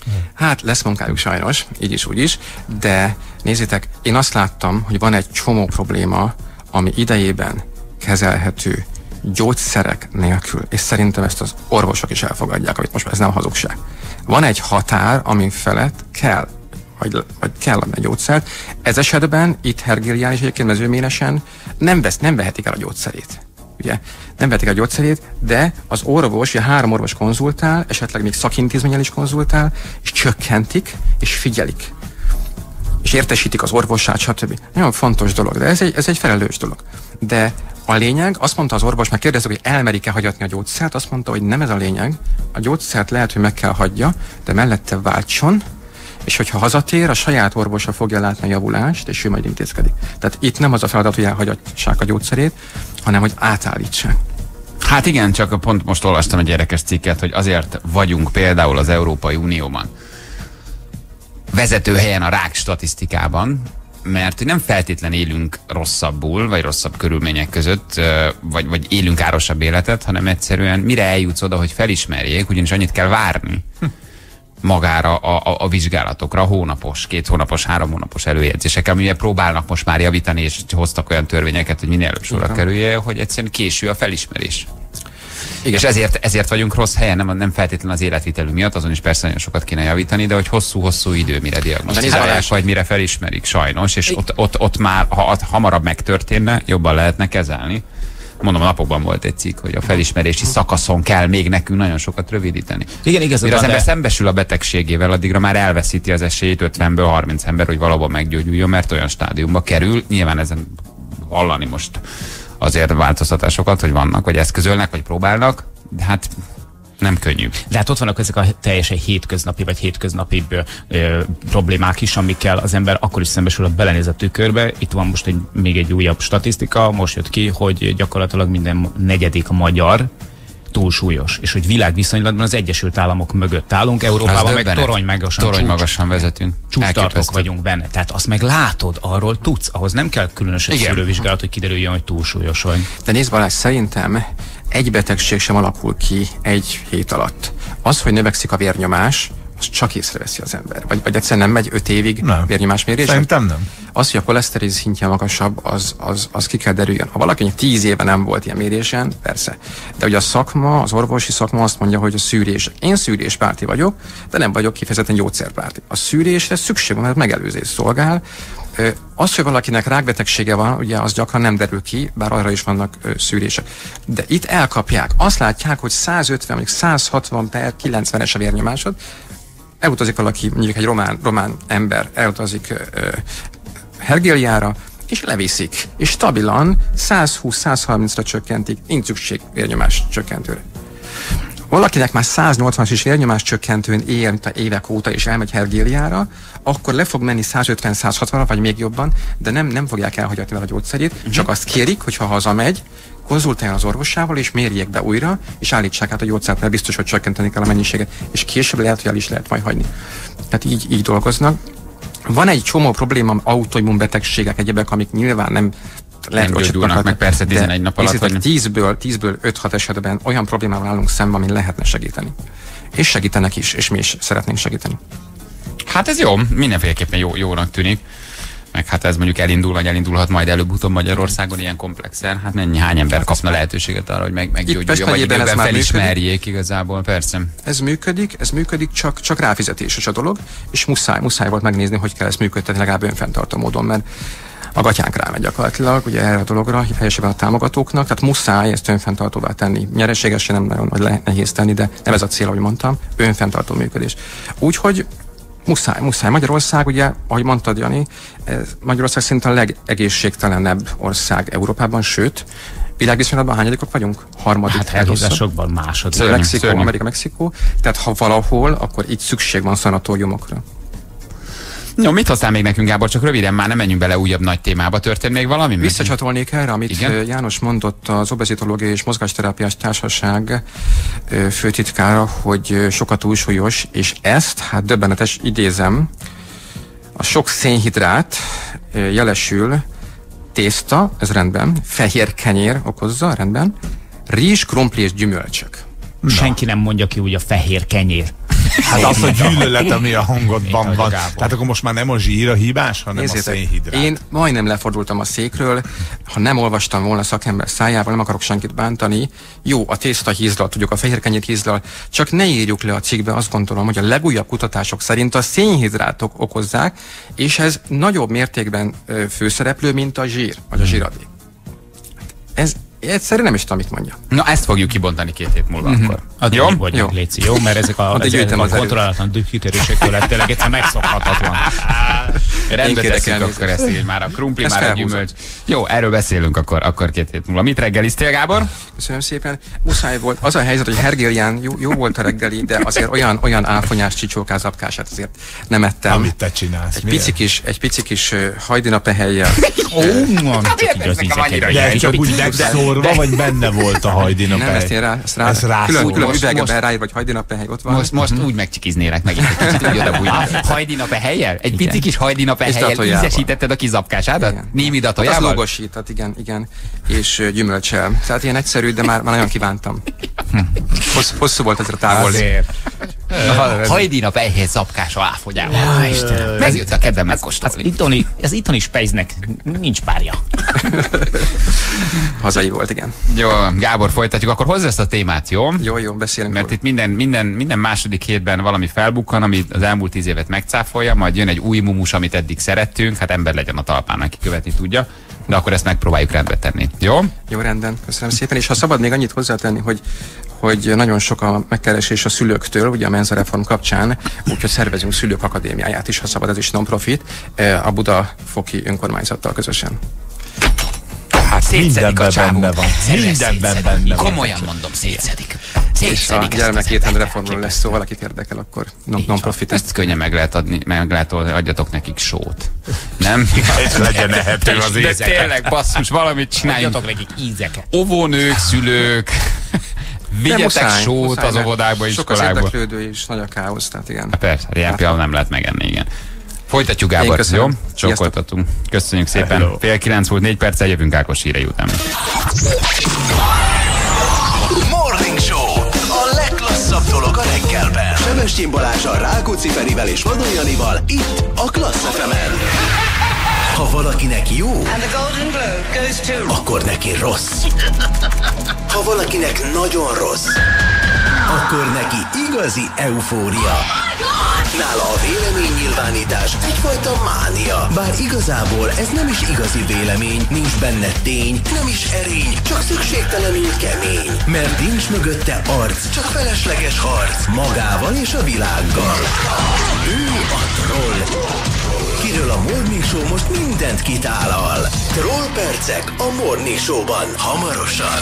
Hát lesz munkájuk sajnos, így is, úgy is, de nézzétek, én azt láttam, hogy van egy csomó probléma, ami idejében kezelhető gyógyszerek nélkül, és szerintem ezt az orvosok is elfogadják, amit most ez nem hazugság. Van egy határ, amin felett kell, vagy kell adni a gyógyszert. Ez esetben itt Hergélián és egyébként Mezőméresen nem vehetik el a gyógyszerét. Ugye? Nem vehetik el a gyógyszerét, de az orvos, ugye 3 orvos konzultál, esetleg még szakintézménnyel is konzultál, és csökkentik, és figyelik. És értesítik az orvosát, stb. Nagyon fontos dolog, de ez egy felelős dolog. De a lényeg, azt mondta az orvos, meg kérdezzük, hogy elmerik-e hagyatni a gyógyszert, azt mondta, hogy nem ez a lényeg, a gyógyszert lehet, hogy meg kell hagyja, de mellette váltson, és hogyha hazatér, a saját orvosa fogja látni a javulást, és ő majd intézkedik. Tehát itt nem az a feladat, hogy elhagyassák a gyógyszerét, hanem hogy átállítsák. Hát igen, csak pont most olvastam egy érdekes cikket, hogy azért vagyunk például az Európai Unióban vezető helyen a rák statisztikában, mert nem feltétlen élünk rosszabbul, vagy rosszabb körülmények között, vagy élünk árosabb életet, hanem egyszerűen mire eljutsz oda, hogy felismerjék, ugyanis annyit kell várni magára a vizsgálatokra, hónapos, 2 hónapos, 3 hónapos előjegyzésekkel, amivel próbálnak most már javítani, és hoztak olyan törvényeket, hogy minél előbb sorra kerülje, hogy egyszerűen késő a felismerés. Igen. És ezért vagyunk rossz helyen, nem feltétlenül az életvitelünk miatt, azon is persze nagyon sokat kéne javítani, de hogy hosszú idő, mire diagnosztizálják, vagy mire felismerik sajnos, és ott már, ha hamarabb megtörténne, jobban lehetne kezelni. Mondom, a napokban volt egy cikk, hogy a felismerési szakaszon kell még nekünk nagyon sokat rövidíteni. Igen, igazad. Mire az ember szembesül a betegségével, addigra már elveszíti az esélyt 50-ből 30 ember, hogy valóban meggyógyuljon, mert olyan stádiumba kerül. Nyilván ezen hallani most azért változtatásokat, hogy vannak, vagy eszközölnek, vagy próbálnak, de hát nem könnyű. De hát ott vannak ezek a teljesen hétköznapi, vagy hétköznapi problémák is, amikkel az ember akkor is szembesül, ha belenéz a tükörbe. Itt van most még egy újabb statisztika, most jött ki, hogy gyakorlatilag minden 4. magyar túlsúlyos, és hogy világviszonylatban az Egyesült Államok mögött állunk, Európában meg torony magasan vezetünk. Csúcstartók vagyunk benne. Tehát azt meg látod, arról tudsz, ahhoz nem kell különösen szűrővizsgálat, hogy kiderüljön, hogy túlsúlyos vagy. De nézd Balázs, szerintem egy betegség sem alakul ki egy hét alatt. Az, hogy növekszik a vérnyomás, az csak észreveszi az ember. Vagy egyszerűen nem megy 5 évig vérnyomásmérés. Szerintem nem. Az, hogy a koleszterin szintje magasabb, az ki kell derüljön. Ha valakinek 10 éve nem volt ilyen mérésen, persze. De ugye a szakma, az orvosi szakma azt mondja, hogy a szűrés. Én szűréspárti vagyok, de nem vagyok kifejezetten gyógyszerpárti. A szűrésre szükség van, mert megelőzés szolgál. Az, hogy valakinek rákbetegsége van, ugye az gyakran nem derül ki, bár arra is vannak szűrések. De itt elkapják. Azt látják, hogy 150, mondjuk 160 per 90-es a vérnyomásod, elutazik valaki, mondjuk egy román ember, elutazik Hergéliára, és leviszik. És stabilan 120-130-ra csökkentik, nincs szükség vérnyomás csökkentőre. Valakinek már 180-as is vérnyomás csökkentőn él, mint a évek óta, és elmegy Hergéliára, akkor le fog menni 150-160-ra, vagy még jobban, de nem fogják elhagyatni vele a gyógyszerét, csak azt kérik, hogy ha hazamegy, konzultáljon az orvosával, és mérjék be újra, és állítsák át a gyógyszert, mert biztos, hogy csökkenteni kell a mennyiséget, és később lehet, hogy el is lehet majd hagyni. Tehát így dolgoznak. Van egy csomó probléma, autoimmun betegségek, egyebek, amik nyilván nem lehet, nem gyógyulnak meg persze 11 nap alatt. Vagy 10-ből 5-6 esetben olyan problémával állunk szemben, amin lehetne segíteni. És segítenek is, és mi is szeretnénk segíteni. Hát ez jó, mindenféleképpen jónak tűnik. Meg hát ez mondjuk elindul, vagy elindulhat majd előbb-utóbb Magyarországon ilyen komplexen. Hát hány ember kapna lehetőséget arra, hogy meggyógyulja, vagy időben felismerjék igazából, persze. Ez működik, csak ráfizetéses a dolog, és muszáj volt megnézni, hogy kell ezt működtetni legalább önfenntartó módon, mert a gatyánk rámegy gyakorlatilag, ugye erre a dologra, helyesében a támogatóknak, tehát muszáj ezt önfenntartóvá tenni. Nyereségesen nem nagyon vagy nehéz tenni, de nem ez a cél, ahogy mondtam, önfenntartó működés. Úgyhogy muszáj. Magyarország, ugye, ahogy mondtad, Jani, Magyarország szinte a legegészségtelenebb ország Európában, sőt, világviszonylatban hányadikok vagyunk? Harmadik. Hát elhízásokban második. Mexikó. Tehát ha valahol, akkor itt szükség van szanatóriumokra. Jó, mit hoztál még nekünk, Gábor? Csak röviden, már nem menjünk bele újabb nagy témába. Történt még valami? Visszacsatolnék erre, amit János mondott, az Obezitológiai és Mozgásterápiás Társaság főtitkára, hogy sokat túlsúlyos, és ezt, hát döbbenetes, idézem, a sok szénhidrát jelesül tészta, ez rendben, fehér kenyér okozza, rendben, rizs, krumpli és gyümölcsök. Senki nem mondja ki úgy a fehér kenyér. Hát az a gyűlölet, ami a hangodban van. Tehát akkor most már nem a zsír a hibás, hanem a szénhidrát. Én majdnem lefordultam a székről, ha nem olvastam volna szakember szájával, nem akarok senkit bántani. Jó, a tészta hízlal, tudjuk, a fehérkenyér hízlal, csak ne írjuk le a cikkbe, azt gondolom, hogy a legújabb kutatások szerint a szénhidrátok okozzák, és ez nagyobb mértékben főszereplő, mint a zsír, vagy a zsíradék. Ez egyszerűen nem is tudom, mit mondja. Na, ezt fogjuk kibontani 2 hét múlva akkor. Jó? Jó, Léci, jó? Mert ezek a kontrollálatlan kitörőséktől lett tényleg egyszer megszokhatatlan. Rendbe tesszük akkor ezt így, már a krumpli, már a gyümölcs. Jó, erről beszélünk akkor 2 hét múlva. Mit reggeliztél, Gábor? Köszönöm szépen. Muszáj volt. Az a helyzet, hogy Hergélián jó volt a reggeli, de azért olyan áfonyás csicsókázapkását azért nem ettem. Amit te csinálsz. Egy pici kis hajdinapehelyjel. Csak úgy megszórva, vagy benne volt a hajdinapehely? Nem, ezt rá. Külön üvegben ráír, vagy hajdinapehely ott van. Most úgy megcsikiznélek megint egy kicsit, úgy odabújnál. Hajdinapehelyel? Egy pici kis hajdinapehelyel ízesítetted a kizapkásádat? Némi datójával? Az logosítat, igen. És gyümölcsel. Tehát ilyen egyszerű, de már nagyon kívántam. Hosszú volt ezre távol. Hajdinapehely zapkás áfogyával. Megjött a kedvem megkóstolni. Az itthoni spejznek nincs párja. Hazai volt, igen. Jó, Gábor, folytatjuk. Akkor hozz ezt a témát, jó? Jó, beszélünk. Mert itt minden második hétben valami felbukkan, ami az elmúlt 10 évet megcáfolja, majd jön egy új mumus, amit eddig szerettünk, hát ember legyen a talpán, aki követni tudja, de akkor ezt megpróbáljuk rendbe tenni. Jó? Jó, rendben. Köszönöm szépen. És ha szabad még annyit hozzátenni, hogy nagyon sok a megkeresés a szülőktől, ugye a Menza Reform kapcsán, úgyhogy szervezünk szülők akadémiáját is, ha szabad, ez is non-profit, a Budafoki önkormányzattal közösen. Mindenben benne van. Mindenben benne van. Komolyan mondom, szétszedik. És a gyermek étthend reformról lesz szó, valakit érdekel, akkor non-profit. Ezt könnyen meg lehet adni, adjatok nekik sót. Nem? És legyen ehető az éjszaka. De tényleg, basszus, valamit csináljunk. Adjatok nekik ízeket. Óvónők, szülők, vigyetek sót az óvodákba, iskolákba. Sok az érdeklődő és nagy a káosz, tehát igen. Persze, ilyen például nem lehet megenni, igen. Folytatjuk, Gábor, jó? Csókoltatunk. Köszönjük szépen. Hello. 8:30 volt, 4 perccel jövünk Ákos hírei után. Morning Show. A legklasszabb dolog a reggelben. Sebestyén Balázsral, Rákóczi Ferivel és Vadon Janival itt a Klassz FM-en. Ha valakinek jó, akkor neki rossz. Ha valakinek nagyon rossz, akkor neki igazi eufória. Nála a véleménynyilvánítás egyfajta mánia. Bár igazából ez nem is igazi vélemény, nincs benne tény, nem is erény, csak szükségtelenül kemény. Mert nincs mögötte arc, csak felesleges harc magával és a világgal. Ő a troll, kiről a Morning Show most mindent kitálal. Troll percek a Morning Show-ban hamarosan.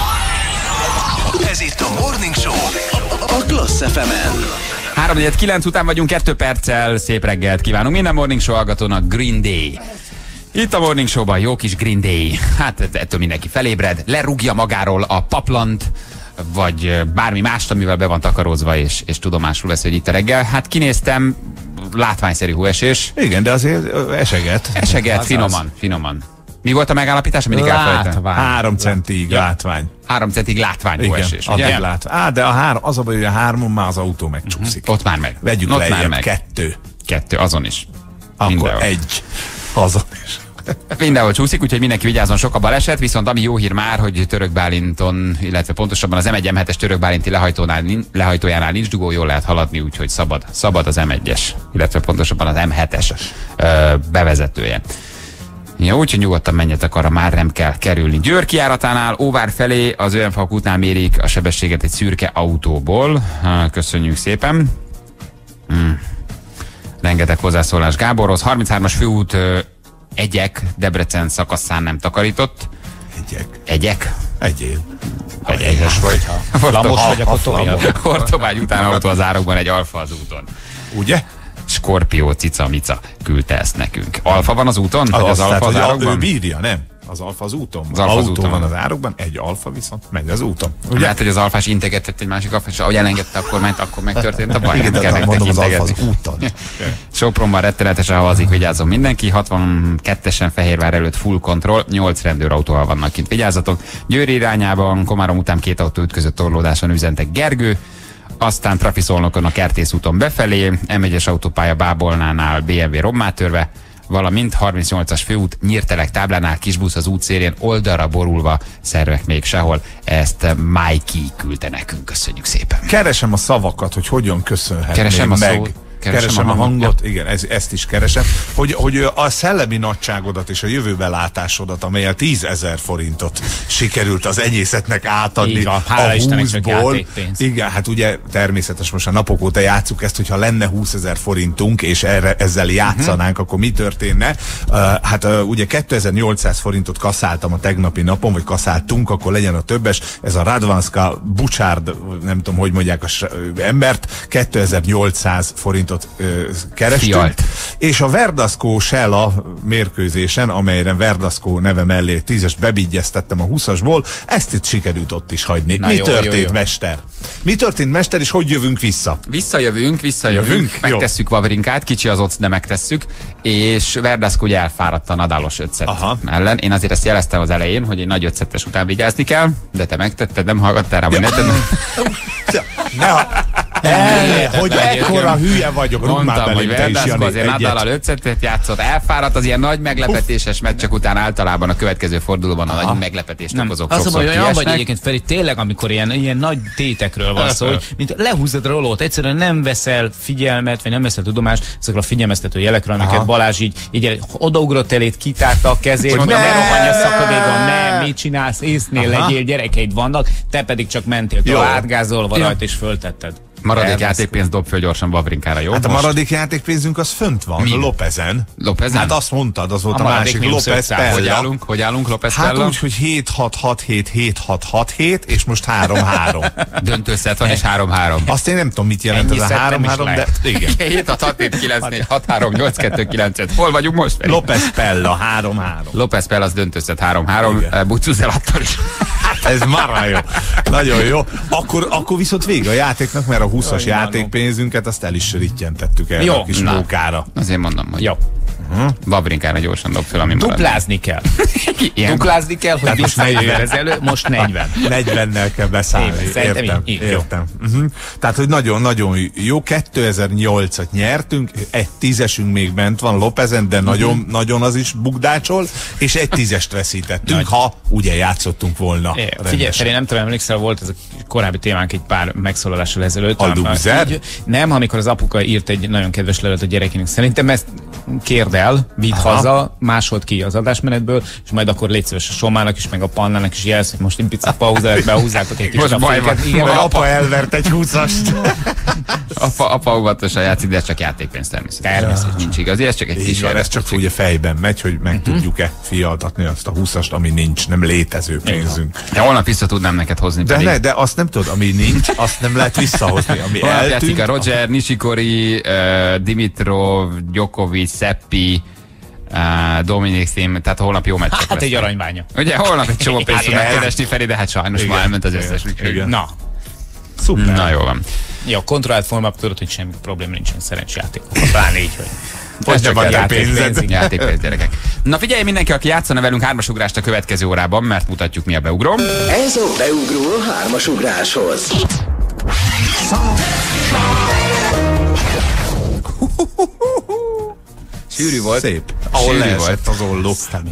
Ez itt a Morning Show a Klassz FM-en. 3:49 után vagyunk, 2 perccel, szép reggelt kívánunk minden Morning Show hallgatónak. Green Day. Itt a Morning Show-ban jó kis Green Day. Hát ettől mindenki felébred, lerúgja magáról a paplant, vagy bármi mást, amivel be van takarózva, és tudomásul veszi, hogy itt a reggel. Hát kinéztem, látványszerű hóesés. Igen, de azért eseget. Eseget, finoman. Mi volt a megállapítás? Mindig elfelejtem. 3 centig látvány. 3 centig látvány hóesés, ugye? De az a baj, hogy a 3-on már az autó megcsúszik. Ott már meg. Vegyük ott lejjebb, már meg. 2. 2, azon is. Akkor mindenhol. 1. Azon is. Mindenhol csúszik, úgyhogy mindenki vigyázzon, sok a baleset, viszont ami jó hír már, hogy Török Bálinton, illetve pontosabban az M1 M7-es Török Bálinti lehajtójánál nincs dugó, jól lehet haladni, úgyhogy szabad az M1-es, illetve pontosabban az M7-es bevezetője. Ja, úgyhogy nyugodtan menjetek, arra már nem kell kerülni. Győr kijáratánál Óvár felé az ÖMFAK után mérik a sebességet egy szürke autóból. Köszönjük szépen. Rengeteg hozzászólás Gáborhoz. 33-as főút Egyek Debrecen szakaszán nem takarított. Egyek? Egyéb. Egyes vagy. Lamos vagy, akkor tovább. Hortobágy után autó az árokban, egy Alfa az úton. Ugye? Skorpió Cica Mica küldte ezt nekünk. Alfa van az úton? Vagy az Alfa az árokban? Ő bírja, nem? Az Alfa az úton. Az Alfa az úton van az árokban, egy Alfa viszont megy az úton. Ugye? Lehet, hogy az Alfás integetett egy másik Alfás, és ahogy elengedte, akkor megtörtént a baj. Igen, de mondom, az Alfa az úton. Sopronban rettenetesen havazik, vigyázzon mindenki. 62-esen Fehérvár előtt full control, 8 rendőrautóval vannak kint, vigyázzatok. Győr irányában Komárom után 2 autó ütközött torlódáson, üzentek Gergő. aztán Trafiszolnokon a Kertész úton befelé, M1-es autópálya Bábolnánál BMW rommá törve, valamint 38-as főút Nyírtelek táblánál kisbusz az útszélén oldalra borulva, szervek még sehol. Ezt Mikey küldte nekünk, köszönjük szépen. Keresem a szavakat, hogy hogyan köszönhetném Keresem a meg. szót. Keresem a hangot, igen, ezt is keresem, hogy a szellemi nagyságodat és a jövőbelátásodat, amelyel 10 000 forintot sikerült az enyészetnek átadni Igen, a 20-ból. Igen, hát ugye természetes, most a napok óta játsszuk ezt, hogyha lenne 20 000 forintunk, és ezzel játszanánk, akkor mi történne? Hát ugye 2800 forintot kasszáltam a tegnapi napon, vagy kasszáltunk, akkor legyen a többes. Ez a Radvanska Bucsárd, nem tudom, hogy mondják az embert, 2800 forintot kerestünk. Fialt. És a Verdaszkó Sella mérkőzésen, amelyre Verdaszkó neve mellé 10-es bebigyeztettem a 20-asból, ezt itt sikerült ott is hagyni. Mi történt, mester? Mi történt, mester, és hogy jövünk vissza? Visszajövünk. Megtesszük Vavrinkát, kicsi az occ, de megtesszük, és Verdaszkó ugye elfáradt a Nadálos 5 ellen. Én azért ezt jeleztem az elején, hogy egy nagy 5 szettes után vigyázni kell, de te megtetted, nem hallgattál rá, vagy hogy ekkora hülye vagyok, mondtam, hogy Verdaszkó azért Nadállal 5 szettet játszott, elfáradt, az ilyen nagy meglepetéses meccsek után általában a következő fordulóban a nagy meglepetést okozók sokszor kiesnek. Olyan vagy egyébként, Feri, tényleg, amikor ilyen nagy tétekről van szó, hogy mint lehúzod a rolót, egyszerűen nem veszel figyelmet, vagy nem veszel tudomást ezekről a figyelmeztető jelekről, amiket Balázs így odaugrott elét, kitárta a kezét, hogy ne rohanj a szakadékon, nem, mit csinálsz, észnél legyél, gyerekeid vannak, te pedig csak mentél, átgázolva rajta és föltetted. Maradék játékpénzt dob föl gyorsan Vavrinkára, jó? Hát a maradék játékpénzünk az fönt van, Lopezen. Hát azt mondtad, az volt a másik. Lopez Pella. Hogy állunk Lopez Pella? Hát úgy, hogy 7-6-6-7-7-6-6-7 és most 3-3. Döntőszett van és 3-3. Azt én nem tudom, mit jelent ez a 3-3, de igen. 7-6-6-7-9-4-6-3-8-2-9-5. Hol vagyunk most? Lopez Pella 3-3. Lopez Pella az döntőszett 3-3. Búcsúzzel attól is. Ez marha jó. Nagyon jó. Akkor viszont vége a játéknak, mert a 20-as játékpénzünket azt el is rittyentettük el a kis mókára. Azért mondom, hogy jó. Vavrinkára gyorsan dob fel, ami marad. Duplázni kell. Duplázni kell, hogy visszajöjjön ez elő, most 40. 40-nel kell beszállni. Értem. Tehát, hogy nagyon-nagyon jó. 2008-at nyertünk, egy 10-esünk még bent van Lopezen, de nagyon az is bugdácsol, és egy 10-est veszítettünk, ha ugye játszottunk volna. Figyelj, én nem tudom, emlékszel, volt ez a korábbi témánk egy pár megszólalással ezelőtt. A lúzer? Nem, amikor az apuka írt egy nagyon kedves levelet a gyerekének. Szerintem ezt kérd el, vidd haza, másold ki az adásmenetből, és majd akkor légy szíves a Somának is, meg a Pannának is jelsz, hogy most egy picit pauzát, behúzzátok egy kicsit a féket. Igen, apa elvert egy 20-ast. Apa óvatosan játszik, de csak játékpénz természetesen. Nincs igazi, ez csak egy kis. Ez csak ugye fejben megy, hogy meg tudjuk-e fialtatni azt a 20-ast, ami nincs, nem létező pénzünk. De holnap vissza tudnám neked hozni. De azt nem tudod, ami nincs, azt nem lehet visszahozni, ami eltűnt. A Roger, Nishikori, Dimitrov, Djokovic, Seppi, Dominik Thiem, tehát holnap jó meccsek Hát egy aranyványa. Ugye holnap egy csomó pénzt tudnak keresni, Feri, de hát sajnos már elment az összes. Na. Szuper. Na jó van. Jó, kontrollált formában tudod, hogy semmi probléma nincsen szerencsejátékokban. Pláne így, hogy... Ez csak játékpénz, gyerekek. Na figyelj mindenki, aki játszana velünk 3-as ugrást a következő órában, mert mutatjuk mi a beugró. Ez a beugró a 3-as ugráshoz. Sűrű volt. Szép. Ahol leesett az olló.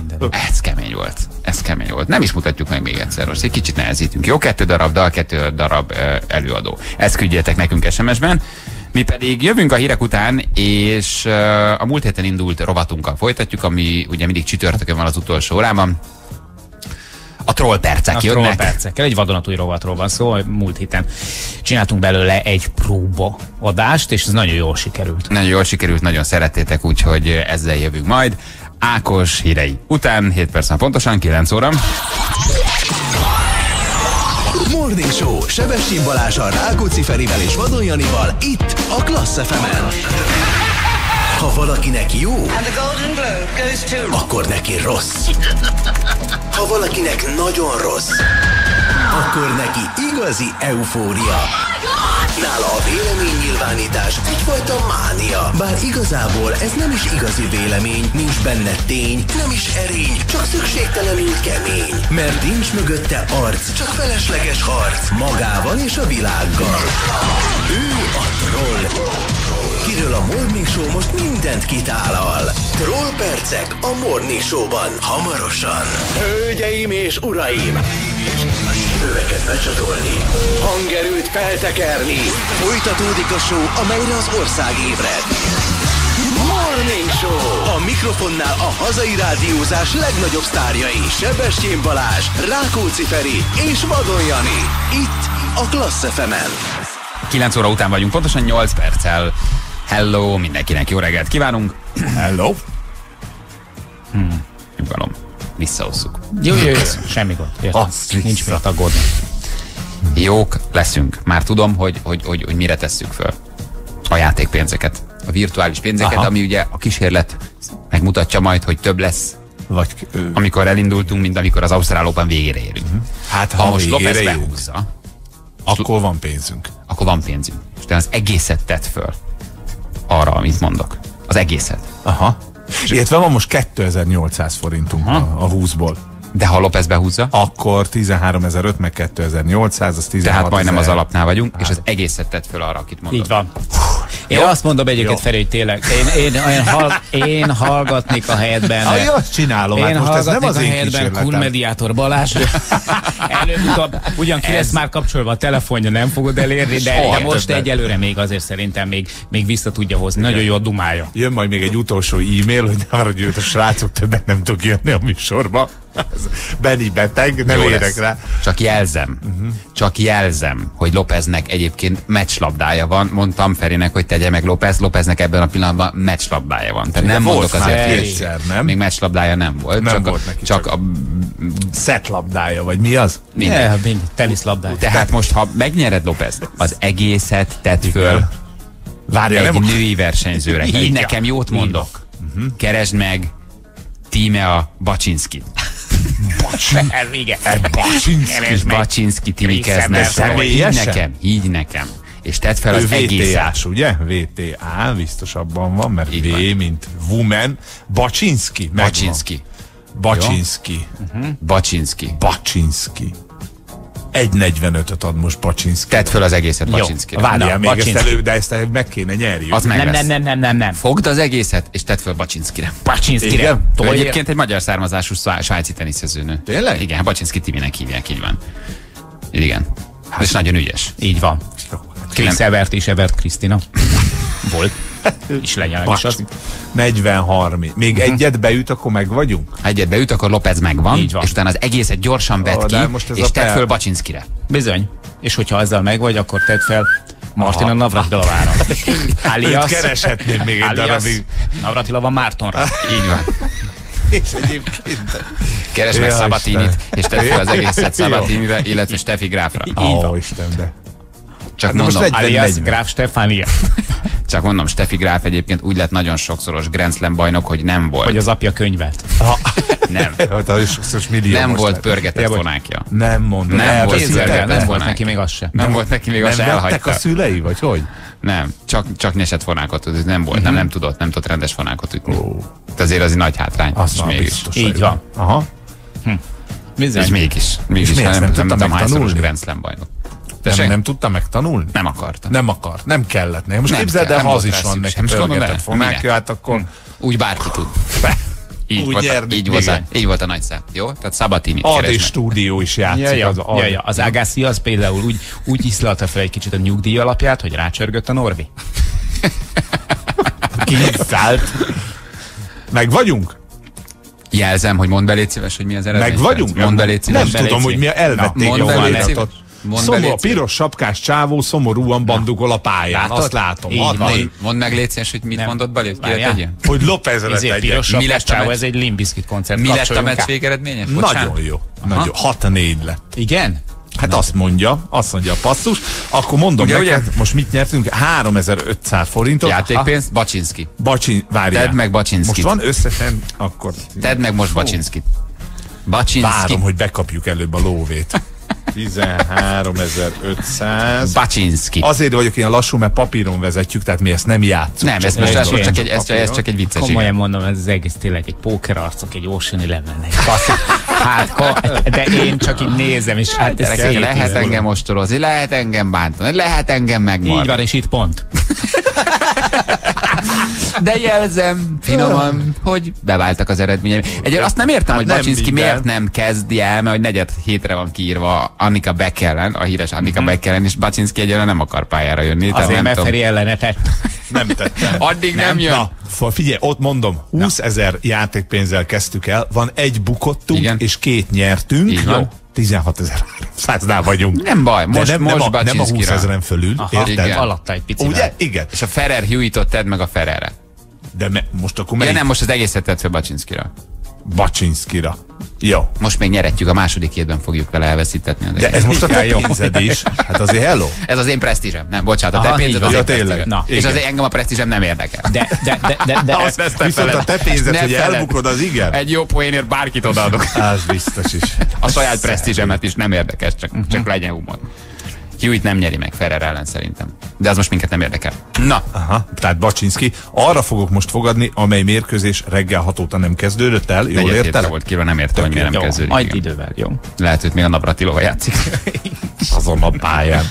Ez kemény volt. Nem is mutatjuk meg még egyszer, most egy kicsit nehezítünk. Jó, 2 darab dal, 2 darab előadó. Ezt küldjetek nekünk SMS-ben. Mi pedig jövünk a hírek után, és a múlt héten indult rovatunkkal folytatjuk, ami ugye mindig csütörtökön van az utolsó órában. A trollpercek jönnek. A trollpercekkel, egy vadonatúj rovatról van szó, múlt héten csináltunk belőle egy próbaadást, és ez nagyon jól sikerült. Nagyon jól sikerült, nagyon szerettétek, úgyhogy ezzel jövünk majd. Ákos hírei után, 7 perc pontosan, 9 óra. Morning Show, Sebestyén Balázsral, Rákóczi Ferivel és Vadon Janival, itt a Klassz FM-en. Ha valakinek jó, akkor neki rossz. Ha valakinek nagyon rossz, akkor neki igazi eufória. Nála a véleménynyilvánítás egyfajta mánia. Bár igazából ez nem is igazi vélemény, nincs benne tény, nem is erény, csak szükségtelenül kemény. Mert nincs mögötte arc, csak felesleges harc magával és a világgal. Ő a troll, kiről a Morning Show most mindent kitálal. Troll percek a Morning Show-ban hamarosan. Hölgyeim és uraim! Öveket becsatolni, hangerőt feltekerni. Folytatódik a show, amelyre az ország ébred. Morning Show! A mikrofonnál a hazai rádiózás legnagyobb sztárjai. Sebestyén Balázs, Rákóczi Feri és Vadon Jani. Itt a Klassz FM-en. 9 óra után vagyunk, pontosan 8 perccel. Hello, mindenkinek jó reggelt kívánunk. Hello. Nyugalom. Visszahozzuk. Jó, semmi gond. Nincs mit aggódni. Jók leszünk. Már tudom, hogy mire tesszük föl a játékpénzeket, a virtuális pénzeket, ami ugye a kísérlet megmutatja majd, hogy több lesz, amikor elindultunk, mint amikor az Ausztrál Open végére érünk. Hát ha most López végére behúzza, akkor van pénzünk. Akkor van pénzünk. És te az egészet tett föl arra, amit mondok. Az egészet. Aha. Illetve van most 2800 forintunk a 20-ból. De ha López behúzza, akkor 13.500 meg 2800, az 16 tehát majdnem az alapnál vagyunk, és az egészet tett föl arra, akit mondok. Így van. Én azt mondom egyébként, Feri, hogy tényleg, én hallgatnék a helyedben. Azt csinálom, én most ez nem az a én helyedben kísérletem. Kurmediátor Balázs. Előbb-utóbb ugyan ki lesz már kapcsolva a telefonja, nem fogod elérni, de most egyelőre még azért szerintem még vissza tudja hozni. Nagyon jó a dumája. Jön majd még egy utolsó e-mail, hogy arra gyűjt a srácok, többet nem tudok jönni a műsorba. Benni beteg, nem érek rá. Csak jelzem, hogy Lópeznek egyébként meccslabdája van. Mondtam Ferinek, hogy tegye meg Lópeznek ebben a pillanatban meccslabdája van. Tehát nem mondok azért egyszer, nem? Még meccslabdája nem volt. Nem volt neki, csak a szetlabdája, vagy mi az? Teniszlabdája. Tehát most, ha megnyered López, az egészet tedd föl egy női versenyzőre. Így nekem jót mondok. Keresd meg Tímea Bacsinszkit. Bacsinszki Timi kezdne. Így nekem. És tedd fel az egészet. Ugye? VTA, biztos abban van, mert V, mint woman. Bacsinszki. Bacsinszki. 1.45-öt ad most Bacsinszki. Tedd föl az egészet Bacsinszkire. Várjál még ezt elő, de ezt meg kéne nyerjük. Az meg lesz. Nem. Fogd az egészet, és tedd föl Bacsinszkire. Ő egyébként egy magyar származású svájci teniszezőnő. Tényleg? Igen, Bacsinszki Timinek hívják, így van. Igen. És nagyon ügyes. Így van. Chris Evert és Evert Krisztina. Volt. És legyen is az. 40-30. Még egyet beüt, akkor meg vagyunk? Egyet beüt, akkor López megvan, és utána az egészet gyorsan vedd ki, és tedd föl Bacsinszkire. Bizony. És hogyha ezzel megvagy, akkor tedd fel Martina Navratilovára. Alias kereshetném még egy darabig. Navratilova Mártonra. Így van. És egyébként keresd meg Sabatinit, és tedd fel az egészet Sabatinire, illetve Steffi Gráfra. Ó, Isten, de. Csak mondom, alias Gráf Stefánia. Csak mondom, Steffi Gráf egyébként úgy lett nagyon sokszoros Grand Slam bajnok, hogy nem volt. Hogy az apja könyvelt. Nem. Nem volt pörgetett fonákja. Nem mondom. Nem volt neki még az se. Nem volt neki még az se, elhagyta. Nem vettek a szülei, vagy hogy? Nem, csak nyesett fonákot ütni. Nem volt, nem tudott rendes fonákot ütni. Azért az egy nagy hátrány. Azt mégis. Így van. Aha. És mégis nem tudtam hányszor Grand Slam bajnok. Nem tudta megtanulni? Nem akarta. Nem kellett. Most képzeld el, ha az is van neki pörgetett fonákja, hát akkor... Úgy bárki tud. Így volt a nagy szám. Jó? Tehát Sabatinit keresd meg. Stúdió is játszik. Az Agassi az például úgy iszlalta fel egy kicsit a nyugdíj alapját, hogy rácsörgött a Norvi. Kiszállt. Meg vagyunk? Jelzem, hogy mondd be, légy szíves, hogy mi az eredmény. Meg vagyunk? Mondd be, légy szíves. Nem tudom, hogy mi elvették a váliratot. A piros sapkás csávó szomorúan bandugol a pályán. Látod? Azt látom. Mondd meg, légy szíves, hogy mit mondott Balé. Hogy Lópezre tegye. Piros sapkás csávó, ez egy Limp Bizkit koncert. Mi lett a meccs végeredménye? Nagyon jó. 6-4 lett. Igen? Hát azt mondja a passzus. Akkor mondom neked, most mit nyertünk? 3500 forintot. Játékpénz, Bacsinszki. Várjál. Tedd meg Bacsinszkit. Most van összesen, akkor... Tedd meg most Bacsinszkit. Várom, hogy bekapjuk előbb a lóvét. 13.500. Baczynski. Azért vagyok ilyen lassú, mert papíron vezetjük, tehát mi ezt nem játszunk. Nem, ez csak egy vicces. Komolyan mondom, ez az egész tényleg egy pókerarcok, egy Ocean Eleven, egy kaszik. Hát, de én csak így nézem, és hát ez lehet engem ostorozni, lehet engem bántani, lehet engem megmarni. Így van, és itt pont. De jelzem finoman, hogy beváltak az eredményeim. Egyébként azt nem értem, hogy Baczynski miért nem kezdi el, mert hogy negyed hétre van kiírva Annika Beck ellen, a híres Annika Beck ellen, és Baczynski egyelőre nem akar pályára jönni. Azért mert Feri ellene tett. Nem tettem. Addig nem jön. Na, figyelj, ott mondom, 20 000 játékpénzzel kezdtük el, van egy bukottunk, igen, és 2 nyertünk. Igen. 16.300-nál vagyunk. Nem baj, most nem a 20 Baczynskira. 000-en fölül, érted? Alatta egy picivel. Ugye? Igen. És a Ferrer Hewitt-ot tedd meg a Ferrerre. De most akkor Ja, nem, most az egészet tedd fel Baczynskira. Baczynskira. Jó. Most még nyeretjük, a második hétben fogjuk vele elveszítetni. De ez most a te pénzed is. Hát azért hello. Ez az én presztízsem. Nem, bocsánat, a te pénzed az én presztízsem. És azért engem a presztízsem nem érdekel. De viszont a te pénzed, hogy elbukrod, az igen. Egy jó poénért bárkit odaadok. Az biztos is. A saját presztízsemet is nem érdekes, csak legyen humor. Hewitt nem nyeri meg Ferrer ellen szerintem. De az most minket nem érdekel. Na. Aha, tehát Baczynski. Arra fogok most fogadni, amely mérkőzés reggel 6 óta nem kezdődött el. Jól érted? Volt kívül, nem értem, hogy miért nem kezdődik. Majd idővel, jó. Lehet, hogy még a Navratilova játszik. Azon a pályán.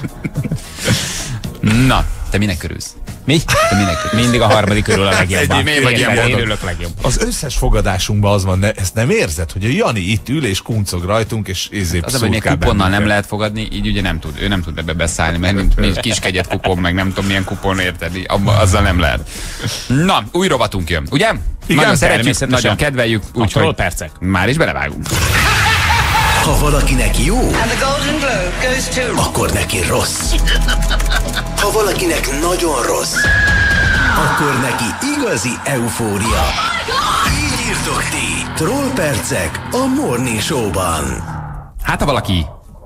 Na, te minek örülsz? Mi? Te minek örülsz? Mindig a harmadik körül a legjobban. Én örülök legjobb. Az összes fogadásunkban az van, ezt nem érzed, hogy a Jani itt ül és kuncog rajtunk, és az, hogy még kuponnal nem lehet fogadni, így ugye nem tud, ő nem tud ebbe beszállni, mert nincs kiskegyet kupon, meg nem tudom milyen kupon, érted, azzal nem lehet. Na, új rovatunk jön, ugye? Igen, nagyon szeretjük, nagyon kedveljük, úgyhogy percek. Már is belevágunk. Ha valakinek jó, akkor neki rossz. Ha valakinek nagyon rossz, akkor neki igazi eufória. Így írtok ti. Trollpercek a Morning Show-ban. Hát ha valaki...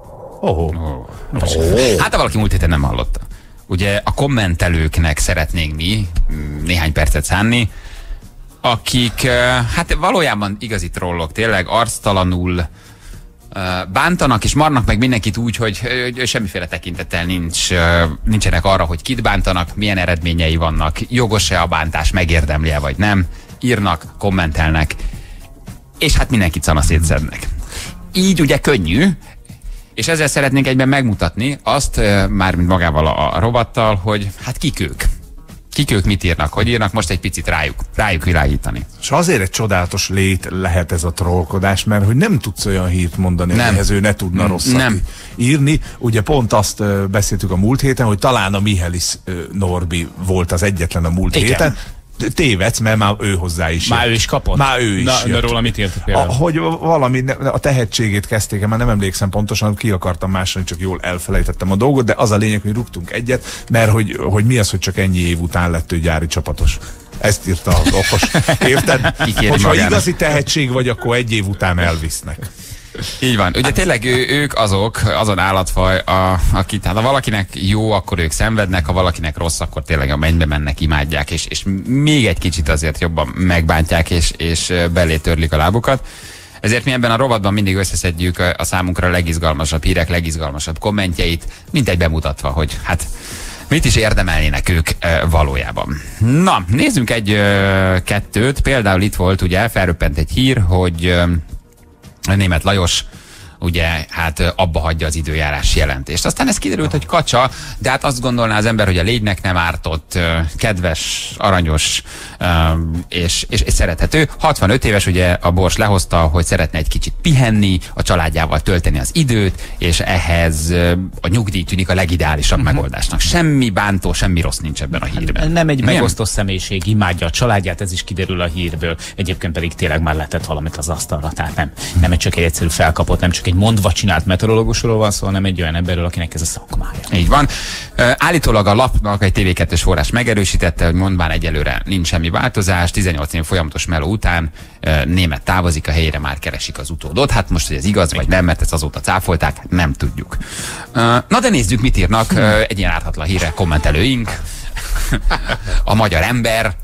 Hát ha valaki múlt héten nem hallotta. Ugye a kommentelőknek szeretnénk mi néhány percet szánni, akik hát valójában igazi trollok, tényleg arctalanul bántanak és marnak meg mindenkit úgy, hogy semmiféle tekintettel nincsenek arra, hogy kit bántanak, milyen eredményei vannak, jogos-e a bántás, megérdemli-e vagy nem, írnak, kommentelnek, és hát mindenkit szanaszét szednek. Így ugye könnyű, és ezzel szeretnénk egyben megmutatni azt, mármint magával a rovattal, hogy hát kik ők. Kik ők mit írnak, hogy írnak, most egy picit rájuk világítani. És azért egy csodálatos lét lehet ez a trollkodás, mert hogy nem tudsz olyan hírt mondani, amihez ő ne tudna rosszat írni. Ugye pont azt beszéltük a múlt héten, hogy talán a Mihelis Norbi volt az egyetlen a múlt héten. Tévedsz, mert már ő hozzá is jött. Már ő is kapott? Már ő is jött. De róla mit írtak például? Hogy valami, a tehetségét kezdték, már nem emlékszem pontosan, ki akartam másolni, csak jól elfelejtettem a dolgot, de az a lényeg, hogy rúgtunk egyet, mert hogy mi az, hogy csak ennyi év után lett ő gyári csapatos. Ezt írta az okos. Érted? Hogyha igazi tehetség vagy, akkor egy év után elvisznek. Így van. Ugye tényleg ők azon állatfaj, akit, hát ha valakinek jó, akkor ők szenvednek, ha valakinek rossz, akkor tényleg a mennybe mennek, imádják, és még egy kicsit azért jobban megbántják, és belé törlik a lábukat. Ezért mi ebben a rovatban mindig összeszedjük a számunkra legizgalmasabb hírek, legizgalmasabb kommentjeit, mindegy bemutatva, hogy hát mit is érdemelnének ők valójában. Na, nézzünk egy-kettőt. Például itt volt, ugye, felröppent egy hír, hogy Németh Lajos ugye hát abba hagyja az időjárás jelentést. Aztán ez kiderült, hogy kacsa, de hát azt gondolná az ember, hogy a légynek nem ártott, kedves, aranyos és szerethető. 65 éves, ugye a Bors lehozta, hogy szeretne egy kicsit pihenni, a családjával tölteni az időt, és ehhez a nyugdíj tűnik a legideálisabb megoldásnak. Semmi bántó, semmi rossz nincs ebben a hírben. Nem egy megosztó személyiség, imádja a családját, ez is kiderül a hírből. Egyébként pedig tényleg már letett valamit az asztalra, tehát nem csak egy egyszerű felkapott, nem csak egy mondva csinált meteorológusról van szó, hanem egy olyan emberről, akinek ez a szakmája. Így van. Állítólag a lapnak egy TV2-es forrás megerősítette, hogy mondván egyelőre nincs semmi változás, 18 év folyamatos meló után Németh távozik, a helyére már keresik az utódot. Hát most, hogy ez igaz vagy nem, mert ezt azóta cáfolták, nem tudjuk. Na de nézzük, mit írnak egy ilyen ártatlan hírre kommentelőink. A magyar ember, a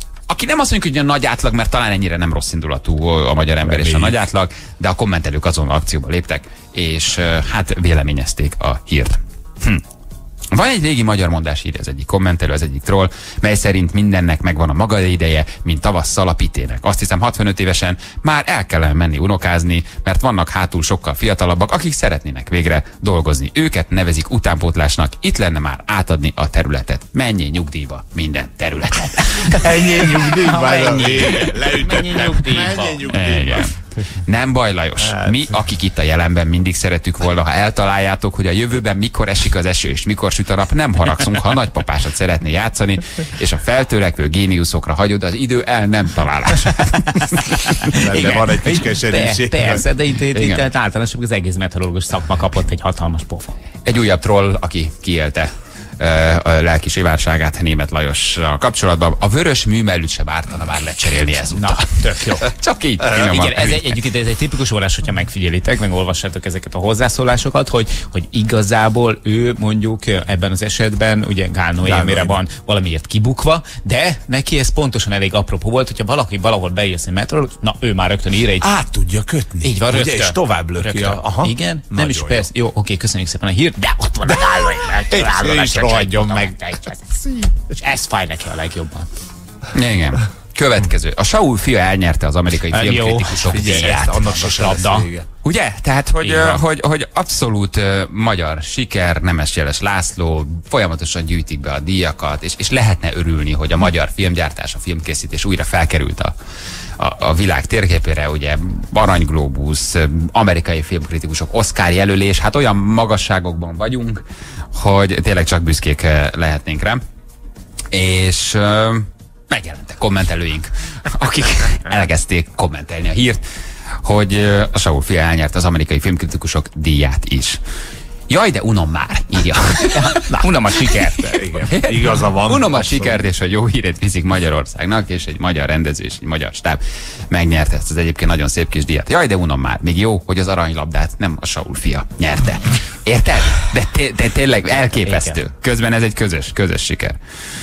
aki nem azt mondjuk, hogy a nagy átlag, mert talán ennyire nem rossz indulatú a magyar ember és a nagy átlag, de a kommentelők azon akcióba léptek, és hát véleményezték a hírt. Van egy régi magyar mondás, írja az egyik kommentelő, az egyik troll, mely szerint mindennek megvan a maga ideje, mint tavasszal a pitének. Azt hiszem 65 évesen már el kellene menni unokázni, mert vannak hátul sokkal fiatalabbak, akik szeretnének végre dolgozni. Őket nevezik utánpótlásnak, itt lenne már átadni a területet. Menjél nyugdíjba minden területet. Menjél nyugdíjba. Menjél nyugdíjba. Igen. Nem baj, Lajos. Mi, akik itt a jelenben mindig szeretük volna, ha eltaláljátok, hogy a jövőben mikor esik az eső és mikor süt a nap, nem haragszunk, ha a nagypapásat szeretné játszani, és a feltörekvő géniuszokra hagyod az idő el nem találását. De van egy kis keserűség. Persze, de itt általánosan az egész meteorológus szakma kapott egy hatalmas pofa. Egy újabb troll, aki kiélte a lelki sivárságát Németh Lajossal kapcsolatban. A vörös műmellőt se vártana már lecserélni ezúttal. Na, tök jó. Csak így. Igen, egyébként ez egy tipikus órás, hogyha megfigyelitek, meg olvassátok ezeket a hozzászólásokat, hogy igazából ő mondjuk ebben az esetben, ugye Gál Noémire van valamiért kibukva, de neki ez pontosan elég apropó volt, hogyha valaki valahol beírsz egy meteorológus, na ő már rögtön ír egy... Át tudja kötni. Így van, rögtön. És tovább löki. Aha. Igen, nem is persze. Jó, oké, köszönjük szépen a hírt, de ott van a Gál Noémire. Rohadjon meg. És ez fáj neki a legjobban. Igen. Következő. A Saul fia elnyerte az amerikai filmkritikusok díját. Annak sose lesz vége. Ugye? Tehát, hogy abszolút magyar siker, Nemes Jeles László, folyamatosan gyűjtik be a díjakat, és lehetne örülni, hogy a magyar filmgyártás, a filmkészítés újra felkerült a világ térképére, ugye Arany Glóbusz, amerikai filmkritikusok, Oscar jelölés, hát olyan magasságokban vagyunk, hogy tényleg csak büszkék lehetnénk rá. És megjelentek kommentelőink, akik elkezdték kommentelni a hírt, hogy a Saul fia elnyert az amerikai filmkritikusok díját is. Jaj, de unom már, írja. Unom a sikert. Igen. Igaza van. Unom a sikert, és hogy jó hírét viszik Magyarországnak, és egy magyar rendező és egy magyar stáb megnyerte ezt az egyébként nagyon szép kis díjat. Jaj, de unom már. Még jó, hogy az aranylabdát nem a Saul fia nyerte. Érted? De tényleg elképesztő. Közben ez egy közös siker.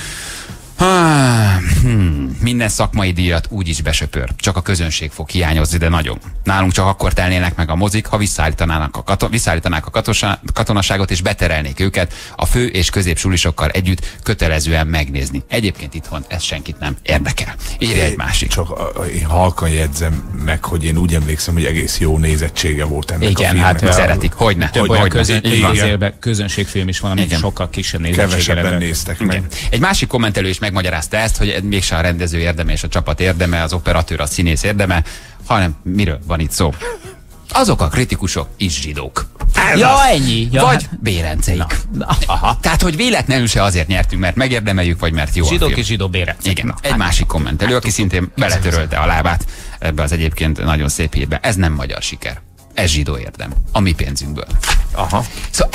Minden szakmai díjat úgyis besöpör. Csak a közönség fog hiányozni, de nagyon. Nálunk csak akkor telnének meg a mozik, ha visszaállítanák a katonaságot és beterelnék őket a fő- és középsulisokkal együtt kötelezően megnézni. Egyébként itthon ez senkit nem érdekel. Írja egy másik. Csak én halkan jegyzem meg, hogy én úgy emlékszem, hogy egész jó nézettsége volt ennek a filmnek. Hát szeretik. Hogyne. Több olyan közönségfilm is van, amit sokkal kisebb nézettséggel. Kevesebben néztek meg. Egy másik kommentelő is megmagyarázta ezt, hogy mégse a rendező érdeme és a csapat érdeme, az operatőr, a színész érdeme, hanem miről van itt szó? Azok a kritikusok is zsidók. Ja, ennyi. Ja, vagy bérenceik. Aha. Tehát, hogy véletlenül se azért nyertünk, mert megérdemeljük, vagy mert jó zsidók a film. És zsidó bérencek. Igen. Egy másik kommentelő, aki szintén beletörölte a lábát ebbe az egyébként nagyon szép hírbe. Ez nem magyar siker. Ez zsidó érdem. A mi pénzünkből. Aha. Szóval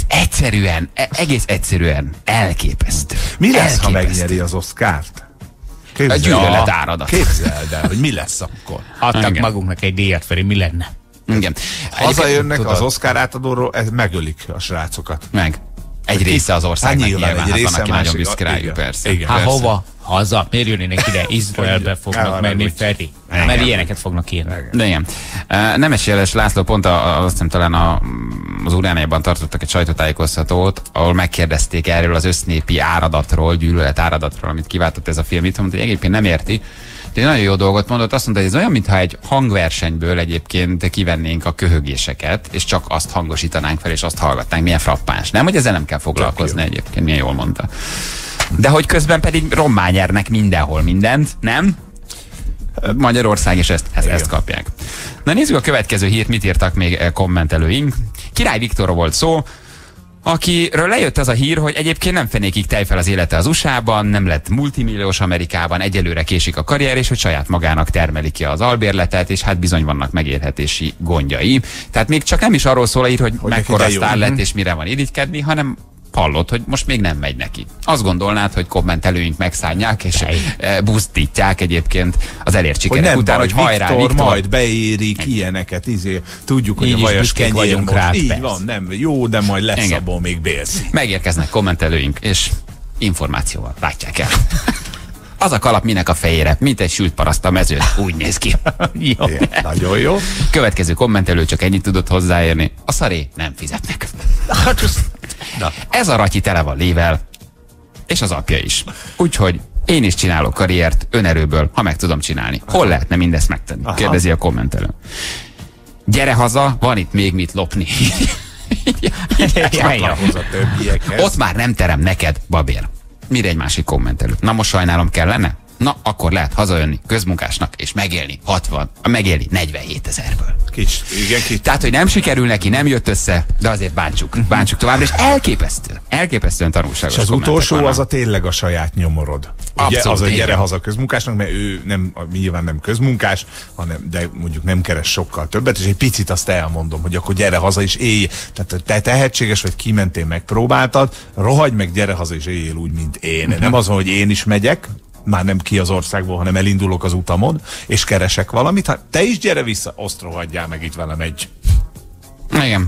egész egyszerűen elképesztő. Mi lesz, ha megnyeri az Oscart? A gyűlölet áradat. Képzeld el, hogy mi lesz akkor. Adtak magunknak egy díjat, Feri, mi lenne? Igen. Hazajönnek az Oscar átadóról, megölik a srácokat. Meg. Egy része az országnak nyilván, egy része, van, aki nagyon büszke rájuk, persze. Igen, hát hova? Haza? Miért jönnének ide? Izraelbe fognak menni, Feri? Mert ilyeneket fognak írni. De igen. Nemes Jeles László pont azt hiszem talán az Urániában tartottak egy sajtótájékoztatót, ahol megkérdezték erről az össznépi áradatról, gyűlölet áradatról, amit kiváltott ez a film. Itt mondta, hogy egyébként nem érti. De egy nagyon jó dolgot mondott, azt mondta, hogy ez olyan, mintha egy hangversenyből egyébként kivennénk a köhögéseket, és csak azt hangosítanánk fel, és azt hallgatnánk. Milyen frappáns. Nem, hogy ezzel nem kell foglalkozni egyébként, milyen jól mondta. De hogy közben pedig rommá nyernek mindenhol mindent, nem? Magyarország, és ezt kapják. Na nézzük a következő hírt, mit írtak még kommentelőink. Király Viktorról volt szó, akiről lejött az a hír, hogy egyébként nem fenékig tejfel az élete az USA-ban, nem lett multimilliós Amerikában, egyelőre késik a karrier, és hogy saját magának termeli ki az albérletet, és hát bizony vannak megélhetési gondjai. Tehát még csak nem is arról szól a hír, hogy mekkora sztár lett, és mire van irigykedni, hanem hallott, hogy most még nem megy neki. Azt gondolnád, hogy kommentelőink megszállják, és buzdítják egyébként az elért sikerek után, hogy hajrá, Viktor, majd beérik ilyeneket, tudjuk, hogy így a vajas kenyér most. Rá, így van, nem jó, de majd lesz abból még bélsz. Megérkeznek kommentelőink, és információval látják el. Az a kalap minek a fejére, mint egy sült paraszt a mezőn. Úgy néz ki. Jó. Nagyon jó. Következő kommentelő csak ennyit tudott hozzáérni. A szaré nem fizetnek. Ez a ratyi tele van lével, és az apja is. Úgyhogy én is csinálok karriert önerőből, ha meg tudom csinálni. Hol lehetne mindezt megtenni? Kérdezi a kommentelő. Gyere haza, van itt még mit lopni. Ott már nem terem neked, babér. Mire egy másik kommentelő? Na most sajnálom kellene? Na, akkor lehet hazajönni közmunkásnak és megélni 47 000-ből. Igen. Tehát, hogy nem sikerül neki, nem jött össze, de azért bántsuk továbbra, és elképesztően tanulságos. És az utolsó az a tényleg a saját nyomorod. Ugye, Abszolút, az a gyere haza közmunkásnak, mert ő nem, nyilván nem közmunkás, de mondjuk nem keres sokkal többet, és egy picit azt elmondom, hogy akkor gyere haza és élj. Tehát te tehetséges vagy, kimentél, megpróbáltad, rohagy meg, gyere haza és éljél úgy, mint én. Nem az, hogy én is megyek, már nem ki az országból, hanem elindulok az utamon, és keresek valamit. Hát te is gyere vissza, azt rohadjál meg itt velem egy. Igen.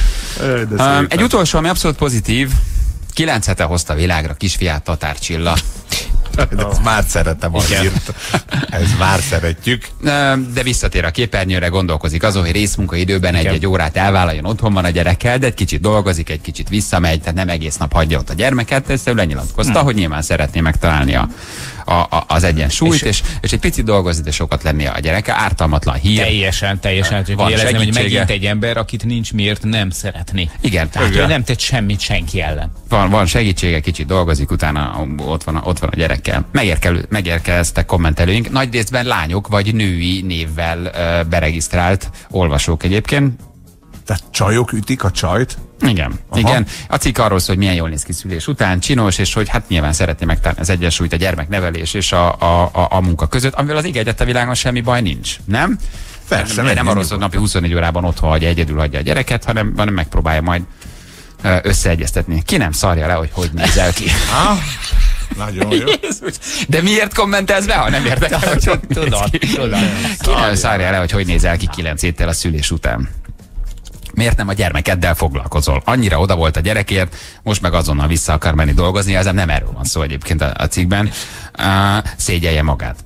Egy utolsó, ami abszolút pozitív, 9 hete hozta világra kisfiát Tatár Csilla. Ezt már szeretem a hírt. Ezt már szeretjük. De visszatér a képernyőre, gondolkozik azon, hogy részmunkaidőben egy az elvállaljon, otthon van a gyerekkel, de egy kicsit dolgozik, egy kicsit visszamegy, tehát nem egész nap hagyja ott a gyermeket, ezt lenyilatkozta, hogy nyilván szeretné megtalálni az egyensúlyt, és egy picit dolgozni, de sokat lennie a gyereke. Ártalmatlan hír. Teljesen. Csak jelezném, hogy megint egy ember, akit nincs miért nem szeretni. Igen. Tehát ő nem tett semmit senki ellen. Van segítsége, kicsit dolgozik, utána ott van a gyerekkel. Megérkeztek kommentelőink, nagy részben lányok vagy női névvel beregisztrált olvasók egyébként. Tehát csajok ütik a csajt? Igen. A cikk arról szól, hogy milyen jól néz ki szülés után, csinos, és hogy hát nyilván szeretné megtalálni az egyensúlyt a gyermeknevelés és a munka között, amivel az ég a világon semmi baj nincs, nem? Persze. Nem arról szól, hogy napi 24 órában otthon hagyja, egyedül hagyja a gyereket, hanem megpróbálja majd összeegyeztetni. Ki nem szarja le, hogy nézel ki? Nagyon jó. Jézus. De miért kommentelsz be, ha nem érdekel, hogy tudod. Ki nem szarja le, hogy nézel ki 9 héttel a szülés után? Miért nem a gyermekeddel foglalkozol? Annyira oda volt a gyerekért, most meg azonnal vissza akar menni dolgozni, ezzel nem erről van szó egyébként a cikkben. Szégyelje magát.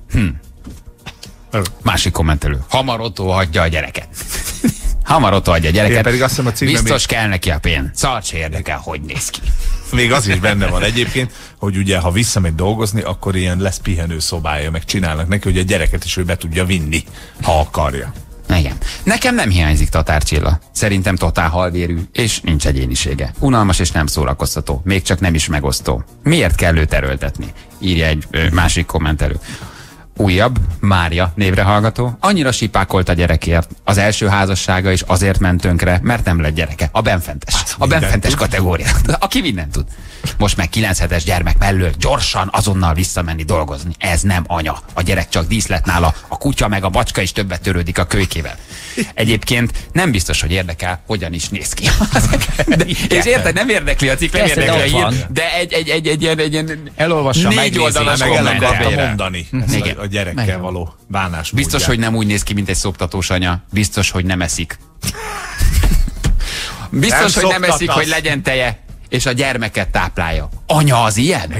Másik kommentelő. Hamar Otto hagyja a gyereket. Hamar Otto hagyja a gyereket. Pedig azt hiszem a cikkben biztos kell neki a pénz. Szart se érdekel, hogy néz ki. Még az is benne van egyébként, hogy ugye ha visszamegy dolgozni, akkor ilyen lesz pihenő szobája, meg csinálnak neki, hogy a gyereket is ő be tudja vinni, ha akarja. Igen. Nekem nem hiányzik Tatár Csilla. Szerintem totál halvérű, és nincs egyénisége. Unalmas és nem szórakoztató, még csak nem is megosztó. Miért kell őt erőltetni? Írja egy másik kommentelő. Újabb, Mária névre hallgató, annyira sipákolt a gyerekért. Az első házassága is azért ment tönkre, mert nem lett gyereke. A benfentes kategória. Aki mindent tud. Most meg 9 hetes gyermek mellől gyorsan azonnal visszamenni dolgozni. Ez nem anya. A gyerek csak díszlet nála, a kutya meg a bacska is többet törődik a kölykével. Egyébként nem biztos, hogy érdekel, hogyan is néz ki. És érted, nem érdekli a cikk, nem érdekli a hír, de egy ilyen elolvassa, 4 oldalas kommentet mondani. A gyerekkel való bánásmódját. Biztos, hogy nem úgy néz ki, mint egy szoptatós anya. Biztos, hogy nem eszik. Biztos, hogy nem eszik, hogy legyen teje, és a gyermeket táplálja. Anya az ilyen?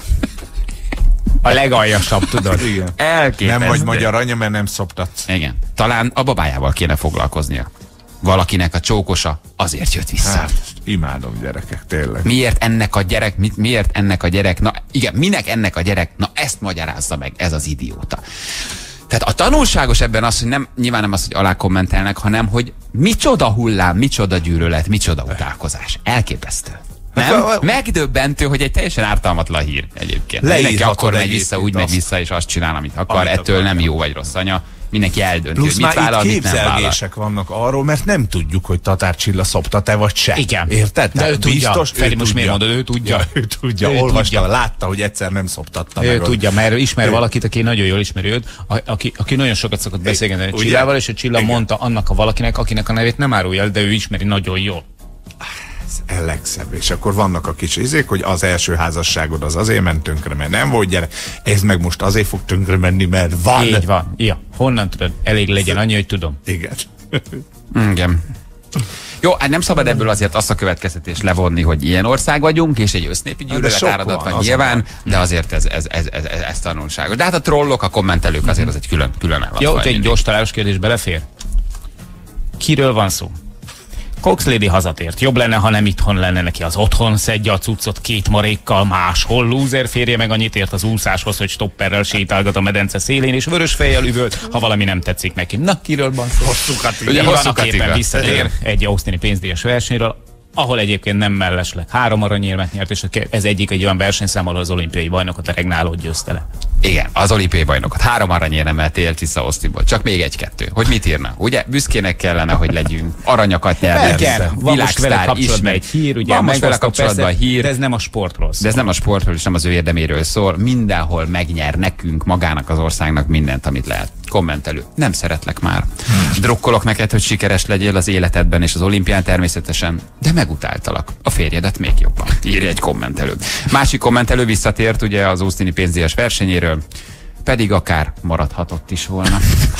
A legaljasabb, tudod. Igen. Elképesztő. Nem vagy magyar anya, mert nem szoptatsz. Igen. Talán a babájával kéne foglalkoznia. Valakinek a csókosa azért jött vissza. Hát, imádom gyerekek, tényleg. Miért ennek a gyerek? Na igen, minek ennek a gyerek? Na ezt magyarázza meg, ez az idióta. Tehát a tanulságos ebben az, hogy nyilván nem az, hogy alá kommentelnek, hanem hogy micsoda hullám, micsoda gyűlölet, micsoda utálkozás. Elképesztő. Nem? Megdöbbentő, hogy egy teljesen ártalmatlan hír egyébként. Mindenki akkor megy vissza, úgy megy vissza, és azt csinál, amit akar. Ettől nem jó vagy rossz anya. Mindenki eldönti, plusz hogy mit vállal, mit nem vállal. képzelgések vannak arról, mert nem tudjuk, hogy Tatár Csilla szoptat-e vagy se. Igen. Érted? De ő tudja. Feri, most miért mondod, ő tudja. Ja, ő tudja, olvasta, látta, hogy egyszer nem szoptatta ő meg. Ő tudja, mert ismer valakit, aki nagyon jól ismeri őt, aki nagyon sokat szokott beszélgetni Csillával, és a Csilla mondta annak a valakinek, akinek a nevét nem árulja, de ő ismeri nagyon jól. Ez legszebb. És akkor vannak a kis izék, hogy az első házasságod az azért ment tönkre, mert nem volt gyerek. Ez meg most azért fog tönkre menni, mert van. Így van. Ja. Honnan tudod? Elég legyen annyi, hogy tudom. Igen. Igen. Jó, hát nem szabad ebből azért azt a következtetést levonni, hogy ilyen ország vagyunk, és egy össznépi gyűlölet áradat van nyilván, de azért ez tanulságos. De hát a trollok, a kommentelők azért az egy külön állat. Jó, egy gyors találós kérdés belefér? Kiről van szó? Cox Lady hazatért. Jobb lenne, ha nem itthon lenne neki az otthon, szedje a cuccot 2 marékkal máshol. Lúzer férje meg annyit ért az úszáshoz, hogy stopperrel sétálgat a medence szélén, és vörös fejjel üvölt, ha valami nem tetszik neki. Na, kiről van szó? Hosszú katika. Visszatér egy ausztini pénzdíjas versenyről, ahol egyébként nem mellesleg 3 aranyérmet nyert, és ez egyik egy olyan versenyszám, ahol az olimpiai bajnokot a Regnálót győzte le. Igen, az olimpiai bajnokot 3 aranyéremmel élt vissza Austinból. Csak még 1-2. Hogy mit írna? Ugye büszkének kellene, hogy legyünk. Aranyakat nyerni. Igen, van most vele kapcsolatban egy hír, ugye van most vele kapcsolatban a hír. De ez nem a sportról szól. De ez nem a sportról, és nem az ő érdeméről szól. Mindenhol megnyer nekünk, magának az országnak mindent, amit lehet. Kommentelő. Nem szeretlek már. Drukkolok neked, hogy sikeres legyél az életedben és az olimpián természetesen, de megutáltalak. A férjedet még jobban. Írja egy kommentelő. Másik kommentelő visszatért ugye az austini pénzdíjas versenyéről, pedig akár maradhatott is volna.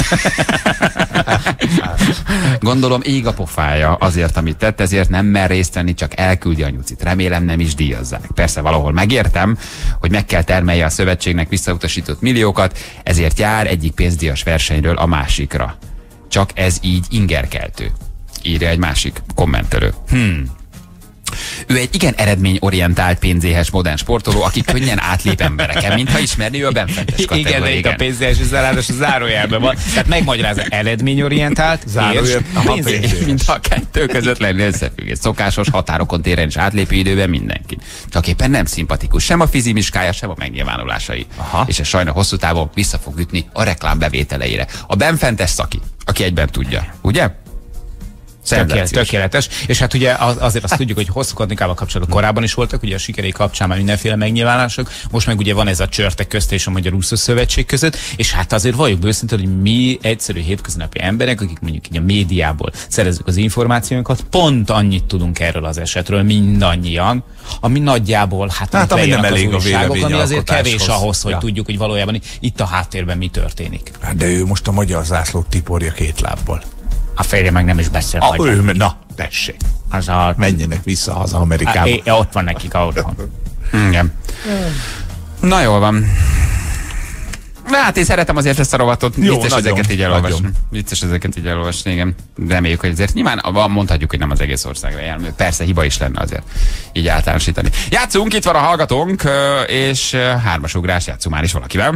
Gondolom ég a pofája azért, amit tett, ezért nem mer részt venni, csak elküldi a nyucit. Remélem nem is díjazzák. Persze valahol megértem, hogy meg kell termelje a szövetségnek visszautasított milliókat, ezért jár egyik pénzdíjas versenyről a másikra. Csak ez így ingerkeltő. Írja egy másik kommentelő. Ő egy igen eredményorientált, pénzéhes, modern sportoló, aki könnyen átlép embereken, mintha ismerné ő a benfentes kategóriát. Igen, de itt a pénzéhes zárásos a zárójelben van. Tehát megmagyarázza, eredményorientált, és pénzéhes. Mintha a kettő között lenne összefüggés. Szokásos határokon téren és átlépő időben mindenki. Csak éppen nem szimpatikus sem a fizimiskája, sem a megnyilvánulásai. Aha. És ez sajnos hosszú távon vissza fog ütni a reklám bevételeire. A benfentes szaki, aki egyben tudja, ugye? Tökéletes. És hát ugye azért azt tudjuk, hogy hosszú katikával kapcsolatban korábban is voltak, ugye a sikerei kapcsán már mindenféle megnyilvánulások, most meg ugye van ez a csörtek közt és a Magyar Úszó Szövetség között, és hát azért valljuk őszintén, hogy mi egyszerű hétköznapi emberek, akik mondjuk így a médiából szerezzük az információinkat, pont annyit tudunk erről az esetről, mindannyian, ami nagyjából hát ami nem elég az újságok, ami azért kevés ahhoz, hogy tudjuk, hogy valójában itt a háttérben mi történik. De ő most a magyar zászlót tiporja 2 lábbal. A férje meg nem is beszél magyarul. Na, tessék. Az menjenek vissza haza Amerikába. Ott van nekik otthon. Igen. Na jól van. Na hát én szeretem azért ezt a rovatot. Vicces ezeket így elolvasni. Vicces ezeket így elolvasni, igen. Reméljük, hogy azért nyilván mondhatjuk, hogy nem az egész országra jelmű. Persze hiba is lenne azért így általánosítani. Játszunk, itt van a hallgatónk, és 3-as ugrás, játszunk már is valakivel.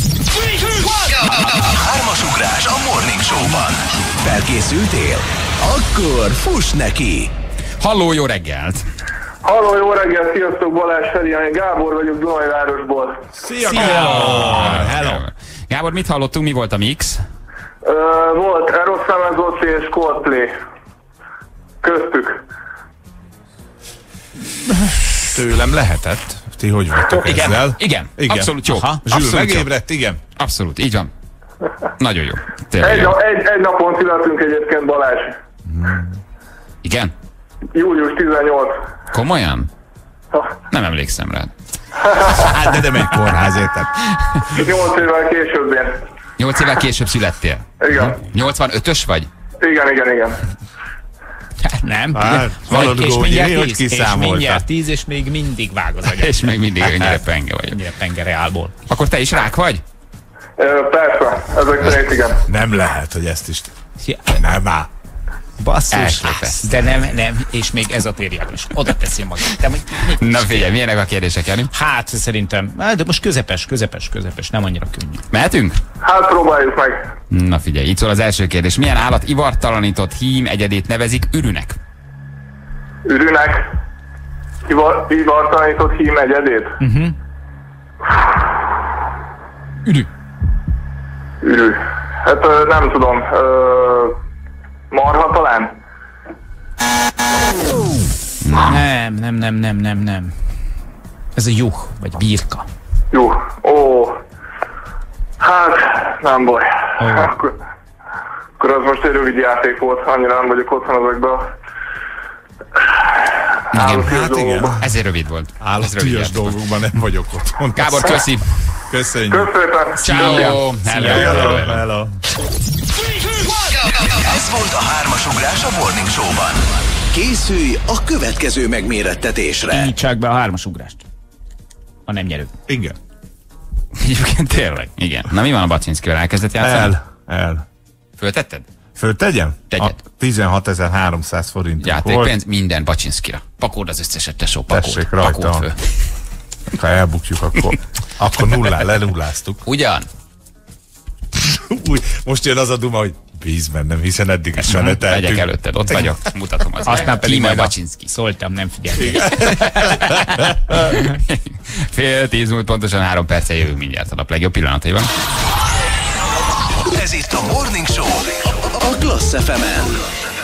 3-as ugrás a Morning Show-ban. Felkészültél? Akkor fuss neki! Halló, jó reggelt! Halló, jó reggelt, sziasztok, Balázs Feri, én Gábor vagyok Dunajvárosból. Szia, Gábor! Hello! Gábor, mit hallottunk, mi volt a mix? Volt Eros Ramazzotti és Coldplay. Köztük. Tőlem lehetett. Ti hogy vagytok ezzel? Igen, abszolút jó. Zsül megébredt, igen. Abszolút, így van. Nagyon jó. Egy napon születünk egyébként, Balázs. Igen? Július 18. Komolyan? Nem emlékszem rá. Hát de nem egy kórház, érted? 8 évvel később én. 8 évvel később születtél? Igen. 85-ös vagy? Igen. Nem. És mindjárt 10, és még mindig vág az agyat. És még mindig ennyire penge vagy. Ennyire penge reálból. Akkor te is rák vagy? Persze, ezek szerint igen. Nem lehet, hogy ezt is... Nem már. Basszus, de nem, és még ezotériában is. Oda teszi magát. Na figyelj, milyenek a kérdések, Jani? Hát szerintem, de most közepes, nem annyira könnyű. Mehetünk? Hát próbáljuk meg. Na figyelj, itt szól az első kérdés. Milyen állat ivartalanított hím egyedét nevezik ürűnek? Ürűnek? Ivartalanított hím egyedét? Ürű. Hát nem tudom. Marha talán? Nem. Ez a juh, vagy birka. Juh. Hát, nem baj. Akkor az most egy rövid játék volt, annyira nem vagyok otthon ezekben igen. Ezért rövid volt. Állatújas dolgokban nem vagyok otthon. Gábor, köszi. Köszönjük. Köszönjük. Ciao. Hello. Ez volt a 3-as ugrás a Morning Show-ban. Készülj a következő megmérettetésre. Nyitsák be a 3-as ugrást. Ha nem nyerünk. Igen. Egyébként tényleg. Igen. Na mi van a Baczynszkivel? Elkezdett játszani? El. Föltetted? Föltegyem? Tegyed. 16.300 forint. Játékpénz minden Baczynszkira. Pakold az összeset, tesó, pakold. Tessék, rajta. Föl. Ha elbukjuk, akkor lenulláztuk. Ugyan? Most jön az a duma, hogy bíz bennem, hiszen eddig is meneteltünk. Megyek előtted, ott vagyok, mutatom az. Aztán pedig majd Baczynszki. Szóltam, nem figyelj. Fél 10 múlt pontosan 3 perccel jövünk mindjárt a nap legjobb pillanataiban. Ez itt a Morning Show a Klassz FM-en.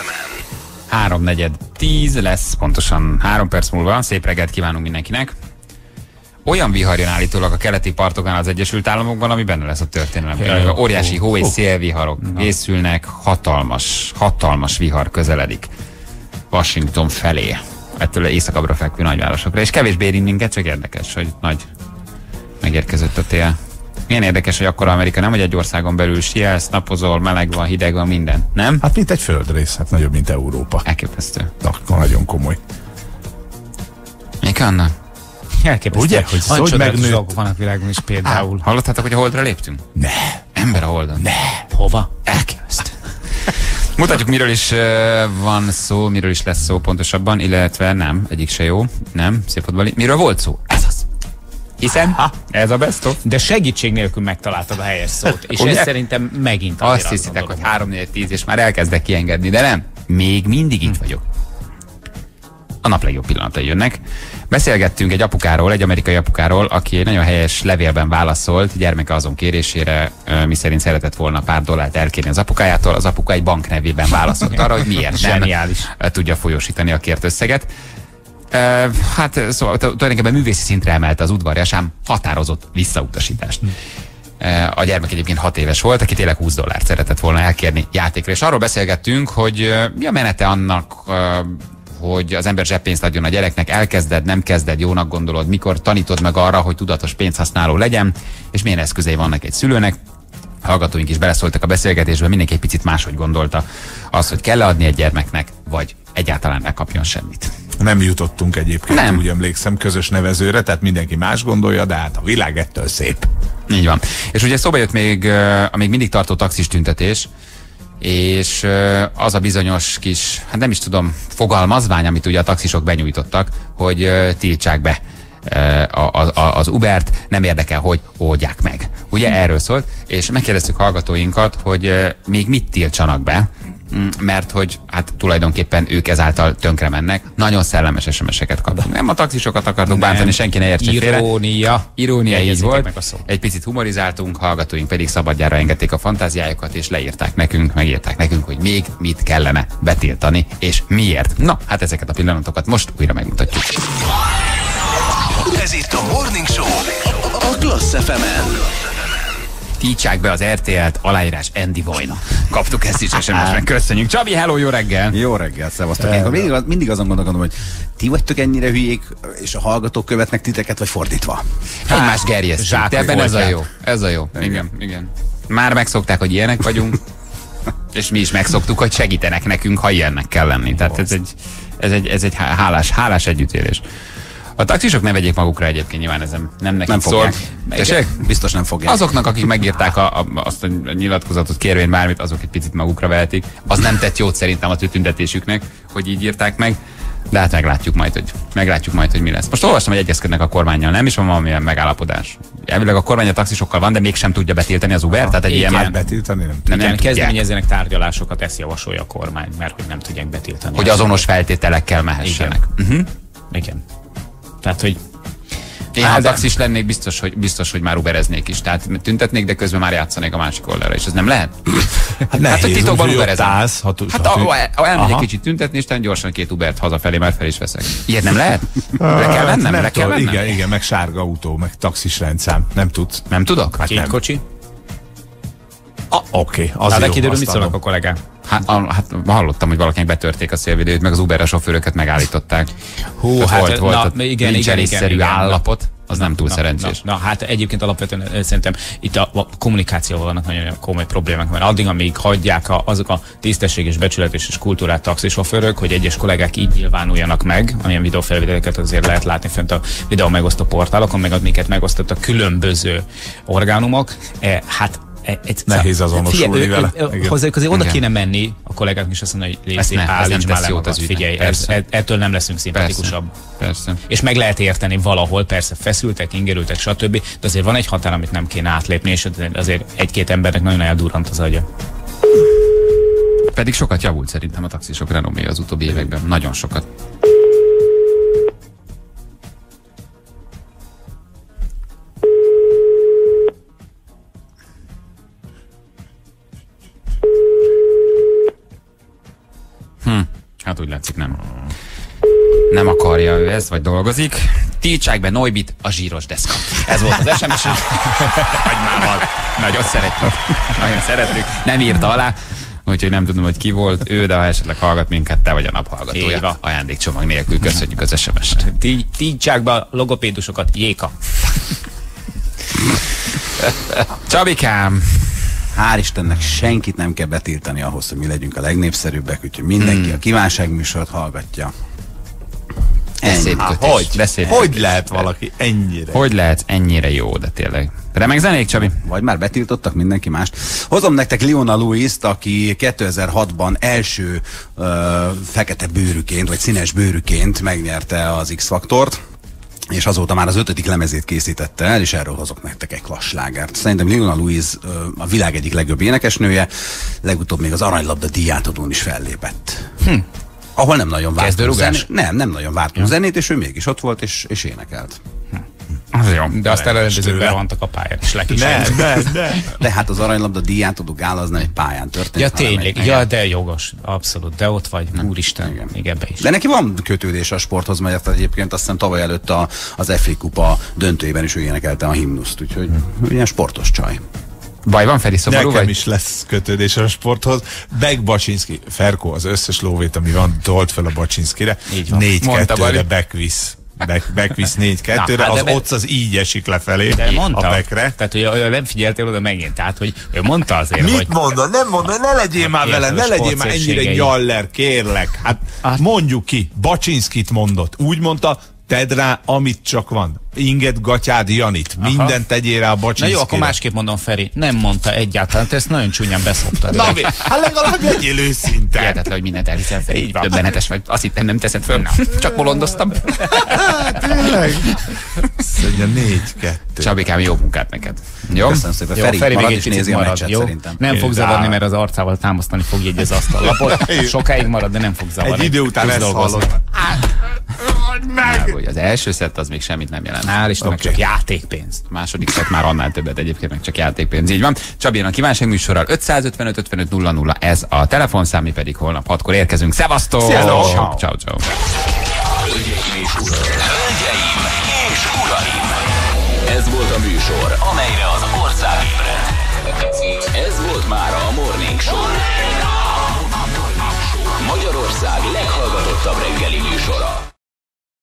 3:4-10 lesz, pontosan 3 perc múlva. Szép reggelt kívánunk mindenkinek. Olyan vihar jön állítólag a keleti partokon az Egyesült Államokban, ami benne lesz a történelemben. Óriási hó és szélviharok készülnek, hatalmas vihar közeledik Washington felé. Ettől északabbra fekvő nagyvárosokra. És kevésbé érint minket, csak érdekes, hogy megérkezett a tél. Milyen érdekes, hogy akkora Amerika nem, hogy egy országon belül sielsz, napozol, meleg van, hideg van, minden. Nem? Hát mint egy földrész, hát nagyobb, mint Európa. Elképesztő. Akkor nagyon komoly. Mik annak? Elképesztő. Ugye, hogy megnőtt. Van a világon is például. Hallottátok, hogy a Holdra léptünk? Ne. Ember a Holdon. Ne. Hova? Elképesztő. Mutatjuk, miről is van szó, miről is lesz szó pontosabban, illetve nem, egyik se jó, nem, szép fotbali. Miről volt szó? Ez az. Hiszen ez a best of. De segítség nélkül megtaláltad a helyes szót, és ez szerintem megint azt hiszitek, hogy 3-4-10 és már elkezdek kiengedni, de nem. Még mindig itt vagyok. A nap legjobb pillanatai jönnek. Beszélgettünk egy apukáról, egy amerikai apukáról, aki egy nagyon helyes levélben válaszolt gyermeke azon kérésére, miszerint szeretett volna pár dollárt elkérni az apukájától. Az apuka egy bank nevében válaszolt arra, hogy miért nem tudja folyósítani a kért összeget. Hát szóval tulajdonképpen művészi szintre emelte az udvarjas, ám határozott visszautasítást. A gyermek egyébként 6 éves volt, aki tényleg $20 szeretett volna elkérni játékra. És arról beszélgettünk, hogy mi a menete annak, hogy az ember zseppénzt adjon a gyereknek, elkezded, nem kezded, jónak gondolod, mikor tanítod meg arra, hogy tudatos pénzhasználó legyen, és milyen eszközei vannak egy szülőnek. Hallgatóink is beleszóltak a beszélgetésbe, mindenki egy picit máshogy gondolta az, hogy kell adni egy gyermeknek, vagy egyáltalán ne kapjon semmit. Nem jutottunk egyébként, nem. Úgy emlékszem, közös nevezőre, tehát mindenki más gondolja, de hát a világ ettől szép. Így van. És ugye szóba jött még a még mindig tartó taxis tüntetés, és az a bizonyos kis, hát nem is tudom, fogalmazvány, amit ugye a taxisok benyújtottak, hogy tiltsák be az Ubert, nem érdekel, hogy oldják meg. Ugye erről szólt, és megkérdeztük hallgatóinkat, hogy még mit tiltsanak be, mert hogy hát tulajdonképpen ők ezáltal tönkre mennek. Nagyon szellemes SMS-eket kaptunk. Nem a taxisokat akartuk bántani, senki ne értse félre. Irónia így volt. Egy picit humorizáltunk, hallgatóink pedig szabadjára engedték a fantáziájukat, és leírták nekünk, megírták nekünk, hogy még mit kellene betiltani, és miért. Na, hát ezeket a pillanatokat most újra megmutatjuk. Ez itt a Morning Show a Klassz FM-en. Tiltsák be az RTL-t, aláírás Andy Vajna. Kaptuk ezt is SMS-ben. Köszönjük. Csabi, hello, jó reggel! Jó reggel, szevasztok. Mindig azon gondolkodom, hogy ti vagytok ennyire hülyék, és a hallgatók követnek titeket, vagy fordítva. Egymás gerjesztünk. Ebben ez a jó. Ez a jó. Igen. Már megszokták, hogy ilyenek vagyunk, és mi is megszoktuk, hogy segítenek nekünk, ha ilyennek kell lenni. Tehát ez egy hálás együttélés. A taxisok ne vegyék magukra egyébként, nyilván ez nem nekik szól. Biztos nem fogják. Azoknak, akik megírták azt a nyilatkozatot, kérvény bármit, azok egy picit magukra vehetik. Az nem tett jót szerintem a tüntetésüknek, hogy így írták meg. De hát meglátjuk majd, hogy mi lesz. Most olvastam, hogy egyezkednek a kormánnyal, nem is van valamilyen megállapodás. Elvileg a kormány a taxisokkal van, de mégsem tudja betiltani az Uber, tehát egy ilyen betiltani nem kezdeményezzenek tárgyalásokat, ezt javasolja a kormány, mert hogy nem tudják betiltani. Hogy azonos feltételekkel mehessenek. Igen. Tehát, hogy én ha taxis lennék, biztos, hogy már ubereznék is. Tehát tüntetnék, de közben már játszanék a másik oldalra, és ez nem lehet? Hát hogy titokban uberezem. Elmegyek kicsit tüntetni, és gyorsan 2 Ubert hazafelé, mert fel is veszek. Ilyet nem lehet? Le kell vennem? Igen, meg sárga autó, meg taxis rendszám. Nem tudsz. Nem tudok? Hát 2 kocsi? Oké, az jó. De kiderül, mit szólnak a kollégák? Hát hallottam, hogy valakinek betörték a szélvédőt, meg az Uber-es sofőröket megállítottak. Volt igen, állapot. Az nem túl szerencsés. Na, hát egyébként alapvetően szerintem itt a kommunikációval vannak nagyon komoly problémák, mert addig, amíg hagyják azok a tisztességes, becsületes és kultúrát taxisofőrök, hogy egyes kollégák így nyilvánuljanak meg, amilyen videófelvételeket azért lehet látni fönt a videó megosztó portálokon, meg amiket megosztott a különböző orgánumok, hát nehéz azonosulni vele. Hozzájuk azért oda kéne menni a kollégáknak is azt mondani, hogy Léci, állíts már le magad, figyelj, ettől nem leszünk szimpatikusabb. Persze. És meg lehet érteni valahol, persze feszültek, ingerültek, stb. De azért van egy határ, amit nem kéne átlépni, és azért egy-két embernek nagyon eldurrant az agya. Pedig sokat javult szerintem a taxisok renommé az utóbbi években. Nagyon sokat. Hát úgy látszik nem akarja ő ezt, vagy dolgozik. Tiltsák be Neubit a zsíros deszka. Ez volt az SMS. Hagymával. Nagyon szeretjük. Nem írta alá, úgyhogy nem tudom, hogy ki volt ő, de ha esetleg hallgat minket, te vagy a naphallgatója. Ajándékcsomag nélkül köszönjük az SMS-t. Tiltsák be a logopédusokat, Jéka. Csabikám. Hál' Istennek senkit nem kell betiltani ahhoz, hogy mi legyünk a legnépszerűbbek, úgyhogy mindenki a kívánságműsort hallgatja. Hogy lehet valaki ennyire? Hogy lehet ennyire jó, de tényleg. Remek zenék, Csabi? Vagy már betiltottak mindenki mást. Hozom nektek Leona Lewis-t, aki 2006-ban első fekete bőrűként, vagy színes bőrűként megnyerte az X-faktort, és azóta már az 5. lemezét készítette el, és erről hozok nektek egy klassz slágert. Szerintem Leona Lewis a világ egyik legjobb énekesnője, legutóbb még az Aranylabda díjátadón is fellépett. Ahol nem nagyon vártunk zenét. Nem nagyon vártunk zenét, és ő mégis ott volt, és énekelt. Az jó. De azt elrendezők bevantak a pályán, és lekísérték. De hát az Aranylabda díjátadó gála az nem egy pályán történt. Ja, tényleg. Ja, de jogos. Abszolút. De ott vagy. Úristen. Igen. Még ebbe is. De neki van kötődés a sporthoz, mert egyébként azt hiszem tavaly előtt az FA Kupa döntőjében is ő énekelte a himnuszt, úgyhogy ilyen sportos csaj. Baj van, Feri, szomorú Nekem vagy? is lesz kötődés a sporthoz. Beck Baczynszki, Ferko az összes lóvét, ami van, tolt fel a Baczynszkire. 4-2-re Beck visz. Beck visz 4-2-re, az ott az így esik lefelé a Beckre. Tehát, hogy nem figyeltél oda megint, tehát, hogy ő mondta azért, mit hogy... mondod? Nem mondod, ne legyél már vele, ne legyél már ennyire nyaller, kérlek. Hát mondjuk ki, Baczynszkit mondott. Úgy mondta, tedd rá, amit csak van. Inget gatyád Janit. Mindent tegyél rá a Baczynszkire. Na jó, akkor másképp mondom, Feri. Nem mondta egyáltalán, te ezt nagyon csúnyán beszoptad. Na, hát legalább legyél őszinte. Hihetetlen, hogy mindent elhiszel, Feri. Így van. Döbbenetes vagy. Azt hittem, nem teszed föl. Csak bolondoztam. Tényleg. Szóval 4-2. Csabikám, jó munkát neked. Jó? Köszönöm szépen. Jó, Feri marad még és egy nézi a marad, meccset jó? szerintem. Nem fog zavarni, mert az arcával támasztani fog egy az asztallapot. Sokáig marad, de nem fog zavarni. Egy idő után ezt hallod. Meg. Az első szett az még semmit nem jelent. Hál' Istennek csak játékpénz. A második szett már annál többet, egyébként meg csak játékpénz. Így van. Csabi a kívánság műsorral 555 55 00, ez a telefonszám, mi pedig holnap 6-kor érkezünk. Szevasztok! Ciao, ciao. Hölgyeim és uraim! Ez volt a műsor, amelyre az